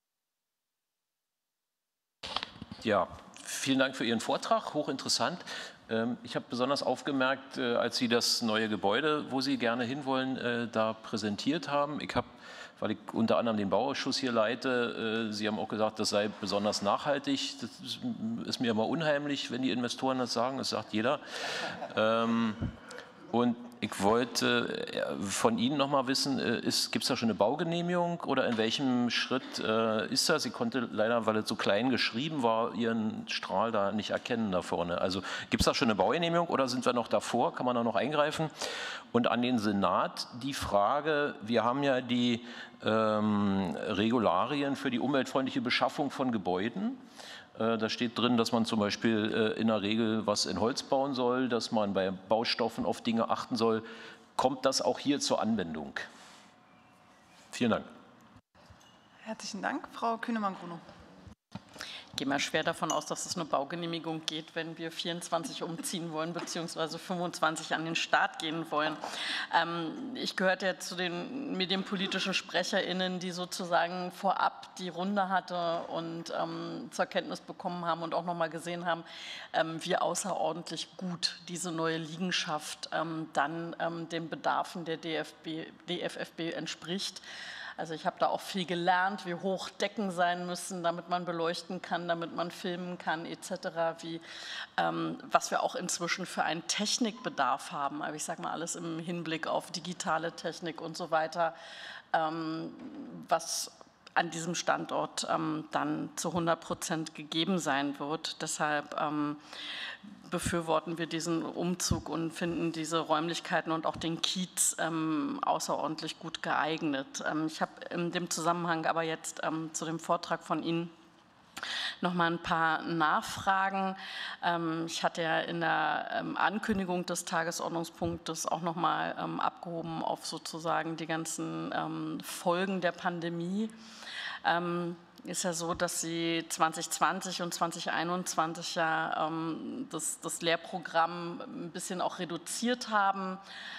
Ja, vielen Dank für Ihren Vortrag, hochinteressant. Ich habe besonders aufgemerkt, als Sie das neue Gebäude, wo Sie gerne hinwollen, da präsentiert haben. Weil ich unter anderem den Bauausschuss hier leite, Sie haben auch gesagt, das sei besonders nachhaltig. Das ist mir immer unheimlich, wenn die Investoren das sagen, das sagt jeder. Und ich wollte von Ihnen noch mal wissen, gibt es da schon eine Baugenehmigung oder in welchem Schritt ist das? Ich konnte leider, weil es so klein geschrieben war, Ihren Strahl da nicht erkennen da vorne. Also gibt es da schon eine Baugenehmigung oder sind wir noch davor? Kann man da noch eingreifen? Und an den Senat die Frage, wir haben ja die Regularien für die umweltfreundliche Beschaffung von Gebäuden. Da steht drin, dass man zum Beispiel in der Regel was in Holz bauen soll, dass man bei Baustoffen auf Dinge achten soll. Kommt das auch hier zur Anwendung? Vielen Dank. Herzlichen Dank. Frau Kühnemann-Grunow. Ich gehe mal schwer davon aus, dass es eine Baugenehmigung geht, wenn wir 24 umziehen wollen, beziehungsweise 25 an den Start gehen wollen. Ich gehörte ja zu den medienpolitischen SprecherInnen, die sozusagen vorab die Runde hatte und zur Kenntnis bekommen haben und auch nochmal gesehen haben, wie außerordentlich gut diese neue Liegenschaft dann den Bedarfen der DFFB entspricht. Also ich habe da auch viel gelernt, wie hoch Decken sein müssen, damit man beleuchten kann, damit man filmen kann etc., was wir auch inzwischen für einen Technikbedarf haben. Aber ich sage mal alles im Hinblick auf digitale Technik und so weiter, was an diesem Standort dann zu 100% gegeben sein wird. Deshalb befürworten wir diesen Umzug und finden diese Räumlichkeiten und auch den Kiez außerordentlich gut geeignet. Ich habe in dem Zusammenhang aber jetzt zu dem Vortrag von Ihnen noch mal ein paar Nachfragen. Ich hatte ja in der Ankündigung des Tagesordnungspunktes auch noch mal abgehoben auf sozusagen die ganzen Folgen der Pandemie. Ist ja so, dass Sie 2020 und 2021 ja das Lehrprogramm ein bisschen auch reduziert haben.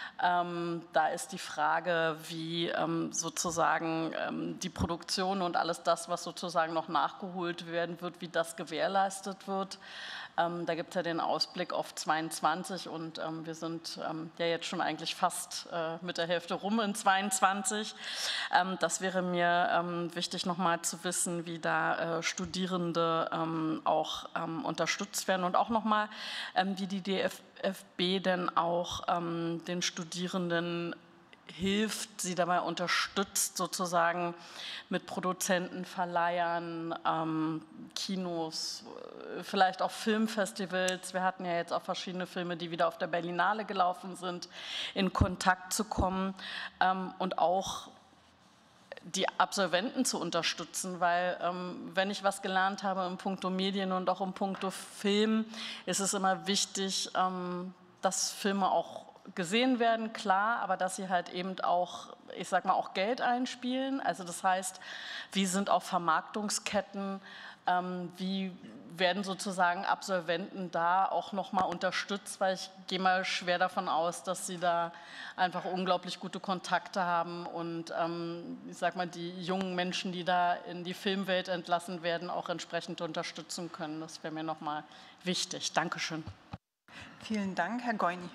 Da ist die Frage, wie sozusagen die Produktion und alles das, was sozusagen noch nachgeholt werden wird, wie das gewährleistet wird. Da gibt es ja den Ausblick auf 22 und wir sind ja jetzt schon eigentlich fast mit der Hälfte rum in 22. Das wäre mir wichtig, nochmal zu wissen, wie da Studierende auch unterstützt werden und auch nochmal, wie die DFFB denn auch den Studierenden hilft, sie dabei unterstützt, sozusagen mit Produzenten, Verleihern, Kinos, vielleicht auch Filmfestivals. Wir hatten ja jetzt auch verschiedene Filme, die wieder auf der Berlinale gelaufen sind, in Kontakt zu kommen und auch die Absolventen zu unterstützen, weil wenn ich was gelernt habe in puncto Medien und auch in puncto Film, ist es immer wichtig, dass Filme auch gesehen werden, klar, aber dass sie halt eben auch, ich sag mal, auch Geld einspielen. Also das heißt, wie sind auch Vermarktungsketten, wie werden sozusagen Absolventen da auch nochmal unterstützt, weil ich gehe mal schwer davon aus, dass sie da einfach unglaublich gute Kontakte haben und ich sag mal, die jungen Menschen, die da in die Filmwelt entlassen werden, auch entsprechend unterstützen können. Das wäre mir nochmal wichtig. Dankeschön. Vielen Dank, Herr Goini.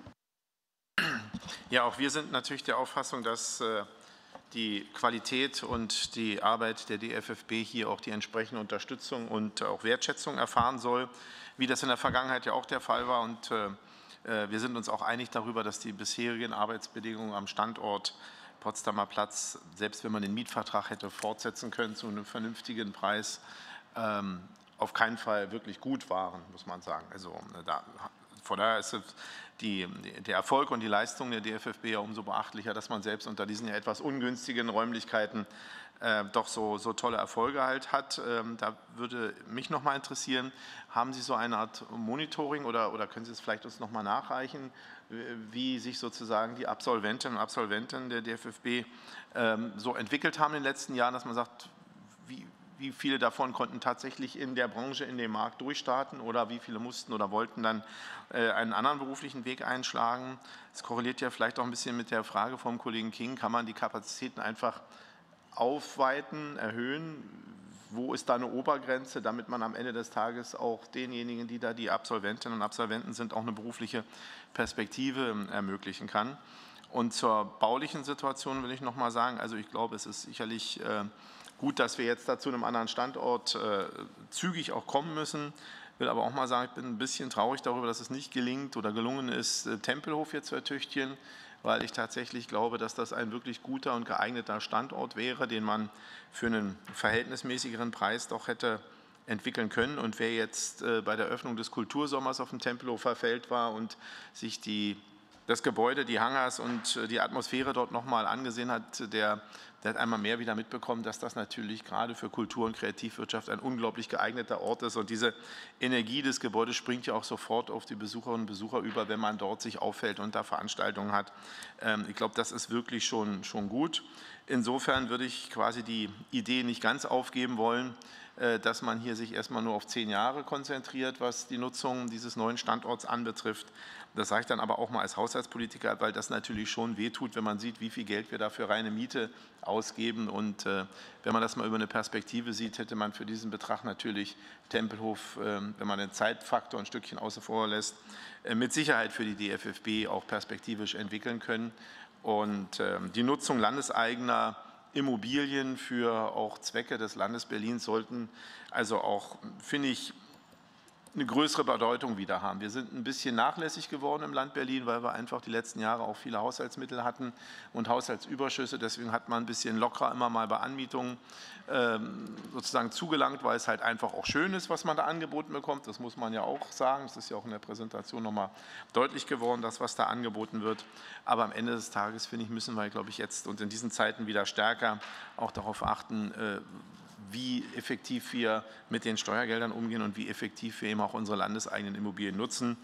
Ja, auch wir sind natürlich der Auffassung, dass die Qualität und die Arbeit der DFFB hier auch die entsprechende Unterstützung und auch Wertschätzung erfahren soll, wie das in der Vergangenheit ja auch der Fall war. Und wir sind uns auch einig darüber, dass die bisherigen Arbeitsbedingungen am Standort Potsdamer Platz, selbst wenn man den Mietvertrag hätte fortsetzen können zu einem vernünftigen Preis, auf keinen Fall wirklich gut waren, muss man sagen. Also von daher ist der Erfolg und die Leistung der DFFB ja umso beachtlicher, dass man selbst unter diesen ja etwas ungünstigen Räumlichkeiten doch so tolle Erfolge halt hat. Da würde mich noch mal interessieren, haben Sie so eine Art Monitoring oder können Sie es vielleicht uns noch mal nachreichen, wie sich sozusagen die Absolventinnen und Absolventen der DFFB so entwickelt haben in den letzten Jahren, dass man sagt, wie viele davon konnten tatsächlich in der Branche, in dem Markt durchstarten oder wie viele mussten oder wollten dann einen anderen beruflichen Weg einschlagen. Das korreliert ja vielleicht auch ein bisschen mit der Frage vom Kollegen King, kann man die Kapazitäten einfach aufweiten, erhöhen? Wo ist da eine Obergrenze, damit man am Ende des Tages auch denjenigen, die da die Absolventinnen und Absolventen sind, auch eine berufliche Perspektive ermöglichen kann? Und zur baulichen Situation will ich noch mal sagen, also ich glaube, es ist sicherlich gut, dass wir jetzt da zu einem anderen Standort zügig auch kommen müssen. Ich will aber auch mal sagen, ich bin ein bisschen traurig darüber, dass es nicht gelingt oder gelungen ist, Tempelhof jetzt zu ertüchtigen, weil ich tatsächlich glaube, dass das ein wirklich guter und geeigneter Standort wäre, den man für einen verhältnismäßigeren Preis doch hätte entwickeln können. Und wer jetzt bei der Öffnung des Kultursommers auf dem Tempelhofer Feld war und sich das Gebäude, die Hangars und die Atmosphäre dort nochmal angesehen hat, der hat einmal mehr wieder mitbekommen, dass das natürlich gerade für Kultur- und Kreativwirtschaft ein unglaublich geeigneter Ort ist. Und diese Energie des Gebäudes springt ja auch sofort auf die Besucherinnen und Besucher über, wenn man dort sich aufhält und da Veranstaltungen hat. Ich glaube, das ist wirklich schon gut. Insofern würde ich quasi die Idee nicht ganz aufgeben wollen, dass man hier sich erstmal nur auf 10 Jahre konzentriert, was die Nutzung dieses neuen Standorts anbetrifft. Das sage ich dann aber auch mal als Haushaltspolitiker, weil das natürlich schon wehtut, wenn man sieht, wie viel Geld wir da für reine Miete ausgeben. Und wenn man das mal über eine Perspektive sieht, hätte man für diesen Betrag natürlich Tempelhof, wenn man den Zeitfaktor ein Stückchen außen vor lässt, mit Sicherheit für die DFFB auch perspektivisch entwickeln können. Und die Nutzung landeseigener Immobilien für auch Zwecke des Landes Berlin sollten also auch, finde ich, eine größere Bedeutung wieder haben. Wir sind ein bisschen nachlässig geworden im Land Berlin, weil wir einfach die letzten Jahre auch viele Haushaltsmittel hatten und Haushaltsüberschüsse. Deswegen hat man ein bisschen lockerer immer mal bei Anmietungen sozusagen zugelangt, weil es halt einfach auch schön ist, was man da angeboten bekommt. Das muss man ja auch sagen. Das ist ja auch in der Präsentation nochmal deutlich geworden, das, was da angeboten wird. Aber am Ende des Tages, finde ich, müssen wir, glaube ich, jetzt und in diesen Zeiten wieder stärker auch darauf achten, wie effektiv wir mit den Steuergeldern umgehen und wie effektiv wir eben auch unsere landeseigenen Immobilien nutzen.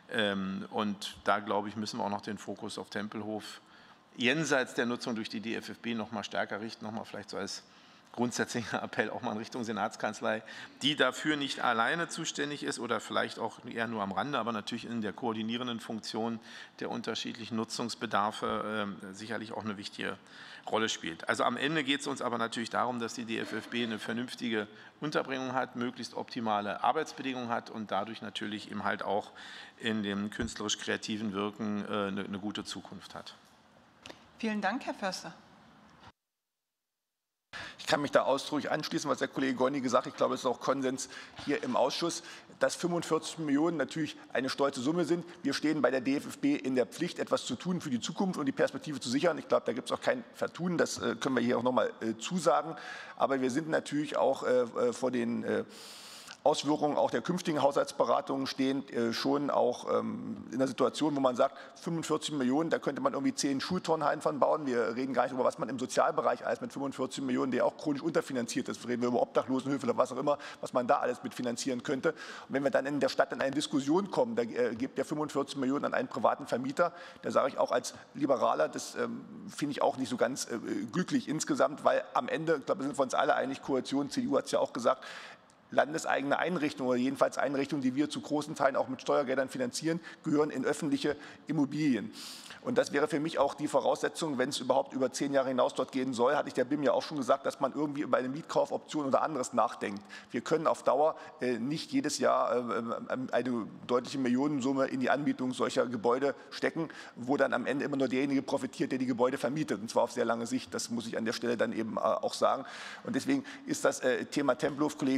Und da, glaube ich, müssen wir auch noch den Fokus auf Tempelhof jenseits der Nutzung durch die DFFB noch mal stärker richten, noch mal vielleicht so als grundsätzlicher Appell auch mal in Richtung Senatskanzlei, die dafür nicht alleine zuständig ist oder vielleicht auch eher nur am Rande, aber natürlich in der koordinierenden Funktion der unterschiedlichen Nutzungsbedarfe sicherlich auch eine wichtige Rolle spielt. Also am Ende geht es uns aber natürlich darum, dass die DFFB eine vernünftige Unterbringung hat, möglichst optimale Arbeitsbedingungen hat und dadurch natürlich eben halt auch in dem künstlerisch-kreativen Wirken eine gute Zukunft hat. Vielen Dank, Herr Förster. Ich kann mich da ausdrücklich anschließen, was der Kollege Goini gesagt hat. Ich glaube, es ist auch Konsens hier im Ausschuss, dass 45 Millionen natürlich eine stolze Summe sind. Wir stehen bei der DFFB in der Pflicht, etwas zu tun für die Zukunft und die Perspektive zu sichern. Ich glaube, da gibt es auch kein Vertun, das können wir hier auch noch mal zusagen. Aber wir sind natürlich auch vor den Auswirkungen auch der künftigen Haushaltsberatungen stehen schon auch in der Situation, wo man sagt, 45 Millionen, da könnte man irgendwie 10 Schulturnhallen von bauen. Wir reden gar nicht über, was man im Sozialbereich alles mit 45 Millionen, der auch chronisch unterfinanziert ist. Reden wir über Obdachlosenhilfe oder was auch immer, was man da alles mitfinanzieren könnte. Und wenn wir dann in der Stadt in eine Diskussion kommen, da gibt der 45 Millionen an einen privaten Vermieter, da sage ich auch als Liberaler, das finde ich auch nicht so ganz glücklich insgesamt, weil am Ende, ich glaube, wir sind wir uns alle einig, Koalition, CDU hat es ja auch gesagt, landeseigene Einrichtungen oder jedenfalls Einrichtungen, die wir zu großen Teilen auch mit Steuergeldern finanzieren, gehören in öffentliche Immobilien. Und das wäre für mich auch die Voraussetzung, wenn es überhaupt über 10 Jahre hinaus dort gehen soll, hatte ich der BIM ja auch schon gesagt, dass man irgendwie über eine Mietkaufoption oder anderes nachdenkt. Wir können auf Dauer nicht jedes Jahr eine deutliche Millionensumme in die Anmietung solcher Gebäude stecken, wo dann am Ende immer nur derjenige profitiert, der die Gebäude vermietet, und zwar auf sehr lange Sicht. Das muss ich an der Stelle dann eben auch sagen. Und deswegen ist das Thema Tempelhof, Kollege Gollnisch,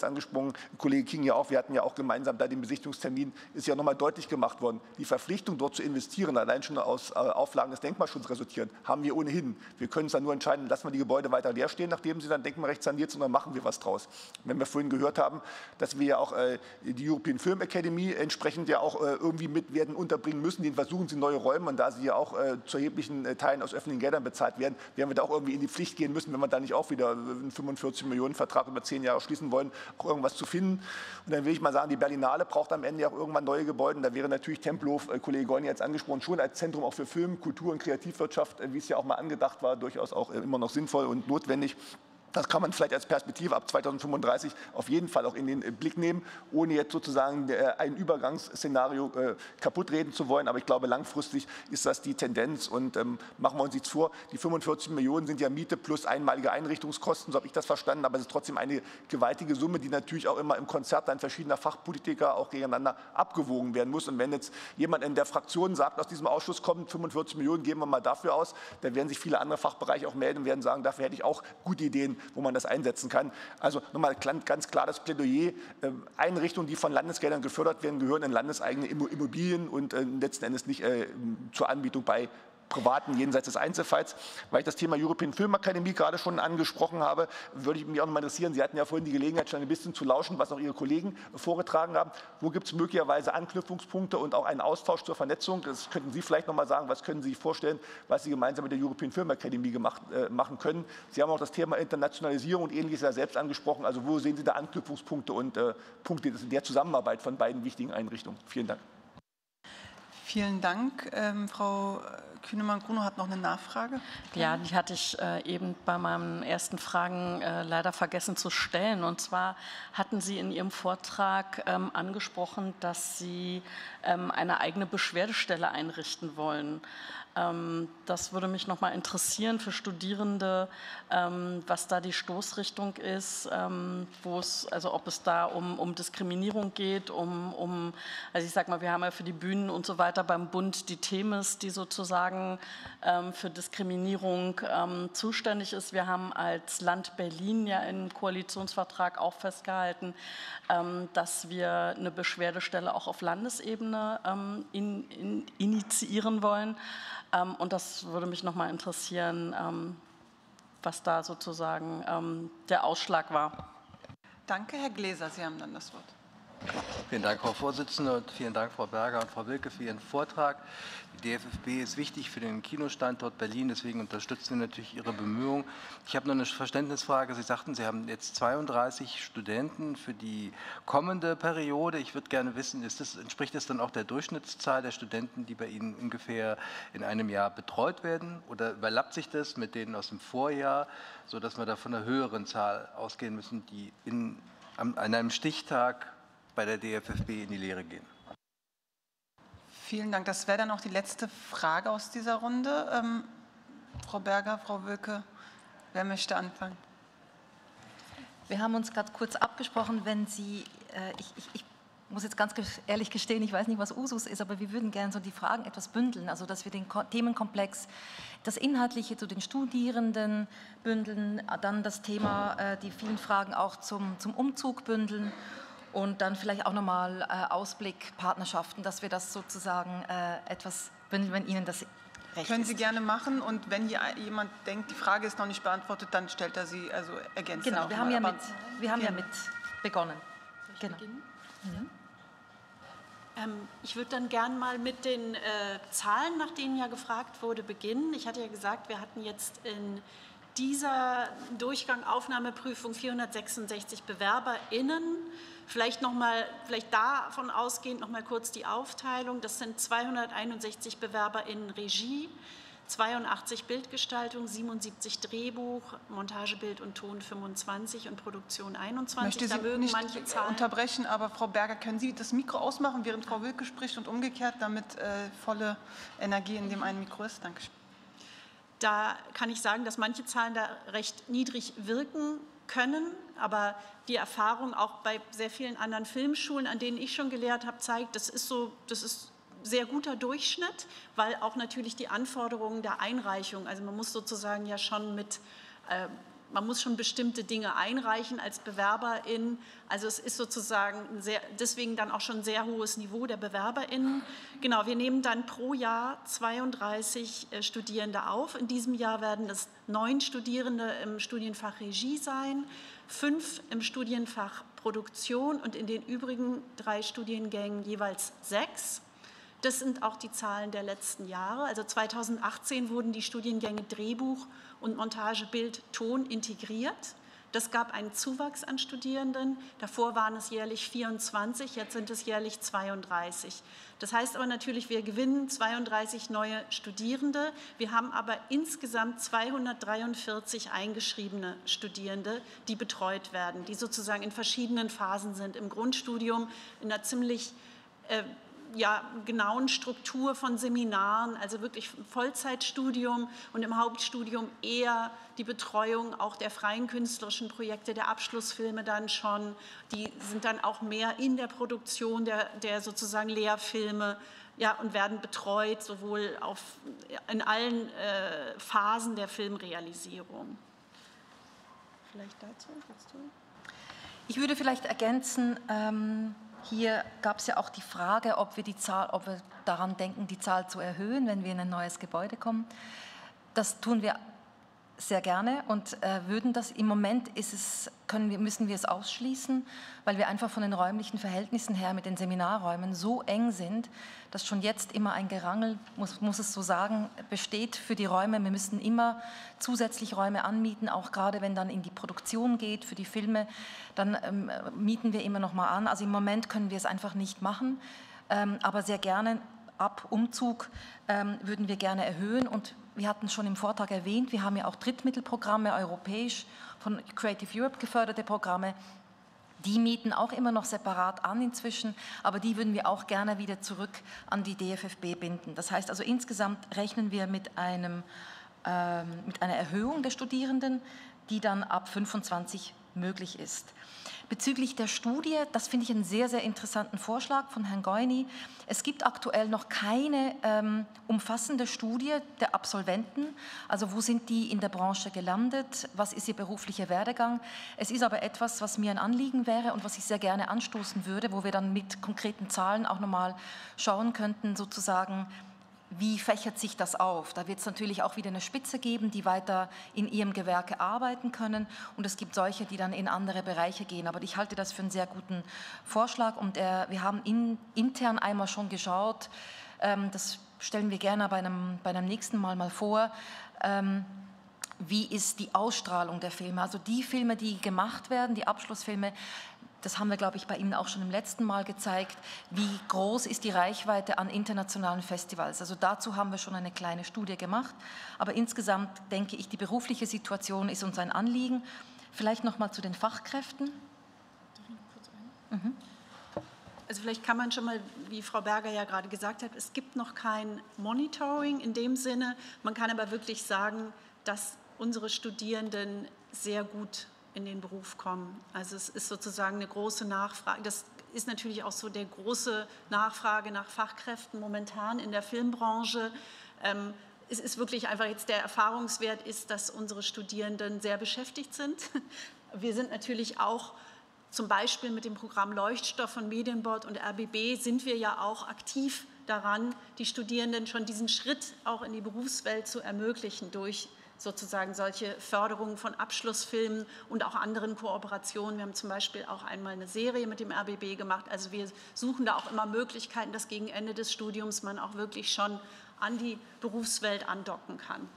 angesprochen, Kollege King ja auch, wir hatten ja auch gemeinsam da den Besichtigungstermin, ist ja nochmal deutlich gemacht worden. Die Verpflichtung, dort zu investieren, allein schon aus Auflagen des Denkmalschutzes resultiert, haben wir ohnehin. Wir können uns dann nur entscheiden, lassen wir die Gebäude weiter leer stehen, nachdem sie dann denkmalrecht saniert sind, oder machen wir was draus. Wenn wir vorhin gehört haben, dass wir ja auch die European Film Academy entsprechend ja auch irgendwie mit werden unterbringen müssen, den versuchen sie neue Räume, und da sie ja auch zu erheblichen Teilen aus öffentlichen Geldern bezahlt werden, werden wir da auch irgendwie in die Pflicht gehen müssen, wenn wir da nicht auch wieder einen 45-Millionen-Vertrag über 10 Jahre schließen wollen, auch irgendwas zu finden. Und dann will ich mal sagen, die Berlinale braucht am Ende ja auch irgendwann neue Gebäude. Und da wäre natürlich Tempelhof, Kollege Gorni jetzt angesprochen, schon als Zentrum auch für Film, Kultur und Kreativwirtschaft, wie es ja auch mal angedacht war, durchaus auch immer noch sinnvoll und notwendig. Das kann man vielleicht als Perspektive ab 2035 auf jeden Fall auch in den Blick nehmen, ohne jetzt sozusagen ein Übergangsszenario kaputt reden zu wollen. Aber ich glaube, langfristig ist das die Tendenz. Und machen wir uns nichts vor, die 45 Millionen sind ja Miete plus einmalige Einrichtungskosten, so habe ich das verstanden. Aber es ist trotzdem eine gewaltige Summe, die natürlich auch immer im Konzert dann verschiedener Fachpolitiker auch gegeneinander abgewogen werden muss. Und wenn jetzt jemand in der Fraktion sagt, aus diesem Ausschuss kommen 45 Millionen, geben wir mal dafür aus, dann werden sich viele andere Fachbereiche auch melden und werden sagen, dafür hätte ich auch gute Ideen, wo man das einsetzen kann. Also nochmal ganz klar das Plädoyer, Einrichtungen, die von Landesgeldern gefördert werden, gehören in landeseigene Immobilien und letzten Endes nicht zur Anbietung bei Privaten jenseits des Einzelfalls. Weil ich das Thema European Film Academy gerade schon angesprochen habe, würde ich mich auch noch mal interessieren, Sie hatten ja vorhin die Gelegenheit, schon ein bisschen zu lauschen, was auch Ihre Kollegen vorgetragen haben. Wo gibt es möglicherweise Anknüpfungspunkte und auch einen Austausch zur Vernetzung? Das könnten Sie vielleicht noch mal sagen, was können Sie sich vorstellen, was Sie gemeinsam mit der European Film Academy machen können? Sie haben auch das Thema Internationalisierung und Ähnliches ja selbst angesprochen. Also wo sehen Sie da Anknüpfungspunkte und Punkte der Zusammenarbeit von beiden wichtigen Einrichtungen? Vielen Dank. Vielen Dank. Frau Kühnemann-Grunow hat noch eine Nachfrage. Ja, die hatte ich eben bei meinen ersten Fragen leider vergessen zu stellen. Und zwar hatten Sie in Ihrem Vortrag angesprochen, dass Sie eine eigene Beschwerdestelle einrichten wollen. Das würde mich noch mal interessieren für Studierende, was da die Stoßrichtung ist, also ob es da um Diskriminierung geht, also ich sag mal, wir haben ja für die Bühnen und so weiter beim Bund die Themis, die sozusagen für Diskriminierung zuständig ist. Wir haben als Land Berlin ja im Koalitionsvertrag auch festgehalten, dass wir eine Beschwerdestelle auch auf Landesebene initiieren wollen. Und das würde mich noch mal interessieren, was da sozusagen der Ausschlag war. Danke, Herr Gläser, Sie haben dann das Wort. Vielen Dank, Frau Vorsitzende, und vielen Dank, Frau Berger und Frau Wilke, für Ihren Vortrag. Die DFFB ist wichtig für den Kinostandort Berlin, deswegen unterstützen wir natürlich Ihre Bemühungen. Ich habe noch eine Verständnisfrage. Sie sagten, Sie haben jetzt 32 Studenten für die kommende Periode. Ich würde gerne wissen, entspricht das dann auch der Durchschnittszahl der Studenten, die bei Ihnen ungefähr in einem Jahr betreut werden? Oder überlappt sich das mit denen aus dem Vorjahr, sodass wir da von einer höheren Zahl ausgehen müssen, die an einem Stichtag bei der DFFB in die Lehre gehen? Vielen Dank. Das wäre dann auch die letzte Frage aus dieser Runde. Frau Berger, Frau Wilke, wer möchte anfangen? Wir haben uns gerade kurz abgesprochen, wenn Sie, ich muss jetzt ganz ehrlich gestehen, ich weiß nicht, was Usus ist, aber wir würden gerne so die Fragen etwas bündeln, also dass wir den Themenkomplex, das Inhaltliche zu den Studierenden bündeln, dann das Thema, die vielen Fragen auch zum Umzug bündeln. Und dann vielleicht auch nochmal Ausblick, Partnerschaften, dass wir das sozusagen etwas, wenn Ihnen das recht Können ist. Sie gerne machen, und wenn hier jemand denkt, die Frage ist noch nicht beantwortet, dann stellt er sie, also ergänzt. Genau, wir haben ja mit begonnen. Genau. Ich würde dann gern mal mit den Zahlen, nach denen ja gefragt wurde, beginnen. Ich hatte ja gesagt, wir hatten jetzt in dieser Durchgang Aufnahmeprüfung 466 BewerberInnen. Vielleicht davon ausgehend noch mal kurz die Aufteilung. Das sind 261 BewerberInnen Regie, 82 Bildgestaltung, 77 Drehbuch, Montagebild und Ton 25 und Produktion 21. Ich möchte Sie nicht unterbrechen, aber Frau Berger, können Sie das Mikro ausmachen, während Frau Wilke spricht, und umgekehrt, damit volle Energie in dem einen Mikro ist? Dankeschön. Da kann ich sagen, dass manche Zahlen da recht niedrig wirken können, aber die Erfahrung auch bei sehr vielen anderen Filmschulen, an denen ich schon gelehrt habe, zeigt, das ist sehr guter Durchschnitt, weil auch natürlich die Anforderungen der Einreichung, also man muss sozusagen ja schon mit man muss schon bestimmte Dinge einreichen als BewerberInnen. Also es ist sozusagen deswegen dann auch schon ein sehr hohes Niveau der BewerberInnen. Genau, wir nehmen dann pro Jahr 32 Studierende auf. In diesem Jahr werden es 9 Studierende im Studienfach Regie sein, 5 im Studienfach Produktion und in den übrigen 3 Studiengängen jeweils 6. Das sind auch die Zahlen der letzten Jahre. Also 2018 wurden die Studiengänge Drehbuch und Montage, Bild, Ton integriert. Das gab einen Zuwachs an Studierenden. Davor waren es jährlich 24, jetzt sind es jährlich 32. Das heißt aber natürlich, wir gewinnen 32 neue Studierende. Wir haben aber insgesamt 243 eingeschriebene Studierende, die betreut werden, die sozusagen in verschiedenen Phasen sind. Im Grundstudium in einer ziemlich genauen Struktur von Seminaren, also wirklich Vollzeitstudium, und im Hauptstudium eher die Betreuung auch der freien künstlerischen Projekte, der Abschlussfilme dann schon. Die sind dann auch mehr in der Produktion der sozusagen Lehrfilme, und werden betreut, sowohl in allen Phasen der Filmrealisierung. Vielleicht dazu? Ich würde vielleicht ergänzen, hier gab es ja auch die Frage, ob wir daran denken, die Zahl zu erhöhen, wenn wir in ein neues Gebäude kommen. Das tun wir sehr gerne und würden das. Im Moment müssen wir es ausschließen, weil wir einfach von den räumlichen Verhältnissen her mit den Seminarräumen so eng sind, dass schon jetzt immer ein Gerangel, muss es so sagen, besteht für die Räume. Wir müssen immer zusätzlich Räume anmieten, auch gerade wenn dann in die Produktion geht für die Filme, dann mieten wir immer noch mal an. Also im Moment können wir es einfach nicht machen, aber sehr gerne ab Umzug würden wir gerne erhöhen. Und wir hatten schon im Vortrag erwähnt, wir haben ja auch Drittmittelprogramme, europäisch von Creative Europe geförderte Programme. Die mieten auch immer noch separat an inzwischen, aber die würden wir auch gerne wieder zurück an die DFFB binden. Das heißt also, insgesamt rechnen wir mit einer Erhöhung der Studierenden, die dann ab 25 möglich ist. Bezüglich der Studie, das finde ich einen sehr, sehr interessanten Vorschlag von Herrn Goini. Es gibt aktuell noch keine umfassende Studie der Absolventen. Also wo sind die in der Branche gelandet? Was ist ihr beruflicher Werdegang? Es ist aber etwas, was mir ein Anliegen wäre und was ich sehr gerne anstoßen würde, wo wir dann mit konkreten Zahlen auch nochmal schauen könnten, sozusagen, wie fächert sich das auf? Da wird es natürlich auch wieder eine Spitze geben, die weiter in ihrem Gewerke arbeiten können, und es gibt solche, die dann in andere Bereiche gehen. Aber ich halte das für einen sehr guten Vorschlag, und wir haben intern einmal schon geschaut, das stellen wir gerne bei einem nächsten Mal vor, wie ist die Ausstrahlung der Filme? Also die Filme, die gemacht werden, die Abschlussfilme, das haben wir, glaube ich, bei Ihnen auch schon im letzten Mal gezeigt, wie groß ist die Reichweite an internationalen Festivals. Also dazu haben wir schon eine kleine Studie gemacht. Aber insgesamt denke ich, die berufliche Situation ist uns ein Anliegen. Vielleicht noch mal zu den Fachkräften. Also vielleicht kann man schon mal, wie Frau Berger ja gerade gesagt hat, es gibt noch kein Monitoring in dem Sinne. Man kann aber wirklich sagen, dass unsere Studierenden sehr gut in den Beruf kommen. Also es ist sozusagen eine große Nachfrage. Das ist natürlich auch so der große Nachfrage nach Fachkräften momentan in der Filmbranche. Es ist wirklich einfach jetzt der Erfahrungswert ist, dass unsere Studierenden sehr beschäftigt sind. Wir sind natürlich auch zum Beispiel mit dem Programm Leuchtstoff von Medienbord und RBB sind wir ja auch aktiv daran, die Studierenden schon diesen Schritt auch in die Berufswelt zu ermöglichen durch sozusagen solche Förderungen von Abschlussfilmen und auch anderen Kooperationen. Wir haben zum Beispiel auch einmal eine Serie mit dem RBB gemacht. Also wir suchen da auch immer Möglichkeiten, dass gegen Ende des Studiums man auch wirklich schon an die Berufswelt andocken kann.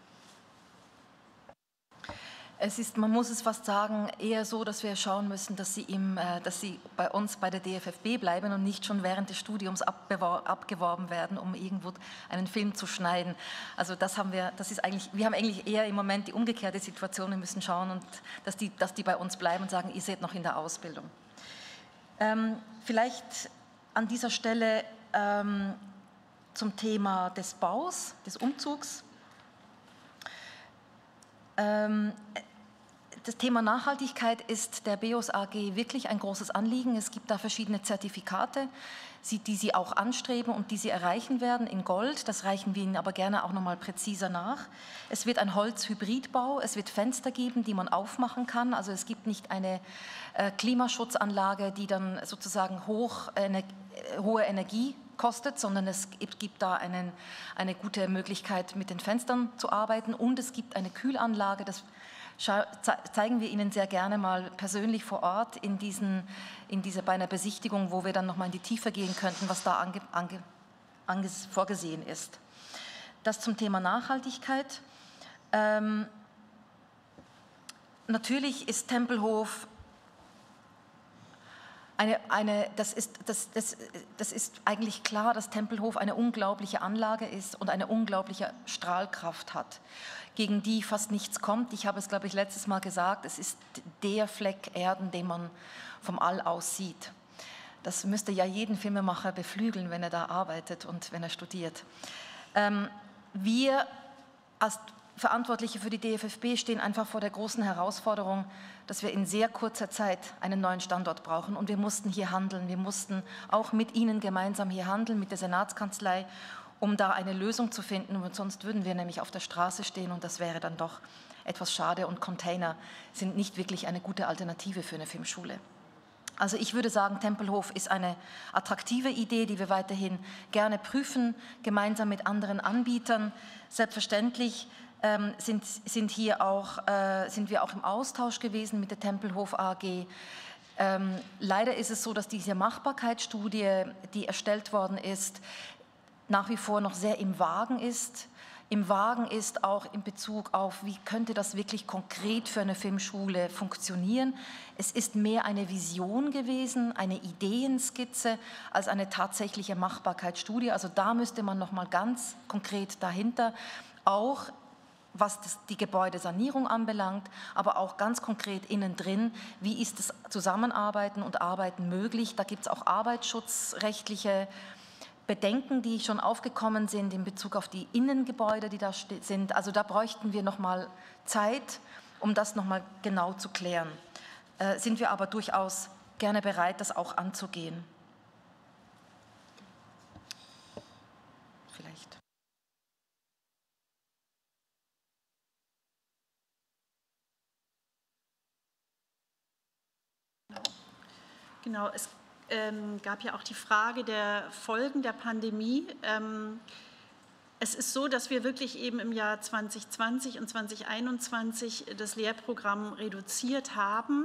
Es ist, man muss es fast sagen, eher so, dass wir schauen müssen, dass sie bei uns bei der DFFB bleiben und nicht schon während des Studiums abgeworben werden, um irgendwo einen Film zu schneiden. Also wir haben eigentlich eher im Moment die umgekehrte Situation. Wir müssen schauen, und dass die bei uns bleiben und sagen, ihr seid noch in der Ausbildung. Vielleicht an dieser Stelle zum Thema des Baus, des Umzugs. Das Thema Nachhaltigkeit ist der BEOS AG wirklich ein großes Anliegen. Es gibt da verschiedene Zertifikate, die Sie auch anstreben und die Sie erreichen werden in Gold. Das reichen wir Ihnen aber gerne auch noch mal präziser nach. Es wird ein Holzhybridbau, es wird Fenster geben, die man aufmachen kann. Also es gibt nicht eine Klimaschutzanlage, die dann sozusagen hohe Energie kostet, sondern es gibt da eine gute Möglichkeit, mit den Fenstern zu arbeiten. Und es gibt eine Kühlanlage, das zeigen wir Ihnen sehr gerne mal persönlich vor Ort bei einer Besichtigung, wo wir dann noch mal in die Tiefe gehen könnten, was da vorgesehen ist. Das zum Thema Nachhaltigkeit. Natürlich ist Tempelhof das ist eigentlich klar, dass Tempelhof eine unglaubliche Anlage ist und eine unglaubliche Strahlkraft hat, gegen die fast nichts kommt. Ich habe es, glaube ich, letztes Mal gesagt, es ist der Fleck Erden, den man vom All aus sieht. Das müsste ja jeden Filmemacher beflügeln, wenn er da arbeitet und wenn er studiert. Wir als Verantwortliche für die DFFB stehen einfach vor der großen Herausforderung, dass wir in sehr kurzer Zeit einen neuen Standort brauchen. Und wir mussten hier handeln. Wir mussten auch mit Ihnen gemeinsam hier handeln, mit der Senatskanzlei, um da eine Lösung zu finden. Und sonst würden wir nämlich auf der Straße stehen und das wäre dann doch etwas schade. Und Container sind nicht wirklich eine gute Alternative für eine Filmschule. Also ich würde sagen, Tempelhof ist eine attraktive Idee, die wir weiterhin gerne prüfen, gemeinsam mit anderen Anbietern. Selbstverständlich sind wir auch im Austausch gewesen mit der Tempelhof AG. Leider ist es so, dass diese Machbarkeitsstudie, die erstellt worden ist, nach wie vor noch sehr im Wagen ist. Im Wagen ist auch in Bezug auf, wie könnte das wirklich konkret für eine Filmschule funktionieren. Es ist mehr eine Vision gewesen, eine Ideenskizze, als eine tatsächliche Machbarkeitsstudie. Also da müsste man noch mal ganz konkret dahinter, auch was die Gebäudesanierung anbelangt, aber auch ganz konkret innen drin, wie ist das Zusammenarbeiten und Arbeiten möglich. Da gibt es auch arbeitsschutzrechtliche Bedenken, die schon aufgekommen sind in Bezug auf die Innengebäude, die da sind. Also da bräuchten wir noch mal Zeit, um das noch mal genau zu klären. Sind wir aber durchaus gerne bereit, das auch anzugehen. Vielleicht. Genau, es gab ja auch die Frage der Folgen der Pandemie. Es ist so, dass wir wirklich eben im Jahr 2020 und 2021 das Lehrprogramm reduziert haben.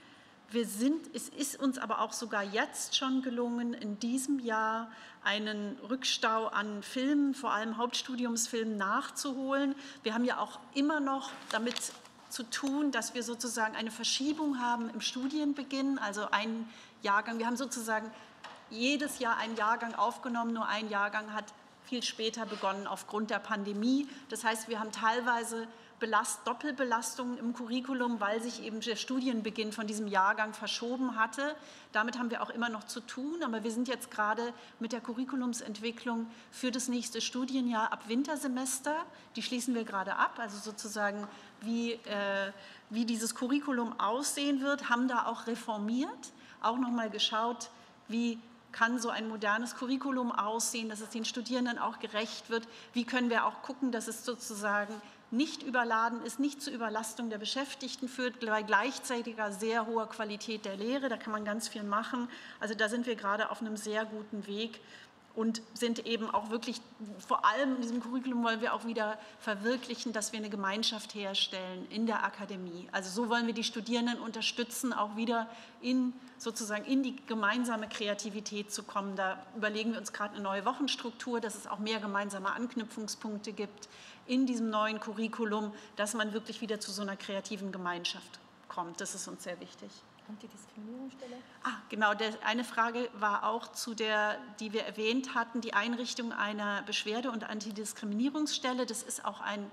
Es ist uns aber auch sogar jetzt schon gelungen, in diesem Jahr einen Rückstau an Filmen, vor allem Hauptstudiumsfilmen, nachzuholen. Wir haben ja auch immer noch damit zu tun, dass wir sozusagen eine Verschiebung haben im Studienbeginn, also ein Jahrgang. Wir haben sozusagen jedes Jahr einen Jahrgang aufgenommen, nur ein Jahrgang hat viel später begonnen aufgrund der Pandemie. Das heißt, wir haben teilweise Doppelbelastungen im Curriculum, weil sich eben der Studienbeginn von diesem Jahrgang verschoben hatte. Damit haben wir auch immer noch zu tun, aber wir sind jetzt gerade mit der Curriculumsentwicklung für das nächste Studienjahr ab Wintersemester. Die schließen wir gerade ab, also sozusagen wie dieses Curriculum aussehen wird, haben da auch reformiert, auch nochmal geschaut, wie kann so ein modernes Curriculum aussehen, dass es den Studierenden auch gerecht wird. Wie können wir auch gucken, dass es sozusagen nicht überladen ist, nicht zur Überlastung der Beschäftigten führt, bei gleichzeitiger sehr hoher Qualität der Lehre. Da kann man ganz viel machen. Also da sind wir gerade auf einem sehr guten Weg und sind eben auch wirklich, vor allem in diesem Curriculum wollen wir auch wieder verwirklichen, dass wir eine Gemeinschaft herstellen in der Akademie. Also so wollen wir die Studierenden unterstützen, auch wieder sozusagen in die gemeinsame Kreativität zu kommen. Da überlegen wir uns gerade eine neue Wochenstruktur, dass es auch mehr gemeinsame Anknüpfungspunkte gibt in diesem neuen Curriculum, dass man wirklich wieder zu so einer kreativen Gemeinschaft kommt. Das ist uns sehr wichtig. Antidiskriminierungsstelle? Genau. Eine Frage war auch zu der, die wir erwähnt hatten, die Einrichtung einer Beschwerde- und Antidiskriminierungsstelle. Das ist auch ein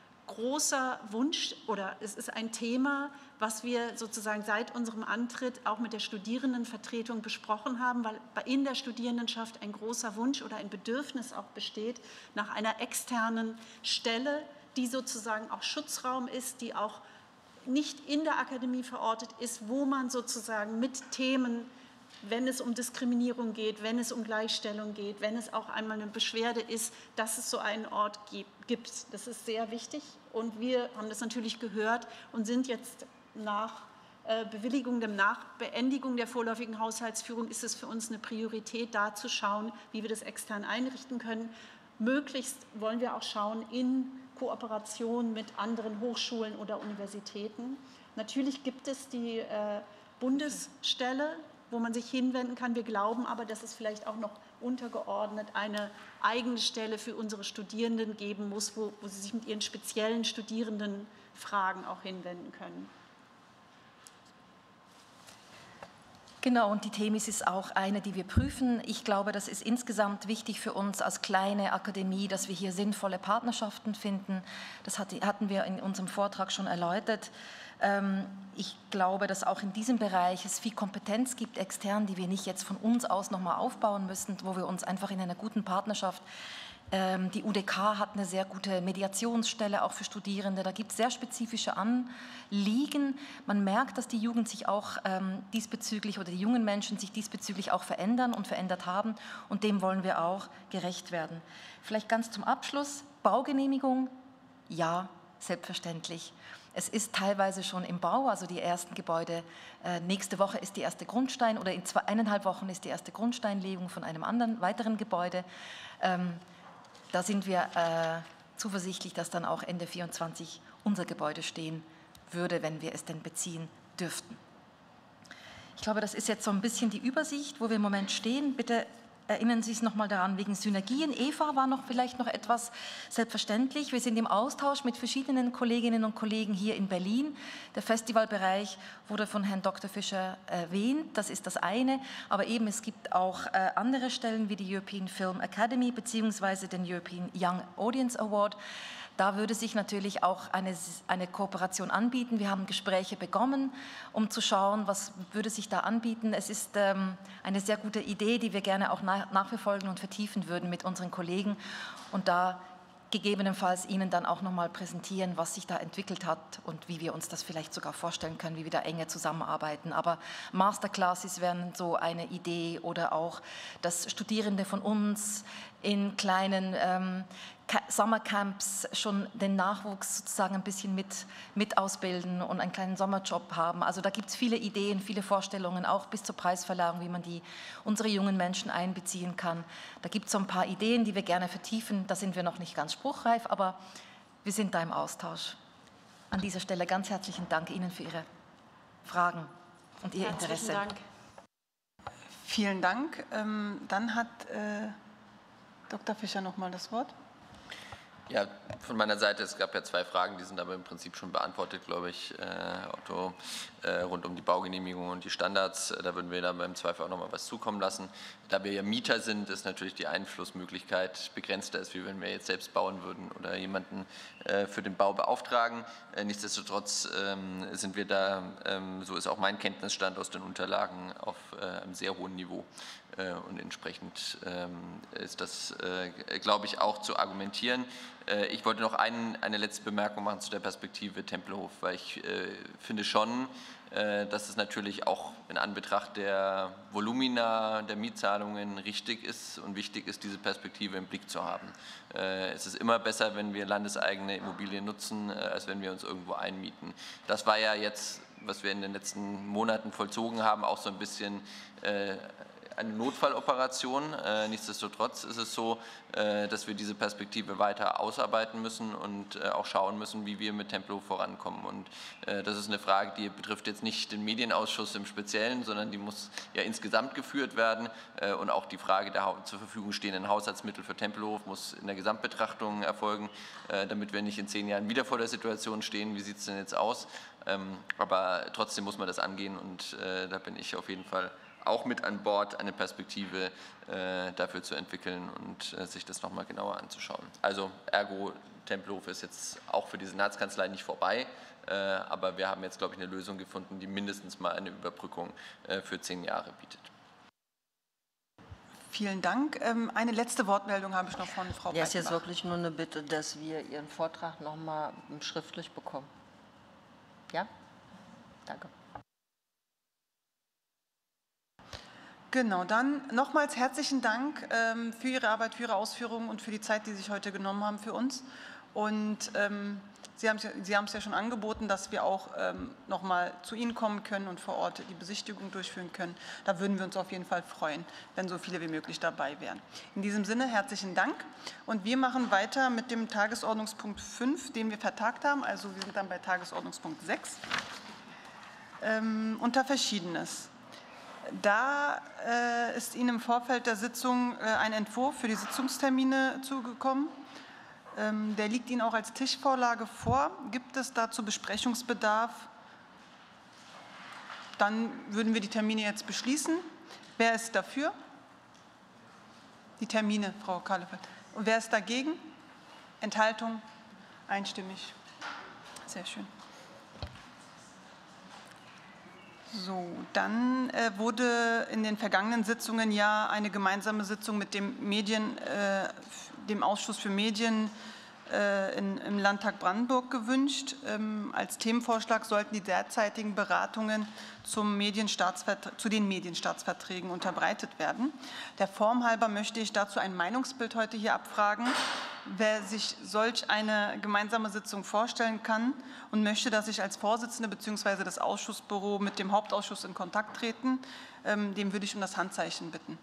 großer Wunsch oder es ist ein Thema, was wir sozusagen seit unserem Antritt auch mit der Studierendenvertretung besprochen haben, weil in der Studierendenschaft ein großer Wunsch oder ein Bedürfnis auch besteht nach einer externen Stelle, die sozusagen auch Schutzraum ist, die auch nicht in der Akademie verortet ist, wo man sozusagen mit Themen, wenn es um Diskriminierung geht, wenn es um Gleichstellung geht, wenn es auch einmal eine Beschwerde ist, dass es so einen Ort gibt. Das ist sehr wichtig und wir haben das natürlich gehört und sind jetzt nach nach Beendigung der vorläufigen Haushaltsführung ist es für uns eine Priorität, da zu schauen, wie wir das extern einrichten können. Möglichst wollen wir auch schauen in Kooperation mit anderen Hochschulen oder Universitäten. Natürlich gibt es die Bundesstelle, wo man sich hinwenden kann. Wir glauben aber, dass es vielleicht auch noch untergeordnet eine eigene Stelle für unsere Studierenden geben muss, wo sie sich mit ihren speziellen Studierendenfragen auch hinwenden können. Genau, und die Themis ist auch eine, die wir prüfen. Ich glaube, das ist insgesamt wichtig für uns als kleine Akademie, dass wir hier sinnvolle Partnerschaften finden. Das hatten wir in unserem Vortrag schon erläutert. Ich glaube, dass auch in diesem Bereich es viel Kompetenz gibt, extern, die wir nicht jetzt von uns aus nochmal aufbauen müssen, wo wir uns einfach in einer guten Partnerschaft die UDK hat eine sehr gute Mediationsstelle auch für Studierende. Da gibt es sehr spezifische Anliegen. Man merkt, dass die Jugend sich auch diesbezüglich oder die jungen Menschen sich diesbezüglich auch verändern und verändert haben. Und dem wollen wir auch gerecht werden. Vielleicht ganz zum Abschluss. Baugenehmigung? Ja, selbstverständlich. Es ist teilweise schon im Bau, also die ersten Gebäude. Nächste Woche ist die erste Grundstein oder in 1,5 Wochen ist die erste Grundsteinlegung von einem weiteren Gebäude. Da sind wir zuversichtlich, dass dann auch Ende 2024 unser Gebäude stehen würde, wenn wir es denn beziehen dürften. Ich glaube, das ist jetzt so ein bisschen die Übersicht, wo wir im Moment stehen. Bitte erinnern Sie sich noch mal daran, wegen Synergien. Eva war vielleicht noch etwas selbstverständlich. Wir sind im Austausch mit verschiedenen Kolleginnen und Kollegen hier in Berlin. Der Festivalbereich wurde von Herrn Dr. Fischer erwähnt. Das ist das eine. Aber eben, es gibt auch andere Stellen wie die European Film Academy bzw. den European Young Audience Award. Da würde sich natürlich auch eine Kooperation anbieten. Wir haben Gespräche begonnen, um zu schauen, was würde sich da anbieten. Es ist eine sehr gute Idee, die wir gerne auch nachverfolgen und vertiefen würden mit unseren Kollegen und da gegebenenfalls Ihnen dann auch noch mal präsentieren, was sich da entwickelt hat und wie wir uns das vielleicht sogar vorstellen können, wie wir da enger zusammenarbeiten. Aber Masterclasses wären so eine Idee oder auch, dass Studierende von uns in kleinen Sommercamps schon den Nachwuchs sozusagen ein bisschen mit ausbilden und einen kleinen Sommerjob haben. Also da gibt es viele Ideen, viele Vorstellungen, auch bis zur Preisverleihung, wie man unsere jungen Menschen einbeziehen kann. Da gibt es so ein paar Ideen, die wir gerne vertiefen. Da sind wir noch nicht ganz spruchreif, aber wir sind da im Austausch. An dieser Stelle ganz herzlichen Dank Ihnen für Ihre Fragen und Ihr Interesse. Dank. Vielen Dank. Dann hat Dr. Fischer noch mal das Wort. Ja, von meiner Seite, es gab ja 2 Fragen, die sind aber im Prinzip schon beantwortet, glaube ich, Otto, rund um die Baugenehmigung und die Standards. Da würden wir dann beim Zweifel auch noch mal was zukommen lassen. Da wir ja Mieter sind, ist natürlich die Einflussmöglichkeit begrenzter, als wie wenn wir jetzt selbst bauen würden oder jemanden für den Bau beauftragen. Nichtsdestotrotz sind wir da, so ist auch mein Kenntnisstand aus den Unterlagen, auf einem sehr hohen Niveau. Und entsprechend ist das, glaube ich, auch zu argumentieren. Ich wollte noch eine letzte Bemerkung machen zu der Perspektive Tempelhof, weil ich finde schon, dass es natürlich auch in Anbetracht der Volumina der Mietzahlungen richtig ist und wichtig ist, diese Perspektive im Blick zu haben. Es ist immer besser, wenn wir landeseigene Immobilien nutzen, als wenn wir uns irgendwo einmieten. Das war ja jetzt, was wir in den letzten Monaten vollzogen haben, auch so ein bisschen eine Notfalloperation. Nichtsdestotrotz ist es so, dass wir diese Perspektive weiter ausarbeiten müssen und auch schauen müssen, wie wir mit Tempelhof vorankommen. Und das ist eine Frage, die betrifft jetzt nicht den Medienausschuss im Speziellen, sondern die muss ja insgesamt geführt werden. Und auch die Frage der zur Verfügung stehenden Haushaltsmittel für Tempelhof muss in der Gesamtbetrachtung erfolgen, damit wir nicht in 10 Jahren wieder vor der Situation stehen, wie sieht es denn jetzt aus. Aber trotzdem muss man das angehen und da bin ich auf jeden Fall auch mit an Bord, eine Perspektive dafür zu entwickeln und sich das nochmal genauer anzuschauen. Also ergo, Tempelhof ist jetzt auch für die Senatskanzlei nicht vorbei, aber wir haben jetzt, glaube ich, eine Lösung gefunden, die mindestens mal eine Überbrückung für 10 Jahre bietet. Vielen Dank. Eine letzte Wortmeldung habe ich noch von Frau Breitenbach. Ja, es ist jetzt wirklich nur eine Bitte, dass wir Ihren Vortrag nochmal schriftlich bekommen. Ja? Danke. Genau, dann nochmals herzlichen Dank für Ihre Arbeit, für Ihre Ausführungen und für die Zeit, die Sie sich heute genommen haben für uns. Und Sie haben es ja schon angeboten, dass wir auch nochmal zu Ihnen kommen können und vor Ort die Besichtigung durchführen können. Da würden wir uns auf jeden Fall freuen, wenn so viele wie möglich dabei wären. In diesem Sinne herzlichen Dank. Und wir machen weiter mit dem Tagesordnungspunkt 5, den wir vertagt haben. Also wir sind dann bei Tagesordnungspunkt 6. Unter Verschiedenes. Da ist Ihnen im Vorfeld der Sitzung ein Entwurf für die Sitzungstermine zugekommen. Der liegt Ihnen auch als Tischvorlage vor. Gibt es dazu Besprechungsbedarf? Dann würden wir die Termine jetzt beschließen. Wer ist dafür? Die Termine, Frau Kahlefeld. Und wer ist dagegen? Enthaltung? Einstimmig. Sehr schön. So, dann wurde in den vergangenen Sitzungen ja eine gemeinsame Sitzung mit dem Ausschuss für Medien im Landtag Brandenburg gewünscht. Als Themenvorschlag sollten die derzeitigen Beratungen zu den Medienstaatsverträgen unterbreitet werden. Der Form halber möchte ich dazu ein Meinungsbild heute hier abfragen. Wer sich solch eine gemeinsame Sitzung vorstellen kann und möchte, dass ich als Vorsitzende bzw. das Ausschussbüro mit dem Hauptausschuss in Kontakt treten, dem würde ich um das Handzeichen bitten.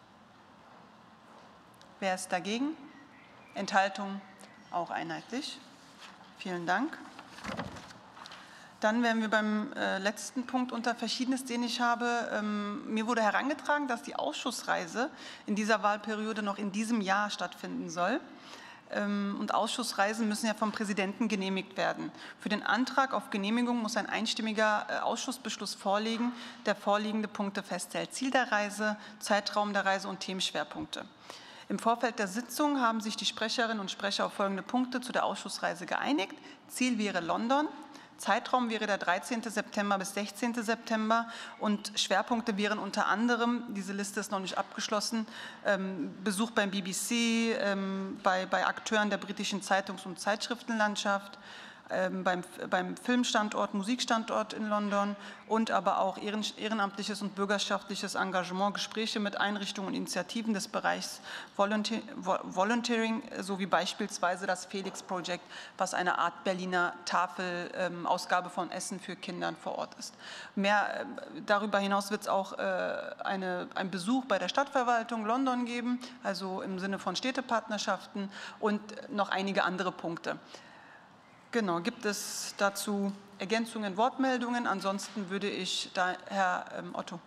Wer ist dagegen? Enthaltung? Auch einheitlich. Vielen Dank. Dann wären wir beim letzten Punkt unter Verschiedenes, den ich habe. Mir wurde herangetragen, dass die Ausschussreise in dieser Wahlperiode noch in diesem Jahr stattfinden soll. Und Ausschussreisen müssen ja vom Präsidenten genehmigt werden. Für den Antrag auf Genehmigung muss ein einstimmiger Ausschussbeschluss vorliegen, der vorliegende Punkte festhält. Ziel der Reise, Zeitraum der Reise und Themenschwerpunkte. Im Vorfeld der Sitzung haben sich die Sprecherinnen und Sprecher auf folgende Punkte zu der Ausschussreise geeinigt. Ziel wäre London, Zeitraum wäre der 13. September bis 16. September und Schwerpunkte wären unter anderem, diese Liste ist noch nicht abgeschlossen, Besuch beim BBC, bei Akteuren der britischen Zeitungs- und Zeitschriftenlandschaft, beim Filmstandort, Musikstandort in London und aber auch ehrenamtliches und bürgerschaftliches Engagement, Gespräche mit Einrichtungen und Initiativen des Bereichs Volunteering sowie beispielsweise das Felix Project, was eine Art Berliner Tafelausgabe von Essen für Kinder vor Ort ist. Darüber hinaus wird es auch einen Besuch bei der Stadtverwaltung London geben, also im Sinne von Städtepartnerschaften und noch einige andere Punkte. Genau, gibt es dazu Ergänzungen, Wortmeldungen? Ansonsten würde ich da, Herr Otto.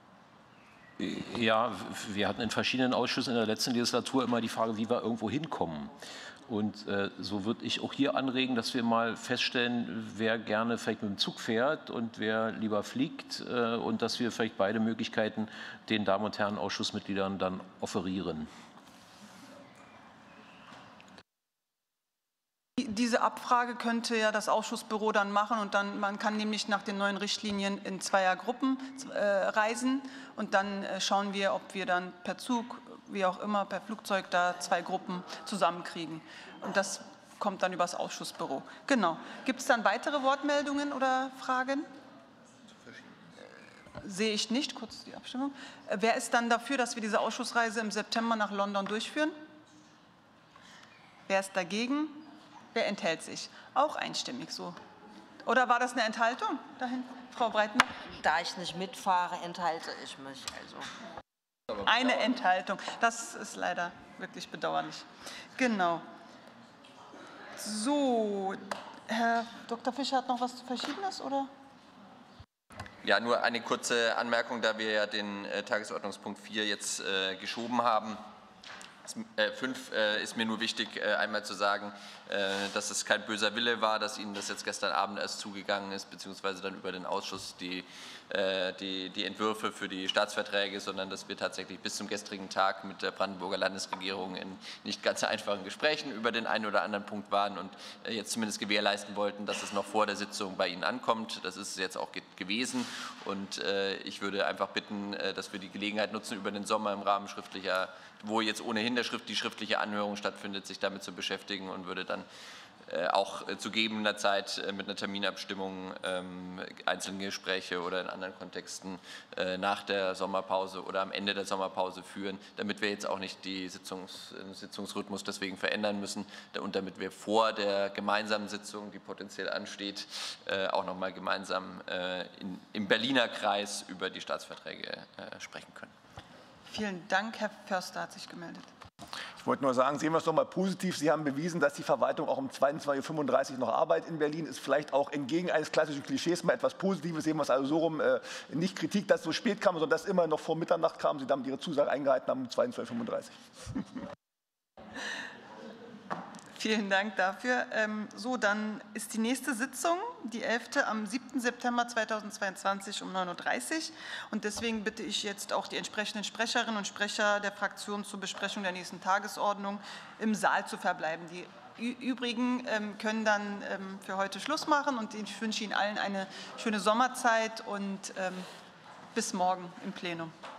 Ja, wir hatten in verschiedenen Ausschüssen in der letzten Legislatur immer die Frage, wie wir irgendwo hinkommen. Und so würde ich auch hier anregen, dass wir mal feststellen, wer gerne vielleicht mit dem Zug fährt und wer lieber fliegt und dass wir vielleicht beide Möglichkeiten den Damen und Herren Ausschussmitgliedern dann offerieren. Diese Abfrage könnte ja das Ausschussbüro dann machen und dann, man kann nämlich nach den neuen Richtlinien in Zweiergruppen reisen und dann schauen wir, ob wir dann per Zug, wie auch immer, per Flugzeug da 2 Gruppen zusammenkriegen. Und das kommt dann über das Ausschussbüro. Genau. Gibt es dann weitere Wortmeldungen oder Fragen? Sehe ich nicht. Kurz die Abstimmung. Wer ist dann dafür, dass wir diese Ausschussreise im September nach London durchführen? Wer ist dagegen? Wer enthält sich? Auch einstimmig so. Oder war das eine Enthaltung dahin? Frau Breitner? Da ich nicht mitfahre, enthalte ich mich. Also. Eine Enthaltung. Das ist leider wirklich bedauerlich. Genau. So, Herr Dr. Fischer hat noch was zu Verschiedenes, oder? Ja, nur eine kurze Anmerkung, da wir ja den Tagesordnungspunkt 4 jetzt geschoben haben. 5 ist mir nur wichtig, einmal zu sagen, dass es kein böser Wille war, dass Ihnen das jetzt gestern Abend erst zugegangen ist, beziehungsweise dann über den Ausschuss die Entwürfe für die Staatsverträge, sondern dass wir tatsächlich bis zum gestrigen Tag mit der Brandenburger Landesregierung in nicht ganz einfachen Gesprächen über den einen oder anderen Punkt waren und jetzt zumindest gewährleisten wollten, dass es noch vor der Sitzung bei Ihnen ankommt. Das ist es jetzt auch gewesen und ich würde einfach bitten, dass wir die Gelegenheit nutzen, über den Sommer im Rahmen schriftlicher, wo jetzt ohnehin die schriftliche Anhörung stattfindet, sich damit zu beschäftigen und würde dann auch zu gegebener Zeit mit einer Terminabstimmung einzelne Gespräche oder in anderen Kontexten nach der Sommerpause oder am Ende der Sommerpause führen, damit wir jetzt auch nicht den Sitzungsrhythmus deswegen verändern müssen und damit wir vor der gemeinsamen Sitzung, die potenziell ansteht, auch noch mal gemeinsam im Berliner Kreis über die Staatsverträge sprechen können. Vielen Dank. Herr Förster hat sich gemeldet. Ich wollte nur sagen, sehen wir es doch mal positiv. Sie haben bewiesen, dass die Verwaltung auch um 22:35 Uhr noch arbeitet in Berlin. Ist vielleicht auch entgegen eines klassischen Klischees mal etwas Positives. Sehen wir es also so rum. Nicht Kritik, dass es so spät kam, sondern dass immer noch vor Mitternacht kam. Sie haben Ihre Zusage eingehalten haben um 22:35 Uhr. Vielen Dank dafür. So, dann ist die nächste Sitzung, die 11. am 7. September 2022 um 9:30 Uhr. Und deswegen bitte ich jetzt auch die entsprechenden Sprecherinnen und Sprecher der Fraktionen zur Besprechung der nächsten Tagesordnung im Saal zu verbleiben. Die übrigen können dann für heute Schluss machen und ich wünsche Ihnen allen eine schöne Sommerzeit und bis morgen im Plenum.